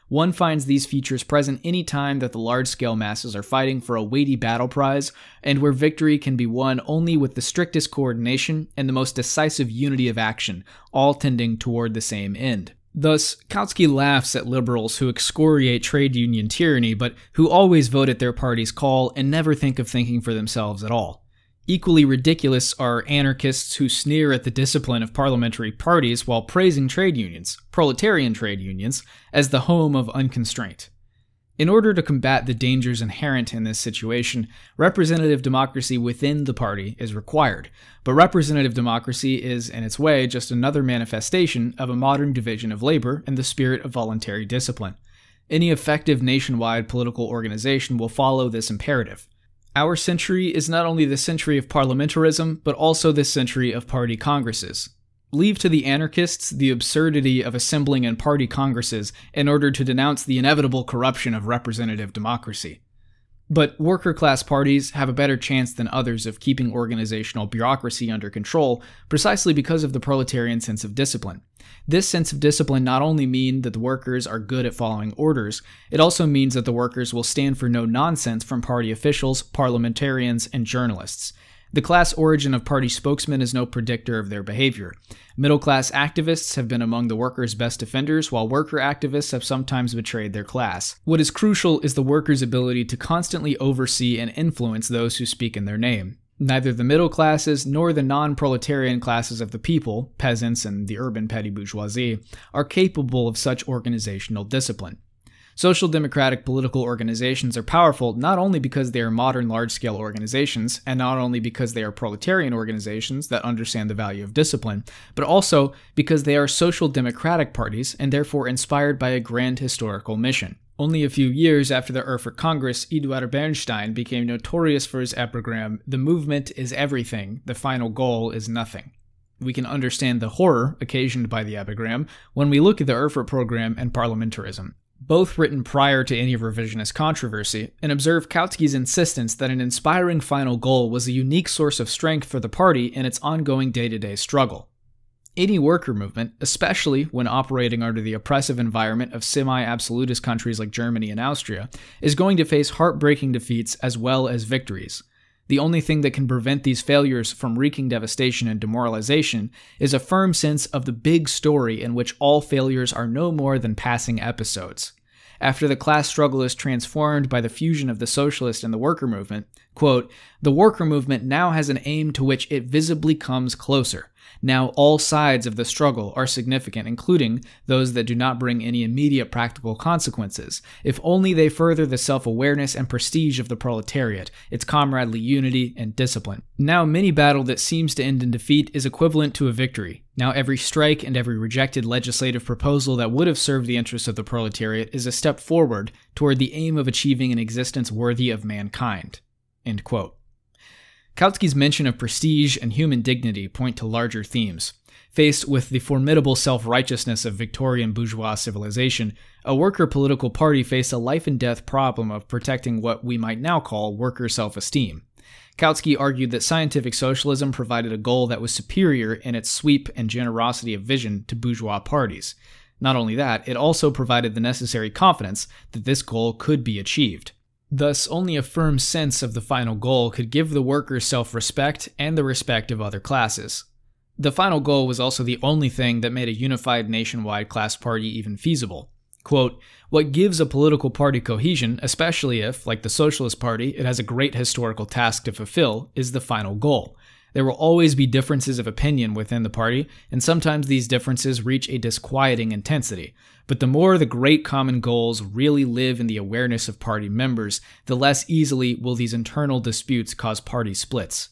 One finds these features present any time that the large-scale masses are fighting for a weighty battle prize, and where victory can be won only with the strictest coordination and the most decisive unity of action, all tending toward the same end. Thus, Kautsky laughs at liberals who excoriate trade union tyranny, but who always vote at their party's call and never think of thinking for themselves at all. Equally ridiculous are anarchists who sneer at the discipline of parliamentary parties while praising trade unions, proletarian trade unions, as the home of unconstraint. In order to combat the dangers inherent in this situation, representative democracy within the party is required, but representative democracy is, in its way, just another manifestation of a modern division of labor and the spirit of voluntary discipline. Any effective nationwide political organization will follow this imperative. Our century is not only the century of parliamentarism, but also the century of party congresses. Leave to the anarchists the absurdity of assembling in party congresses in order to denounce the inevitable corruption of representative democracy. But worker-class parties have a better chance than others of keeping organizational bureaucracy under control precisely because of the proletarian sense of discipline. This sense of discipline not only means that the workers are good at following orders, it also means that the workers will stand for no nonsense from party officials, parliamentarians, and journalists. The class origin of party spokesmen is no predictor of their behavior. Middle-class activists have been among the workers' best defenders, while worker activists have sometimes betrayed their class. What is crucial is the workers' ability to constantly oversee and influence those who speak in their name. Neither the middle classes nor the non-proletarian classes of the people, peasants and the urban petty bourgeoisie, are capable of such organizational discipline. Social democratic political organizations are powerful not only because they are modern large-scale organizations, and not only because they are proletarian organizations that understand the value of discipline, but also because they are social democratic parties and therefore inspired by a grand historical mission. Only a few years after the Erfurt Congress, Eduard Bernstein became notorious for his epigram, "The movement is everything, the final goal is nothing." We can understand the horror occasioned by the epigram when we look at the Erfurt program and parliamentarism, both written prior to any revisionist controversy, and observe Kautsky's insistence that an inspiring final goal was a unique source of strength for the party in its ongoing day-to-day struggle. Any worker movement, especially when operating under the oppressive environment of semi-absolutist countries like Germany and Austria, is going to face heartbreaking defeats as well as victories. The only thing that can prevent these failures from wreaking devastation and demoralization is a firm sense of the big story in which all failures are no more than passing episodes. After the class struggle is transformed by the fusion of the socialist and the worker movement, quote, "The worker movement now has an aim to which it visibly comes closer. Now all sides of the struggle are significant, including those that do not bring any immediate practical consequences, if only they further the self-awareness and prestige of the proletariat, its comradely unity and discipline. Now many battle that seems to end in defeat is equivalent to a victory. Now every strike and every rejected legislative proposal that would have served the interests of the proletariat is a step forward toward the aim of achieving an existence worthy of mankind." End quote. Kautsky's mention of prestige and human dignity point to larger themes. Faced with the formidable self-righteousness of Victorian bourgeois civilization, a worker political party faced a life-and-death problem of protecting what we might now call worker self-esteem. Kautsky argued that scientific socialism provided a goal that was superior in its sweep and generosity of vision to bourgeois parties. Not only that, it also provided the necessary confidence that this goal could be achieved. Thus, only a firm sense of the final goal could give the workers self-respect and the respect of other classes. The final goal was also the only thing that made a unified nationwide class party even feasible. Quote, "What gives a political party cohesion, especially if, like the Socialist Party, it has a great historical task to fulfill, is the final goal. There will always be differences of opinion within the party, and sometimes these differences reach a disquieting intensity. But the more the great common goals really live in the awareness of party members, the less easily will these internal disputes cause party splits."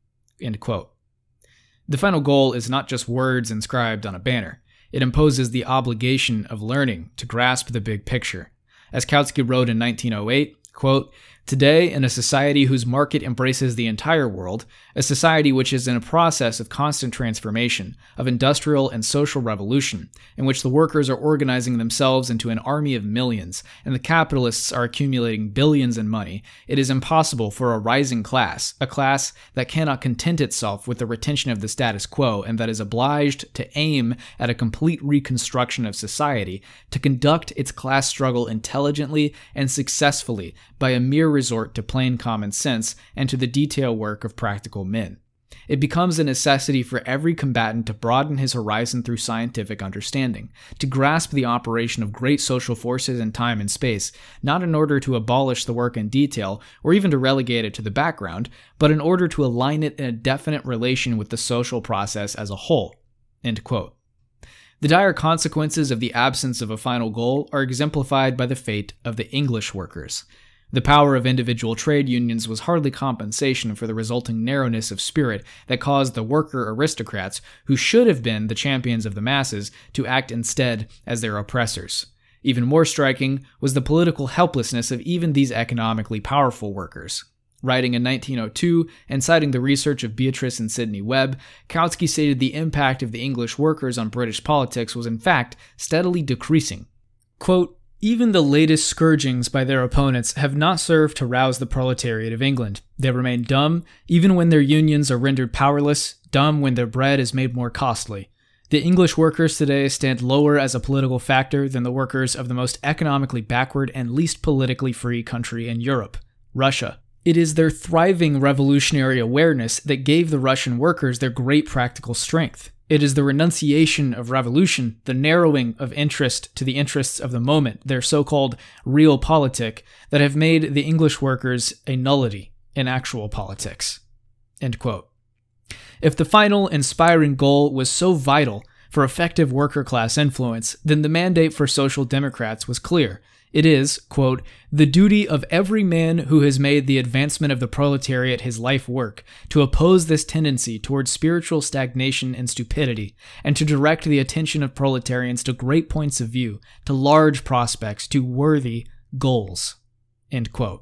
End quote. The final goal is not just words inscribed on a banner. It imposes the obligation of learning to grasp the big picture. As Kautsky wrote in 1908, quote, Today, in a society whose market embraces the entire world, a society which is in a process of constant transformation, of industrial and social revolution, in which the workers are organizing themselves into an army of millions, and the capitalists are accumulating billions in money, it is impossible for a rising class, a class that cannot content itself with the retention of the status quo and that is obliged to aim at a complete reconstruction of society, to conduct its class struggle intelligently and successfully by a mere resort to plain common sense and to the detail work of practical men. It becomes a necessity for every combatant to broaden his horizon through scientific understanding, to grasp the operation of great social forces in time and space, not in order to abolish the work in detail or even to relegate it to the background, but in order to align it in a definite relation with the social process as a whole." End quote. The dire consequences of the absence of a final goal are exemplified by the fate of the English workers. The power of individual trade unions was hardly compensation for the resulting narrowness of spirit that caused the worker aristocrats, who should have been the champions of the masses, to act instead as their oppressors. Even more striking was the political helplessness of even these economically powerful workers. Writing in 1902 and citing the research of Beatrice and Sidney Webb, Kautsky stated the impact of the English workers on British politics was in fact steadily decreasing. Quote, "Even the latest scourgings by their opponents have not served to rouse the proletariat of England. They remain dumb, even when their unions are rendered powerless, dumb when their bread is made more costly. The English workers today stand lower as a political factor than the workers of the most economically backward and least politically free country in Europe, Russia. It is their thriving revolutionary awareness that gave the Russian workers their great practical strength. It is the renunciation of revolution, the narrowing of interest to the interests of the moment, their so-called realpolitik, that have made the English workers a nullity in actual politics." End quote. If the final inspiring goal was so vital for effective worker class influence, then the mandate for social democrats was clear. It is, quote, "the duty of every man who has made the advancement of the proletariat his life work, to oppose this tendency towards spiritual stagnation and stupidity, and to direct the attention of proletarians to great points of view, to large prospects, to worthy goals." End quote.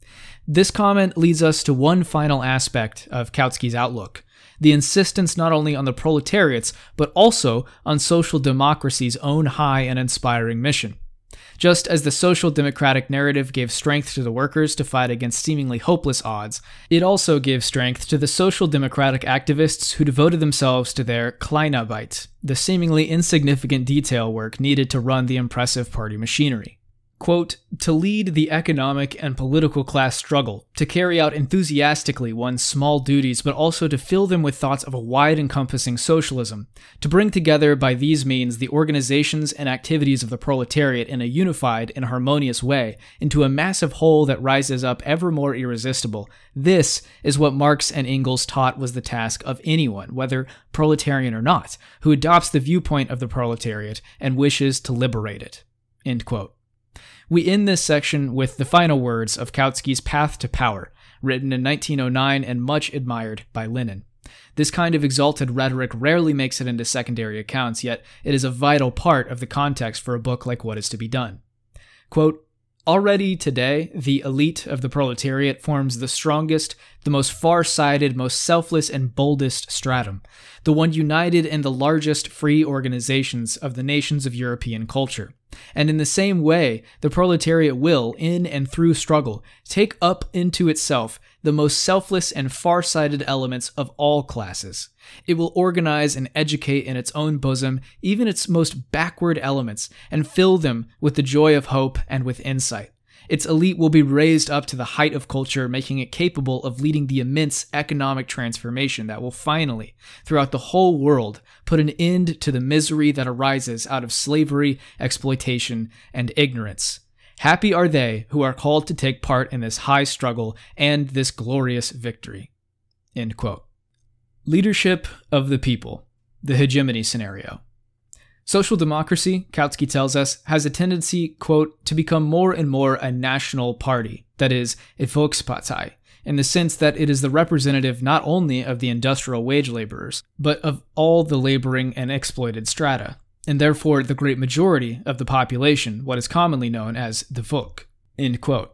This comment leads us to one final aspect of Kautsky's outlook: the insistence not only on the proletariat's, but also on social democracy's own high and inspiring mission. Just as the social democratic narrative gave strength to the workers to fight against seemingly hopeless odds, it also gave strength to the social democratic activists who devoted themselves to their Kleinarbeit, the seemingly insignificant detail work needed to run the impressive party machinery. Quote, "to lead the economic and political class struggle, to carry out enthusiastically one's small duties, but also to fill them with thoughts of a wide-encompassing socialism, to bring together by these means the organizations and activities of the proletariat in a unified and harmonious way into a massive whole that rises up ever more irresistible. This is what Marx and Engels taught was the task of anyone, whether proletarian or not, who adopts the viewpoint of the proletariat and wishes to liberate it." End quote. We end this section with the final words of Kautsky's Path to Power, written in 1909 and much admired by Lenin. This kind of exalted rhetoric rarely makes it into secondary accounts, yet it is a vital part of the context for a book like What Is to Be Done. Quote, "Already today, the elite of the proletariat forms the strongest, the most far-sighted, most selfless and boldest stratum, the one united in the largest free organizations of the nations of European culture. And in the same way, the proletariat will, in and through struggle, take up into itself the most selfless and far-sighted elements of all classes. It will organize and educate in its own bosom even its most backward elements, and fill them with the joy of hope and with insight. Its elite will be raised up to the height of culture, making it capable of leading the immense economic transformation that will finally, throughout the whole world, put an end to the misery that arises out of slavery, exploitation, and ignorance. Happy are they who are called to take part in this high struggle and this glorious victory." End quote. Leadership of the people, the hegemony scenario. Social democracy, Kautsky tells us, has a tendency, quote, "to become more and more a national party, that is, a Volkspartei, in the sense that it is the representative not only of the industrial wage laborers, but of all the laboring and exploited strata, and therefore the great majority of the population, what is commonly known as the Volk." End quote.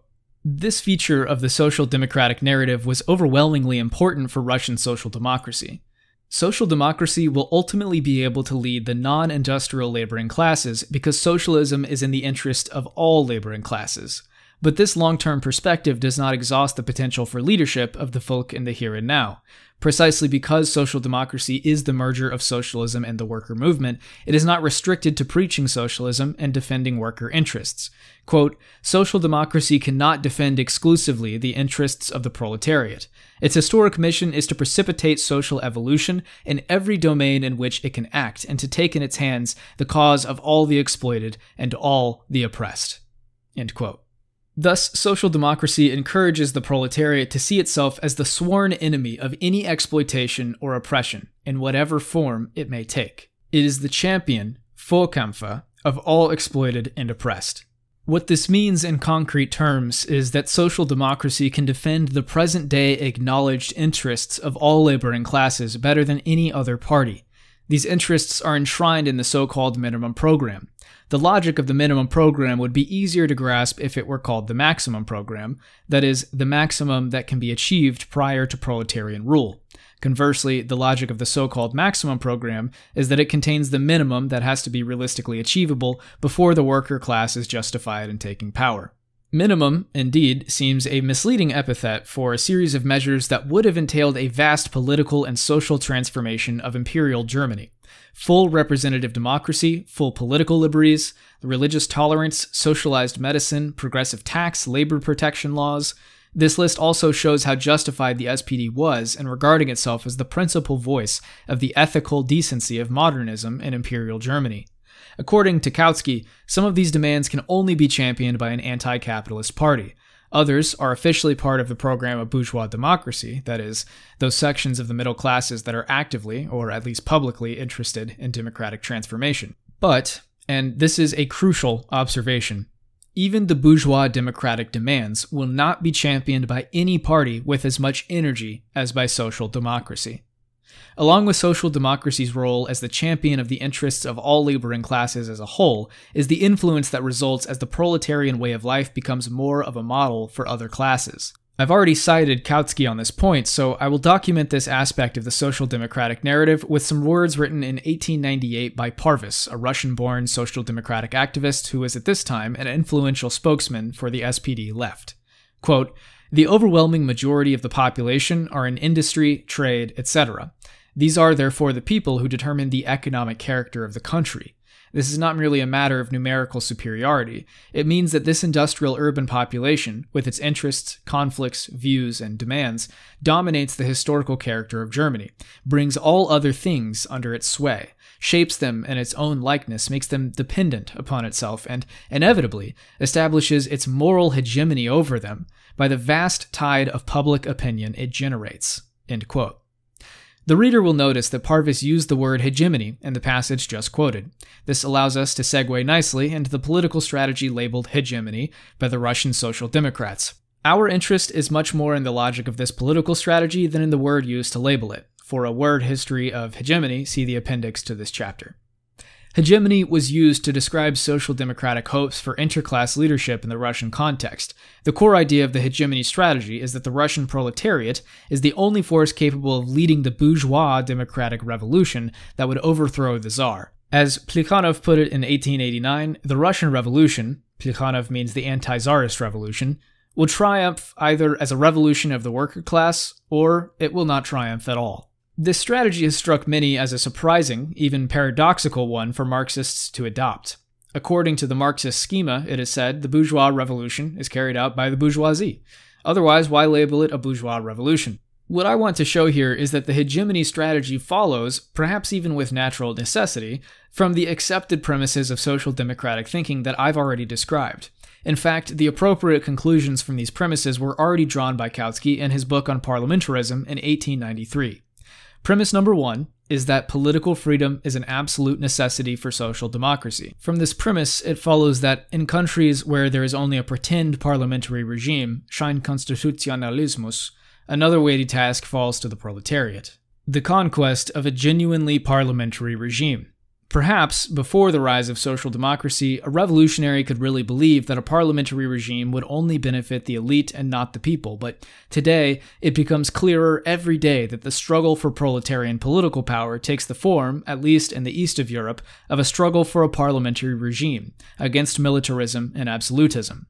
This feature of the social democratic narrative was overwhelmingly important for Russian social democracy. Social democracy will ultimately be able to lead the non-industrial laboring classes because socialism is in the interest of all laboring classes. But this long-term perspective does not exhaust the potential for leadership of the folk in the here and now. Precisely because social democracy is the merger of socialism and the worker movement, it is not restricted to preaching socialism and defending worker interests. Quote, social democracy cannot defend exclusively the interests of the proletariat. Its historic mission is to precipitate social evolution in every domain in which it can act and to take in its hands the cause of all the exploited and all the oppressed. End quote. Thus, social democracy encourages the proletariat to see itself as the sworn enemy of any exploitation or oppression, in whatever form it may take. It is the champion, Vorkämpfer, of all exploited and oppressed. What this means in concrete terms is that social democracy can defend the present-day acknowledged interests of all laboring classes better than any other party. These interests are enshrined in the so-called minimum program. The logic of the minimum program would be easier to grasp if it were called the maximum program, that is, the maximum that can be achieved prior to proletarian rule. Conversely, the logic of the so-called maximum program is that it contains the minimum that has to be realistically achievable before the worker class is justified in taking power. Minimum, indeed, seems a misleading epithet for a series of measures that would have entailed a vast political and social transformation of imperial Germany. Full representative democracy, full political liberties, religious tolerance, socialized medicine, progressive tax, labor protection laws. This list also shows how justified the SPD was in regarding itself as the principal voice of the ethical decency of modernism in imperial Germany. According to Kautsky, some of these demands can only be championed by an anti-capitalist party. Others are officially part of the program of bourgeois democracy, that is, those sections of the middle classes that are actively, or at least publicly, interested in democratic transformation. But, and this is a crucial observation, even the bourgeois democratic demands will not be championed by any party with as much energy as by social democracy. Along with social democracy's role as the champion of the interests of all laboring classes as a whole, is the influence that results as the proletarian way of life becomes more of a model for other classes. I've already cited Kautsky on this point, so I will document this aspect of the social democratic narrative with some words written in 1898 by Parvis, a Russian-born social democratic activist who was at this time an influential spokesman for the SPD left. Quote, "The overwhelming majority of the population are in industry, trade, etc. These are therefore the people who determine the economic character of the country. This is not merely a matter of numerical superiority. It means that this industrial urban population, with its interests, conflicts, views, and demands, dominates the historical character of Germany, brings all other things under its sway, shapes them in its own likeness, makes them dependent upon itself, and inevitably establishes its moral hegemony over them by the vast tide of public opinion it generates." End quote. The reader will notice that Parvis used the word hegemony in the passage just quoted. This allows us to segue nicely into the political strategy labeled hegemony by the Russian Social Democrats. Our interest is much more in the logic of this political strategy than in the word used to label it. For a word history of hegemony, see the appendix to this chapter. Hegemony was used to describe social democratic hopes for interclass leadership in the Russian context. The core idea of the hegemony strategy is that the Russian proletariat is the only force capable of leading the bourgeois democratic revolution that would overthrow the Tsar. As Plekhanov put it in 1889, the Russian Revolution, Plekhanov means the anti-Tsarist revolution, will triumph either as a revolution of the worker class, or it will not triumph at all. This strategy has struck many as a surprising, even paradoxical one for Marxists to adopt. According to the Marxist schema, it is said, the bourgeois revolution is carried out by the bourgeoisie. Otherwise, why label it a bourgeois revolution? What I want to show here is that the hegemony strategy follows, perhaps even with natural necessity, from the accepted premises of social democratic thinking that I've already described. In fact, the appropriate conclusions from these premises were already drawn by Kautsky in his book on parliamentarism in 1893. Premise number 1 is that political freedom is an absolute necessity for social democracy. From this premise, it follows that in countries where there is only a pretend parliamentary regime, Scheinkonstitutionalismus, another weighty task falls to the proletariat: the conquest of a genuinely parliamentary regime. Perhaps, before the rise of social democracy, a revolutionary could really believe that a parliamentary regime would only benefit the elite and not the people, but today, it becomes clearer every day that the struggle for proletarian political power takes the form, at least in the east of Europe, of a struggle for a parliamentary regime, against militarism and absolutism.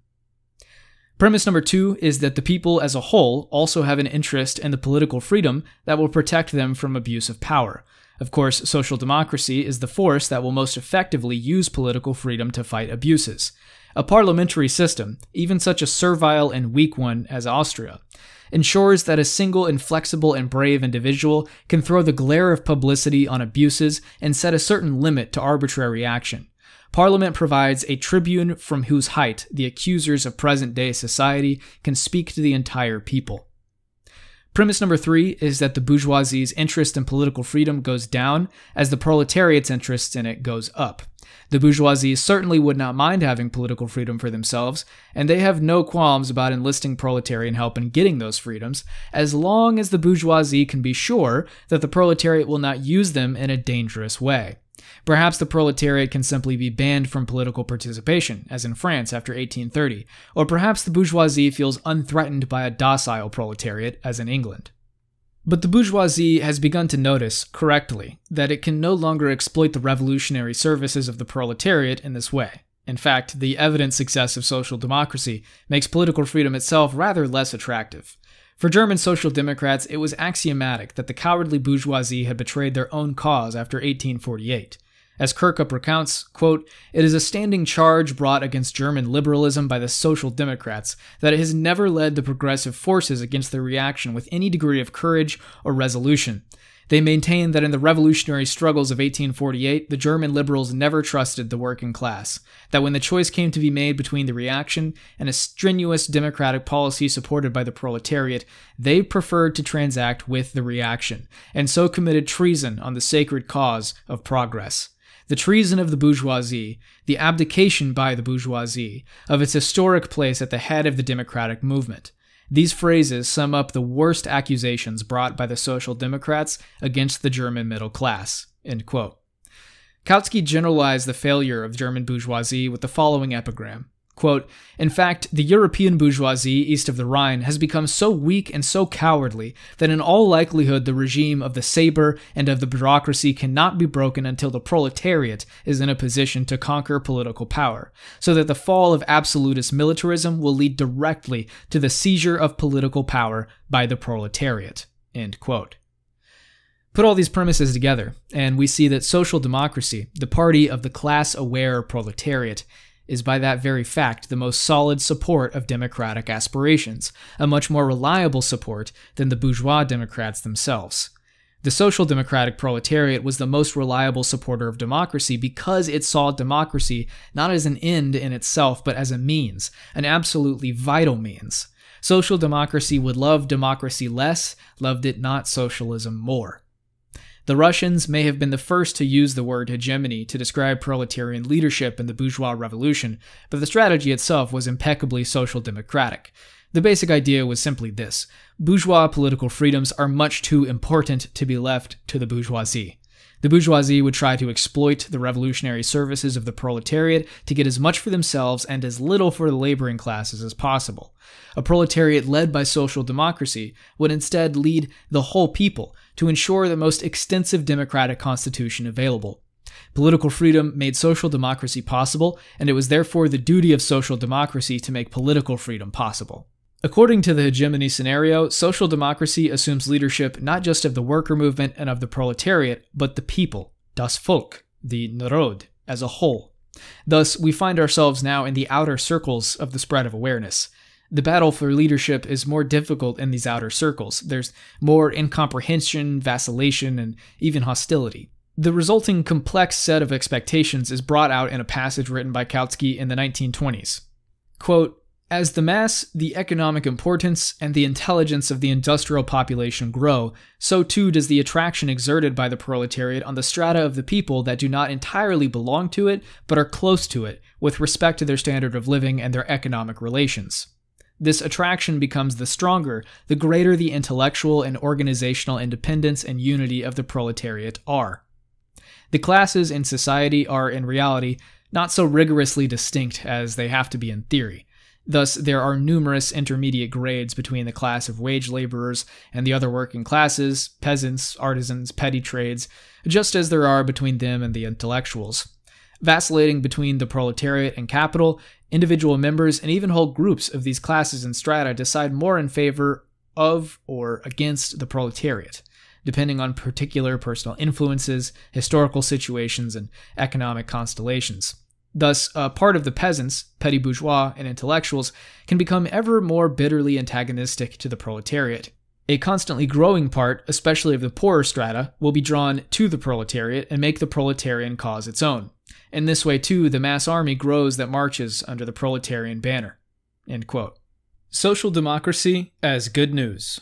Premise number 2 is that the people as a whole also have an interest in the political freedom that will protect them from abuse of power. Of course, social democracy is the force that will most effectively use political freedom to fight abuses. A parliamentary system, even such a servile and weak one as Austria, ensures that a single inflexible and brave individual can throw the glare of publicity on abuses and set a certain limit to arbitrary action. Parliament provides a tribune from whose height the accusers of present-day society can speak to the entire people. Premise number 3 is that the bourgeoisie's interest in political freedom goes down as the proletariat's interest in it goes up. The bourgeoisie certainly would not mind having political freedom for themselves, and they have no qualms about enlisting proletarian help in getting those freedoms, as long as the bourgeoisie can be sure that the proletariat will not use them in a dangerous way. Perhaps the proletariat can simply be banned from political participation, as in France after 1830, or perhaps the bourgeoisie feels unthreatened by a docile proletariat, as in England. But the bourgeoisie has begun to notice, correctly, that it can no longer exploit the revolutionary services of the proletariat in this way. In fact, the evident success of social democracy makes political freedom itself rather less attractive. For German social democrats, it was axiomatic that the cowardly bourgeoisie had betrayed their own cause after 1848. As Kirkup recounts, quote, "It is a standing charge brought against German liberalism by the Social Democrats that it has never led the progressive forces against the reaction with any degree of courage or resolution. They maintain that in the revolutionary struggles of 1848, the German liberals never trusted the working class, that when the choice came to be made between the reaction and a strenuous democratic policy supported by the proletariat, they preferred to transact with the reaction, and so committed treason on the sacred cause of progress. The treason of the bourgeoisie, the abdication by the bourgeoisie, of its historic place at the head of the democratic movement. These phrases sum up the worst accusations brought by the Social Democrats against the German middle class." End quote. Kautsky generalized the failure of German bourgeoisie with the following epigram. Quote, "In fact, the European bourgeoisie east of the Rhine has become so weak and so cowardly that in all likelihood the regime of the saber and of the bureaucracy cannot be broken until the proletariat is in a position to conquer political power, so that the fall of absolutist militarism will lead directly to the seizure of political power by the proletariat." End quote. Put all these premises together, and we see that social democracy, the party of the class-aware proletariat, is by that very fact the most solid support of democratic aspirations, a much more reliable support than the bourgeois democrats themselves. The social democratic proletariat was the most reliable supporter of democracy because it saw democracy not as an end in itself, but as a means, an absolutely vital means. Social democracy would love democracy less, loved it not socialism more. The Russians may have been the first to use the word hegemony to describe proletarian leadership in the bourgeois revolution, but the strategy itself was impeccably social democratic. The basic idea was simply this: bourgeois political freedoms are much too important to be left to the bourgeoisie. The bourgeoisie would try to exploit the revolutionary services of the proletariat to get as much for themselves and as little for the laboring classes as possible. A proletariat led by social democracy would instead lead the whole people to ensure the most extensive democratic constitution available. Political freedom made social democracy possible, and it was therefore the duty of social democracy to make political freedom possible. According to the hegemony scenario, social democracy assumes leadership not just of the worker movement and of the proletariat, but the people, das Volk, the Narod, as a whole. Thus, we find ourselves now in the outer circles of the spread of awareness. The battle for leadership is more difficult in these outer circles. There's more incomprehension, vacillation, and even hostility. The resulting complex set of expectations is brought out in a passage written by Kautsky in the 1920s. Quote, "As the mass, the economic importance, and the intelligence of the industrial population grow, so too does the attraction exerted by the proletariat on the strata of the people that do not entirely belong to it, but are close to it, with respect to their standard of living and their economic relations. This attraction becomes the stronger, the greater the intellectual and organizational independence and unity of the proletariat are." The classes in society are, in reality, not so rigorously distinct as they have to be in theory. Thus, there are numerous intermediate grades between the class of wage laborers and the other working classes, peasants, artisans, petty trades, just as there are between them and the intellectuals. Vacillating between the proletariat and capital, individual members and even whole groups of these classes and strata decide more in favor of or against the proletariat, depending on particular personal influences, historical situations, and economic constellations. Thus, a part of the peasants, petty bourgeois, and intellectuals can become ever more bitterly antagonistic to the proletariat. A constantly growing part, especially of the poorer strata, will be drawn to the proletariat and make the proletarian cause its own. In this way, too, the mass army grows that marches under the proletarian banner." End quote. Social democracy as good news.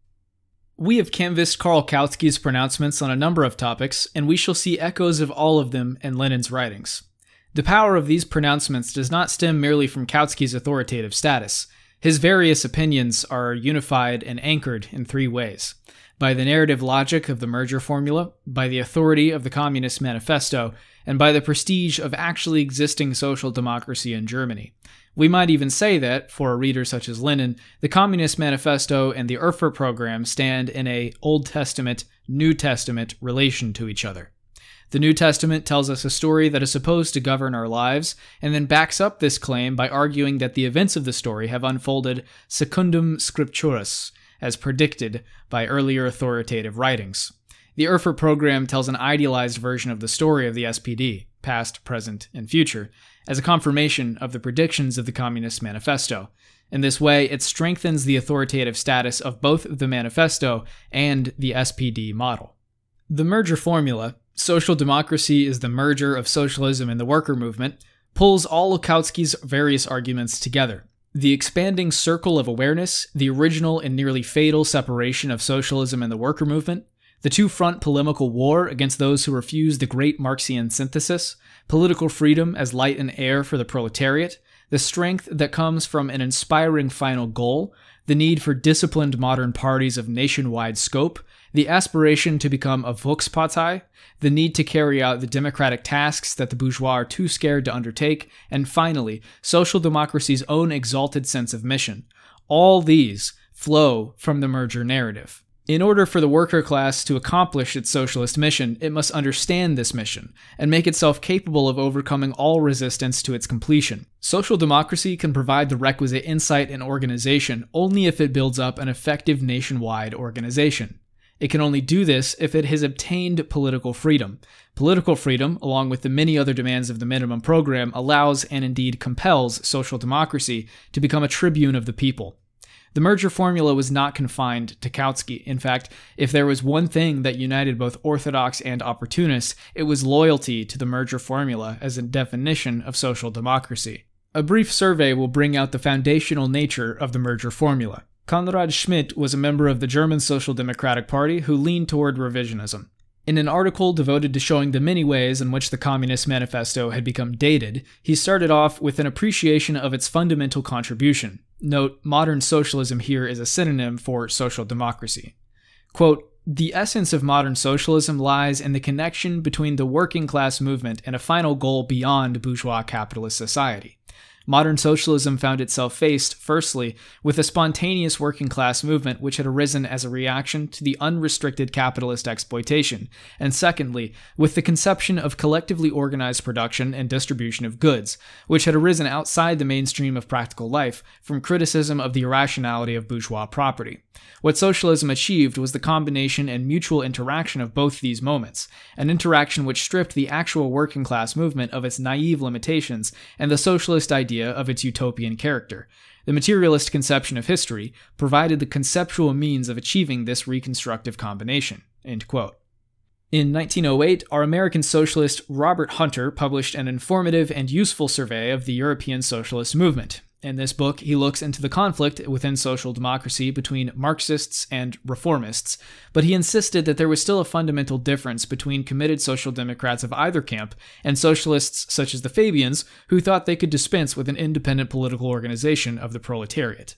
We have canvassed Karl Kautsky's pronouncements on a number of topics, and we shall see echoes of all of them in Lenin's writings. The power of these pronouncements does not stem merely from Kautsky's authoritative status. His various opinions are unified and anchored in three ways: by the narrative logic of the merger formula, by the authority of the Communist Manifesto, and by the prestige of actually existing social democracy in Germany. We might even say that, for a reader such as Lenin, the Communist Manifesto and the Erfurt program stand in a Old Testament, New Testament relation to each other. The New Testament tells us a story that is supposed to govern our lives, and then backs up this claim by arguing that the events of the story have unfolded secundum scripturis, as predicted by earlier authoritative writings. The Erfurt program tells an idealized version of the story of the SPD, past, present, and future, as a confirmation of the predictions of the Communist Manifesto. In this way, it strengthens the authoritative status of both the Manifesto and the SPD model. The merger formula, social democracy is the merger of socialism and the worker movement, pulls all of Kautsky's various arguments together. The expanding circle of awareness, the original and nearly fatal separation of socialism and the worker movement, the two-front polemical war against those who refuse the great Marxian synthesis, political freedom as light and air for the proletariat, the strength that comes from an inspiring final goal, the need for disciplined modern parties of nationwide scope, the aspiration to become a Volkspartei, the need to carry out the democratic tasks that the bourgeois are too scared to undertake, and finally, social democracy's own exalted sense of mission. All these flow from the merger narrative. In order for the worker class to accomplish its socialist mission, it must understand this mission, and make itself capable of overcoming all resistance to its completion. Social democracy can provide the requisite insight and organization only if it builds up an effective nationwide organization. It can only do this if it has obtained political freedom. Political freedom, along with the many other demands of the minimum program, allows and indeed compels social democracy to become a tribune of the people. The merger formula was not confined to Kautsky. In fact, if there was one thing that united both orthodox and opportunists, it was loyalty to the merger formula as a definition of social democracy. A brief survey will bring out the foundational nature of the merger formula. Konrad Schmidt was a member of the German Social Democratic Party who leaned toward revisionism. In an article devoted to showing the many ways in which the Communist Manifesto had become dated, he started off with an appreciation of its fundamental contribution. Note, modern socialism here is a synonym for social democracy. Quote, "The essence of modern socialism lies in the connection between the working class movement and a final goal beyond bourgeois capitalist society. Modern socialism found itself faced, firstly, with a spontaneous working class movement which had arisen as a reaction to the unrestricted capitalist exploitation, and secondly, with the conception of collectively organized production and distribution of goods, which had arisen outside the mainstream of practical life from criticism of the irrationality of bourgeois property. What socialism achieved was the combination and mutual interaction of both these moments, an interaction which stripped the actual working class movement of its naive limitations and the socialist idea of its utopian character. The materialist conception of history provided the conceptual means of achieving this reconstructive combination." End quote. In 1908, our American socialist Robert Hunter published an informative and useful survey of the European socialist movement. In this book, he looks into the conflict within social democracy between Marxists and reformists, but he insisted that there was still a fundamental difference between committed social democrats of either camp and socialists such as the Fabians, who thought they could dispense with an independent political organization of the proletariat.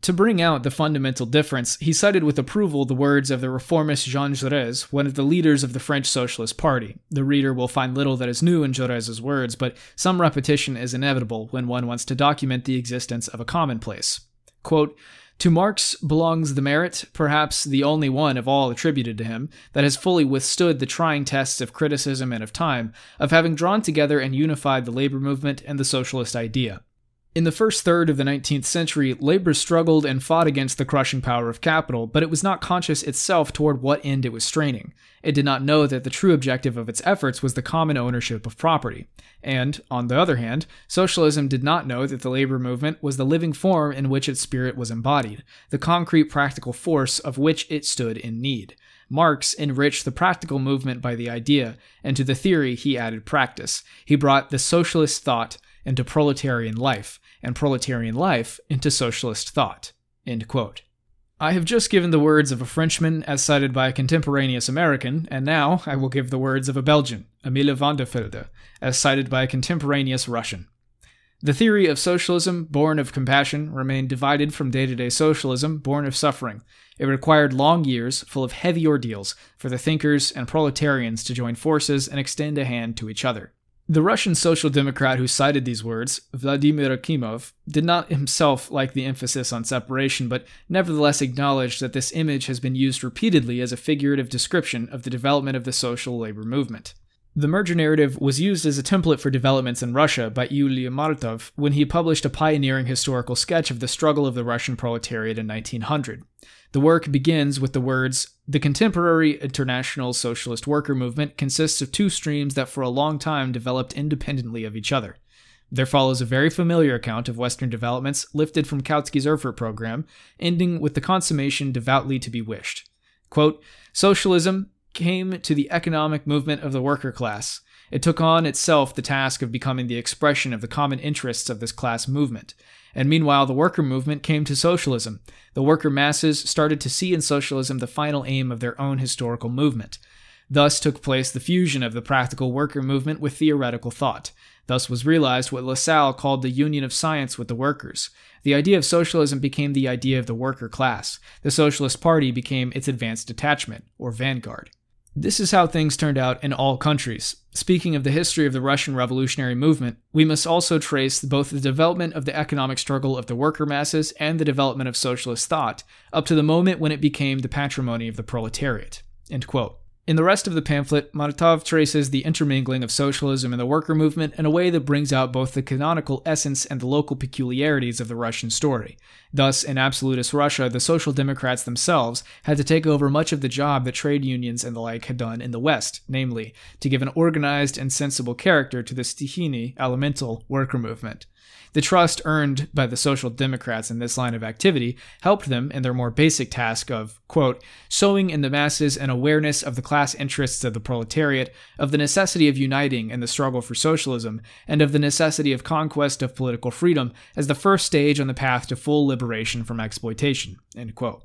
To bring out the fundamental difference, he cited with approval the words of the reformist Jean Jaurès, one of the leaders of the French Socialist Party. The reader will find little that is new in Jaurès' words, but some repetition is inevitable when one wants to document the existence of a commonplace. Quote, "To Marx belongs the merit, perhaps the only one of all attributed to him, that has fully withstood the trying tests of criticism and of time, of having drawn together and unified the labor movement and the socialist idea. In the first third of the 19th century, labor struggled and fought against the crushing power of capital, but it was not conscious itself toward what end it was straining. It did not know that the true objective of its efforts was the common ownership of property. And, on the other hand, socialism did not know that the labor movement was the living form in which its spirit was embodied, the concrete practical force of which it stood in need. Marx enriched the practical movement by the idea, and to the theory he added practice. He brought the socialist thought into proletarian life, and proletarian life into socialist thought." End quote. I have just given the words of a Frenchman as cited by a contemporaneous American, and now I will give the words of a Belgian, Emile van der Velde, as cited by a contemporaneous Russian. "The theory of socialism, born of compassion, remained divided from day-to-day socialism, born of suffering. It required long years, full of heavy ordeals, for the thinkers and proletarians to join forces and extend a hand to each other." The Russian social democrat who cited these words, Vladimir Akimov, did not himself like the emphasis on separation, but nevertheless acknowledged that this image has been used repeatedly as a figurative description of the development of the social labor movement. The merger narrative was used as a template for developments in Russia by Yulia Martov when he published a pioneering historical sketch of the struggle of the Russian proletariat in 1900. The work begins with the words, "The contemporary international socialist worker movement consists of two streams that for a long time developed independently of each other." There follows a very familiar account of Western developments lifted from Kautsky's Erfurt program, ending with the consummation devoutly to be wished. Quote, "Socialism came to the economic movement of the worker class. It took on itself the task of becoming the expression of the common interests of this class movement. And meanwhile, the worker movement came to socialism. The worker masses started to see in socialism the final aim of their own historical movement. Thus took place the fusion of the practical worker movement with theoretical thought. Thus was realized what Lassalle called the union of science with the workers. The idea of socialism became the idea of the worker class. The Socialist Party became its advanced detachment, or vanguard." This is how things turned out in all countries. Speaking of the history of the Russian revolutionary movement, we must also trace both the development of the economic struggle of the worker masses and the development of socialist thought, up to the moment when it became the patrimony of the proletariat." End quote. In the rest of the pamphlet, Martov traces the intermingling of socialism and the worker movement in a way that brings out both the canonical essence and the local peculiarities of the Russian story. Thus, in absolutist Russia, the social democrats themselves had to take over much of the job that trade unions and the like had done in the West, namely, to give an organized and sensible character to the stihiyny, elemental, worker movement. The trust earned by the social democrats in this line of activity helped them in their more basic task of, quote, "sowing in the masses an awareness of the class interests of the proletariat, of the necessity of uniting in the struggle for socialism, and of the necessity of conquest of political freedom as the first stage on the path to full liberation from exploitation." End quote.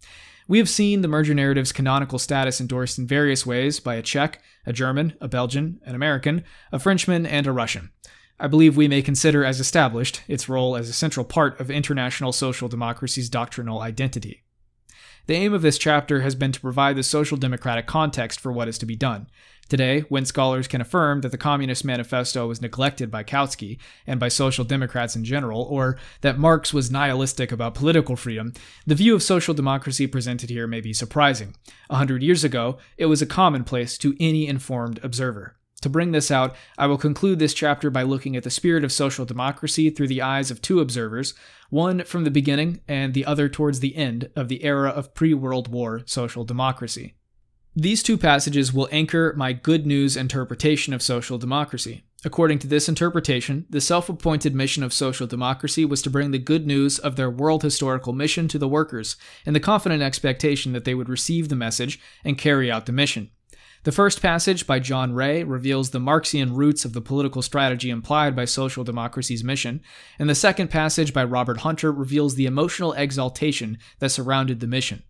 We have seen the merger narrative's canonical status endorsed in various ways by a Czech, a German, a Belgian, an American, a Frenchman, and a Russian. I believe we may consider as established its role as a central part of international social democracy's doctrinal identity. The aim of this chapter has been to provide the social democratic context for what is to be done. Today, when scholars can affirm that the Communist Manifesto was neglected by Kautsky and by social democrats in general, or that Marx was nihilistic about political freedom, the view of social democracy presented here may be surprising. 100 years ago, it was a commonplace to any informed observer. To bring this out, I will conclude this chapter by looking at the spirit of social democracy through the eyes of two observers, one from the beginning and the other towards the end of the era of pre-World War social democracy. These two passages will anchor my good news interpretation of social democracy. According to this interpretation, the self-appointed mission of social democracy was to bring the good news of their world historical mission to the workers, in the confident expectation that they would receive the message and carry out the mission. The first passage by John Ray reveals the Marxian roots of the political strategy implied by social democracy's mission, and the second passage by Robert Hunter reveals the emotional exaltation that surrounded the mission.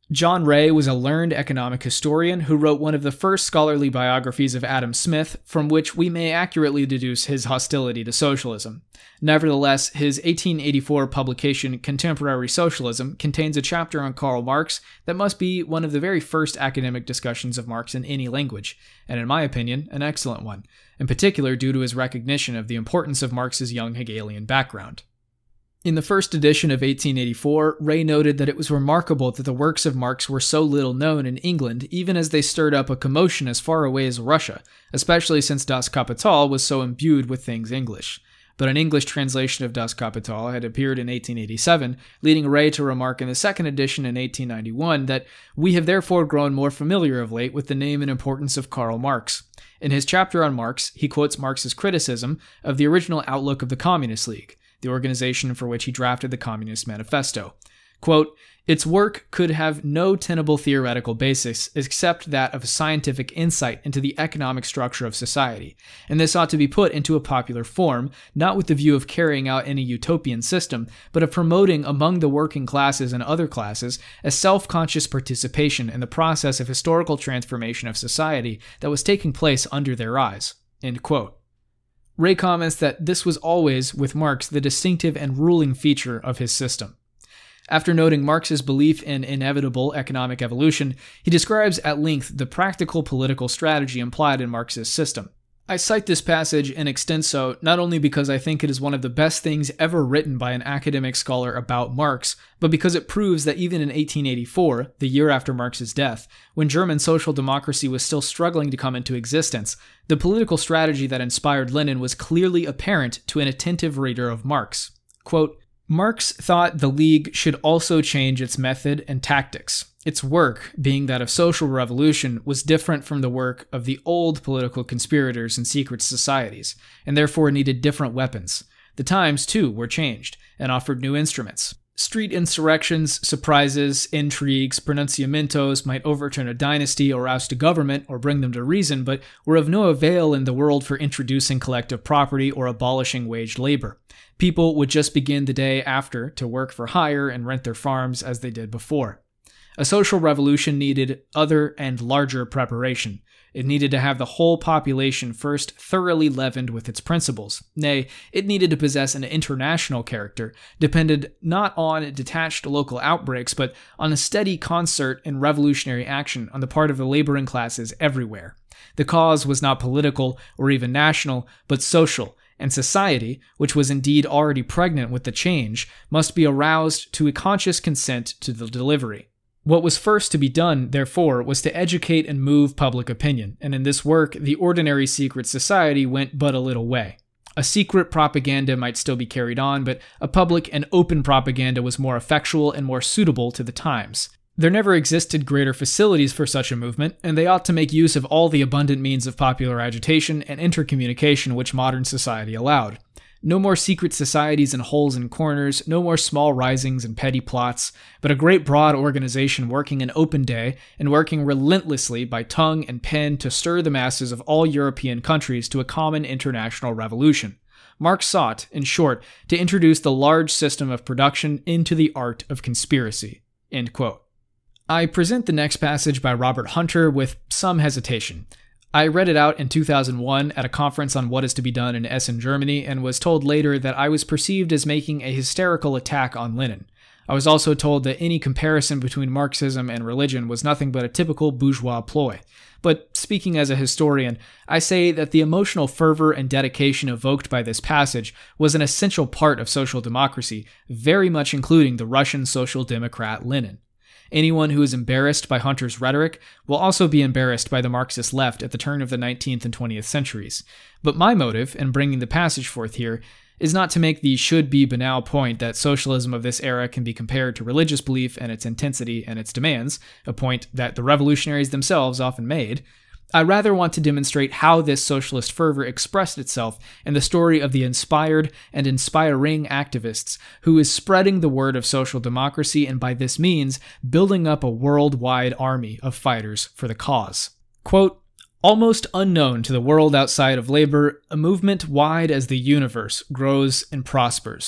John Ray was a learned economic historian who wrote one of the first scholarly biographies of Adam Smith, from which we may accurately deduce his hostility to socialism. Nevertheless, his 1884 publication Contemporary Socialism contains a chapter on Karl Marx that must be one of the very first academic discussions of Marx in any language, and in my opinion, an excellent one, in particular due to his recognition of the importance of Marx's young Hegelian background. In the first edition of 1884, Ray noted that it was remarkable that the works of Marx were so little known in England, even as they stirred up a commotion as far away as Russia, especially since Das Kapital was so imbued with things English. But an English translation of Das Kapital had appeared in 1887, leading Ray to remark in the second edition in 1891 that we have therefore grown more familiar of late with the name and importance of Karl Marx. In his chapter on Marx, he quotes Marx's criticism of the original outlook of the Communist League, the organization for which he drafted the Communist Manifesto. Quote, "Its work could have no tenable theoretical basis except that of a scientific insight into the economic structure of society, and this ought to be put into a popular form, not with the view of carrying out any utopian system, but of promoting among the working classes and other classes a self-conscious participation in the process of historical transformation of society that was taking place under their eyes." End quote. Ray comments that this was always, with Marx, the distinctive and ruling feature of his system. After noting Marx's belief in inevitable economic evolution, he describes at length the practical political strategy implied in Marx's system. I cite this passage in extenso not only because I think it is one of the best things ever written by an academic scholar about Marx, but because it proves that even in 1884, the year after Marx's death, when German social democracy was still struggling to come into existence, the political strategy that inspired Lenin was clearly apparent to an attentive reader of Marx. Quote, "Marx thought the League should also change its method and tactics. Its work, being that of social revolution, was different from the work of the old political conspirators and secret societies, and therefore needed different weapons. The times, too, were changed, and offered new instruments. Street insurrections, surprises, intrigues, pronunciamientos might overturn a dynasty or oust a government or bring them to reason, but were of no avail in the world for introducing collective property or abolishing wage labor. People would just begin the day after to work for hire and rent their farms as they did before. A social revolution needed other and larger preparation. It needed to have the whole population first thoroughly leavened with its principles. Nay, it needed to possess an international character, depended not on detached local outbreaks, but on a steady concert and revolutionary action on the part of the laboring classes everywhere. The cause was not political or even national, but social, and society, which was indeed already pregnant with the change, must be aroused to a conscious consent to the delivery. What was first to be done, therefore, was to educate and move public opinion, and in this work, the ordinary secret society went but a little way. A secret propaganda might still be carried on, but a public and open propaganda was more effectual and more suitable to the times. There never existed greater facilities for such a movement, and they ought to make use of all the abundant means of popular agitation and intercommunication which modern society allowed. No more secret societies and holes and corners, no more small risings and petty plots, but a great broad organization working in open day and working relentlessly by tongue and pen to stir the masses of all European countries to a common international revolution. Marx sought, in short, to introduce the large system of production into the art of conspiracy." End quote. I present the next passage by Robert Hunter with some hesitation. I read it out in 2001 at a conference on what is to be done in Essen, Germany, and was told later that I was perceived as making a hysterical attack on Lenin. I was also told that any comparison between Marxism and religion was nothing but a typical bourgeois ploy. But speaking as a historian, I say that the emotional fervor and dedication evoked by this passage was an essential part of social democracy, very much including the Russian social democrat Lenin. Anyone who is embarrassed by Hunter's rhetoric will also be embarrassed by the Marxist left at the turn of the 19th and 20th centuries. But my motive in bringing the passage forth here is not to make the should-be banal point that socialism of this era can be compared to religious belief and its intensity and its demands, a point that the revolutionaries themselves often made. I rather want to demonstrate how this socialist fervor expressed itself in the story of the inspired and inspiring activists who is spreading the word of social democracy and by this means building up a worldwide army of fighters for the cause. Quote, "Almost unknown to the world outside of labor, a movement wide as the universe grows and prospers."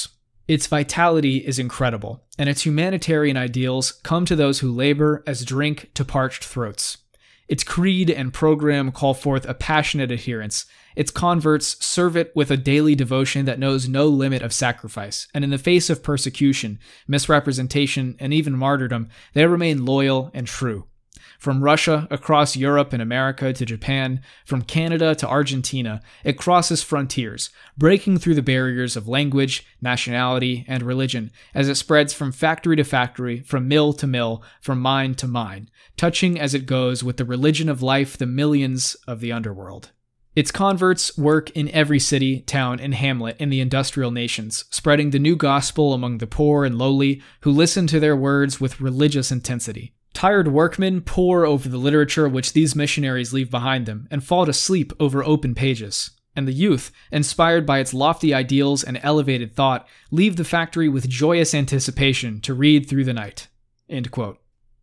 Its vitality is incredible, and its humanitarian ideals come to those who labor as drink to parched throats. Its creed and program call forth a passionate adherence. Its converts serve it with a daily devotion that knows no limit of sacrifice, and in the face of persecution, misrepresentation, and even martyrdom, they remain loyal and true. From Russia, across Europe and America to Japan, from Canada to Argentina, it crosses frontiers, breaking through the barriers of language, nationality, and religion, as it spreads from factory to factory, from mill to mill, from mine to mine, touching as it goes with the religion of life the millions of the underworld. Its converts work in every city, town, and hamlet in the industrial nations, spreading the new gospel among the poor and lowly who listen to their words with religious intensity. Tired workmen pore over the literature which these missionaries leave behind them and fall to sleep over open pages. And the youth, inspired by its lofty ideals and elevated thought, leave the factory with joyous anticipation to read through the night." End quote.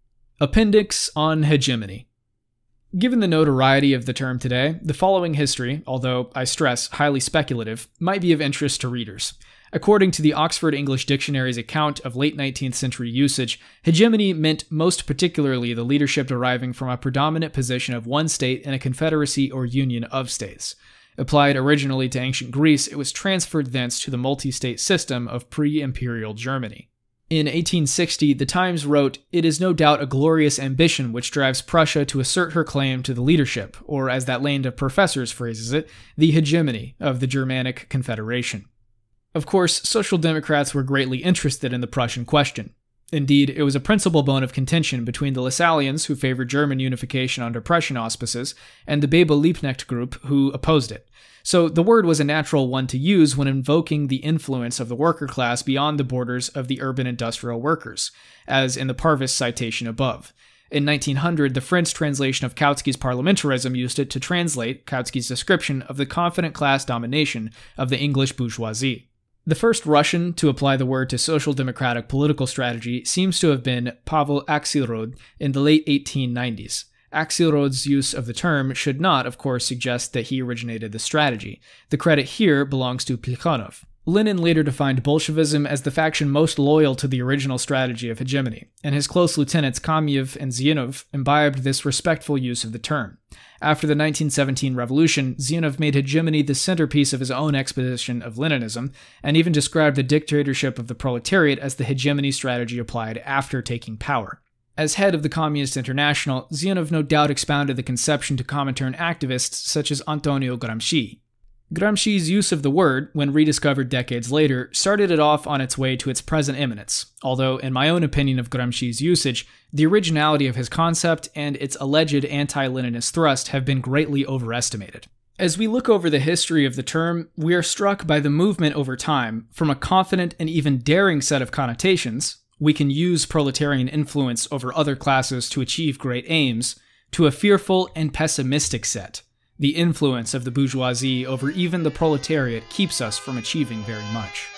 Appendix on hegemony. Given the notoriety of the term today, the following history, although I stress highly speculative, might be of interest to readers. According to the Oxford English Dictionary's account of late 19th century usage, hegemony meant most particularly the leadership deriving from a predominant position of one state in a confederacy or union of states. Applied originally to ancient Greece, it was transferred thence to the multi-state system of pre-imperial Germany. In 1860, The Times wrote, "It is no doubt a glorious ambition which drives Prussia to assert her claim to the leadership, or as that land of professors phrases it, the hegemony of the Germanic Confederation." Of course, Social Democrats were greatly interested in the Prussian question. Indeed, it was a principal bone of contention between the Lassallians, who favored German unification under Prussian auspices, and the Bebel-Liebknecht group, who opposed it. So the word was a natural one to use when invoking the influence of the worker class beyond the borders of the urban industrial workers, as in the Parvis citation above. In 1900, the French translation of Kautsky's parliamentarism used it to translate Kautsky's description of the confident class domination of the English bourgeoisie. The first Russian to apply the word to social democratic political strategy seems to have been Pavel Axelrod in the late 1890s. Axelrod's use of the term should not, of course, suggest that he originated the strategy. The credit here belongs to Plekhanov. Lenin later defined Bolshevism as the faction most loyal to the original strategy of hegemony, and his close lieutenants Kamyev and Zianov imbibed this respectful use of the term. After the 1917 revolution, Zianov made hegemony the centerpiece of his own exposition of Leninism, and even described the dictatorship of the proletariat as the hegemony strategy applied after taking power. As head of the Communist International, Zianov no doubt expounded the conception to Comintern activists such as Antonio Gramsci. Gramsci's use of the word, when rediscovered decades later, started it off on its way to its present eminence, although, in my own opinion of Gramsci's usage, the originality of his concept and its alleged anti-Leninist thrust have been greatly overestimated. As we look over the history of the term, we are struck by the movement over time from a confident and even daring set of connotations — we can use proletarian influence over other classes to achieve great aims — to a fearful and pessimistic set. The influence of the bourgeoisie over even the proletariat keeps us from achieving very much.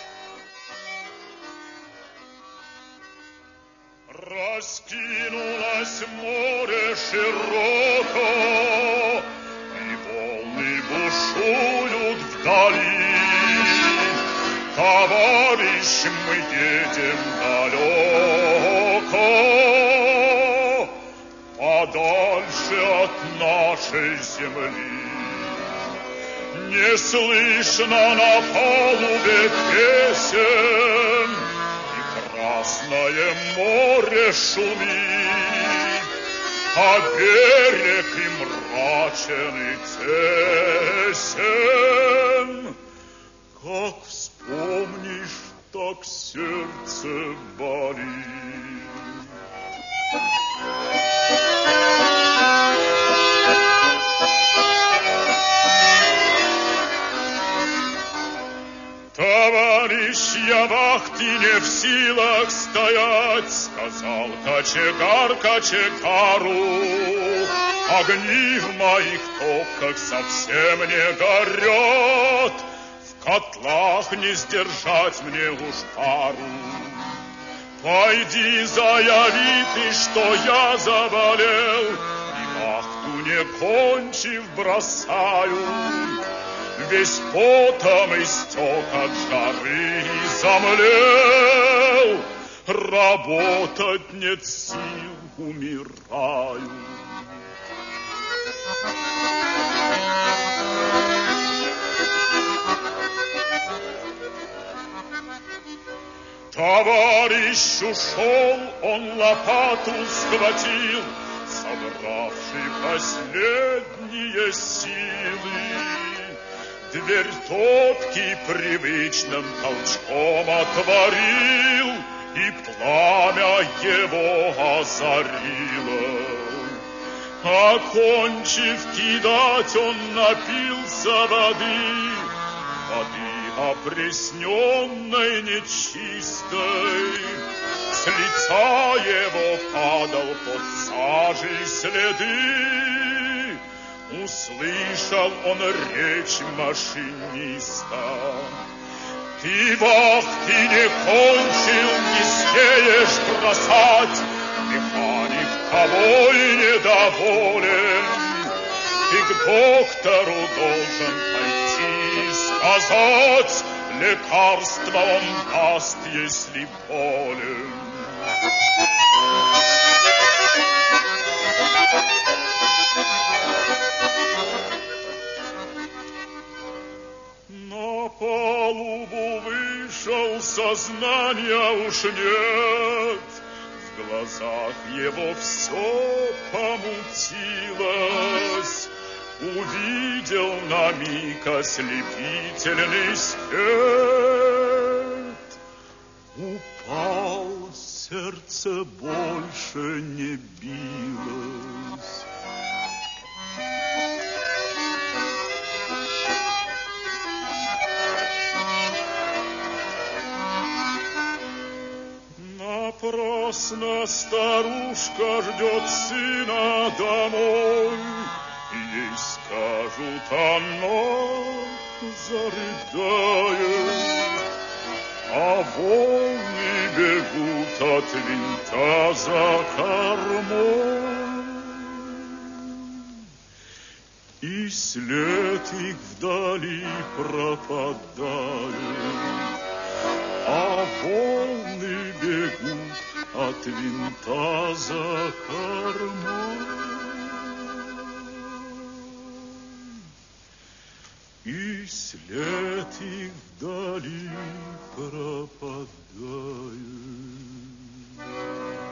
Раскинулось море широко, и волны бушуют вдали. Товарищ, мы едем далеко, подальше от нашей земли. Не слышно на палубе песен, и Красное море шумит, а берег и мрачен и тесен. Как вспомнишь, так сердце болит. Товарищ, я вахты не в силах стоять, сказал кочегар кочегару. Огни в моих топках совсем не горят, в котлах не сдержать мне уж пару. Пойди заяви ты, что я заболел, и вахту не кончив бросаю. весь потом истек от жары и замлел. Работать нет сил, умираю. Товарищ ушел, он лопату схватил, собравший последние силы. Дверь топки привычным толчком отворил, и пламя его озарило. Окончив кидать, он напился воды опресненной, нечистой. С лица его падал под сажей следы. Услышал он речь машиниста. Ты вахты не кончил, не смеешь бросать. Механик тобой недоволен. Ты к доктору должен пойти, сказать, лекарство он даст, если болен. На палубу вышел, сознания уж нет. В глазах его все помутилось. Увидел на миг ослепительный свет. Упал, сердце больше не билось. Напрасно старушка ждет сына домой. Ей скажут, она зарыдает, а волны бегут от винта за кормой. И след их вдали пропадает, а волны бегут от винта за кормой. И след их вдали пропадает.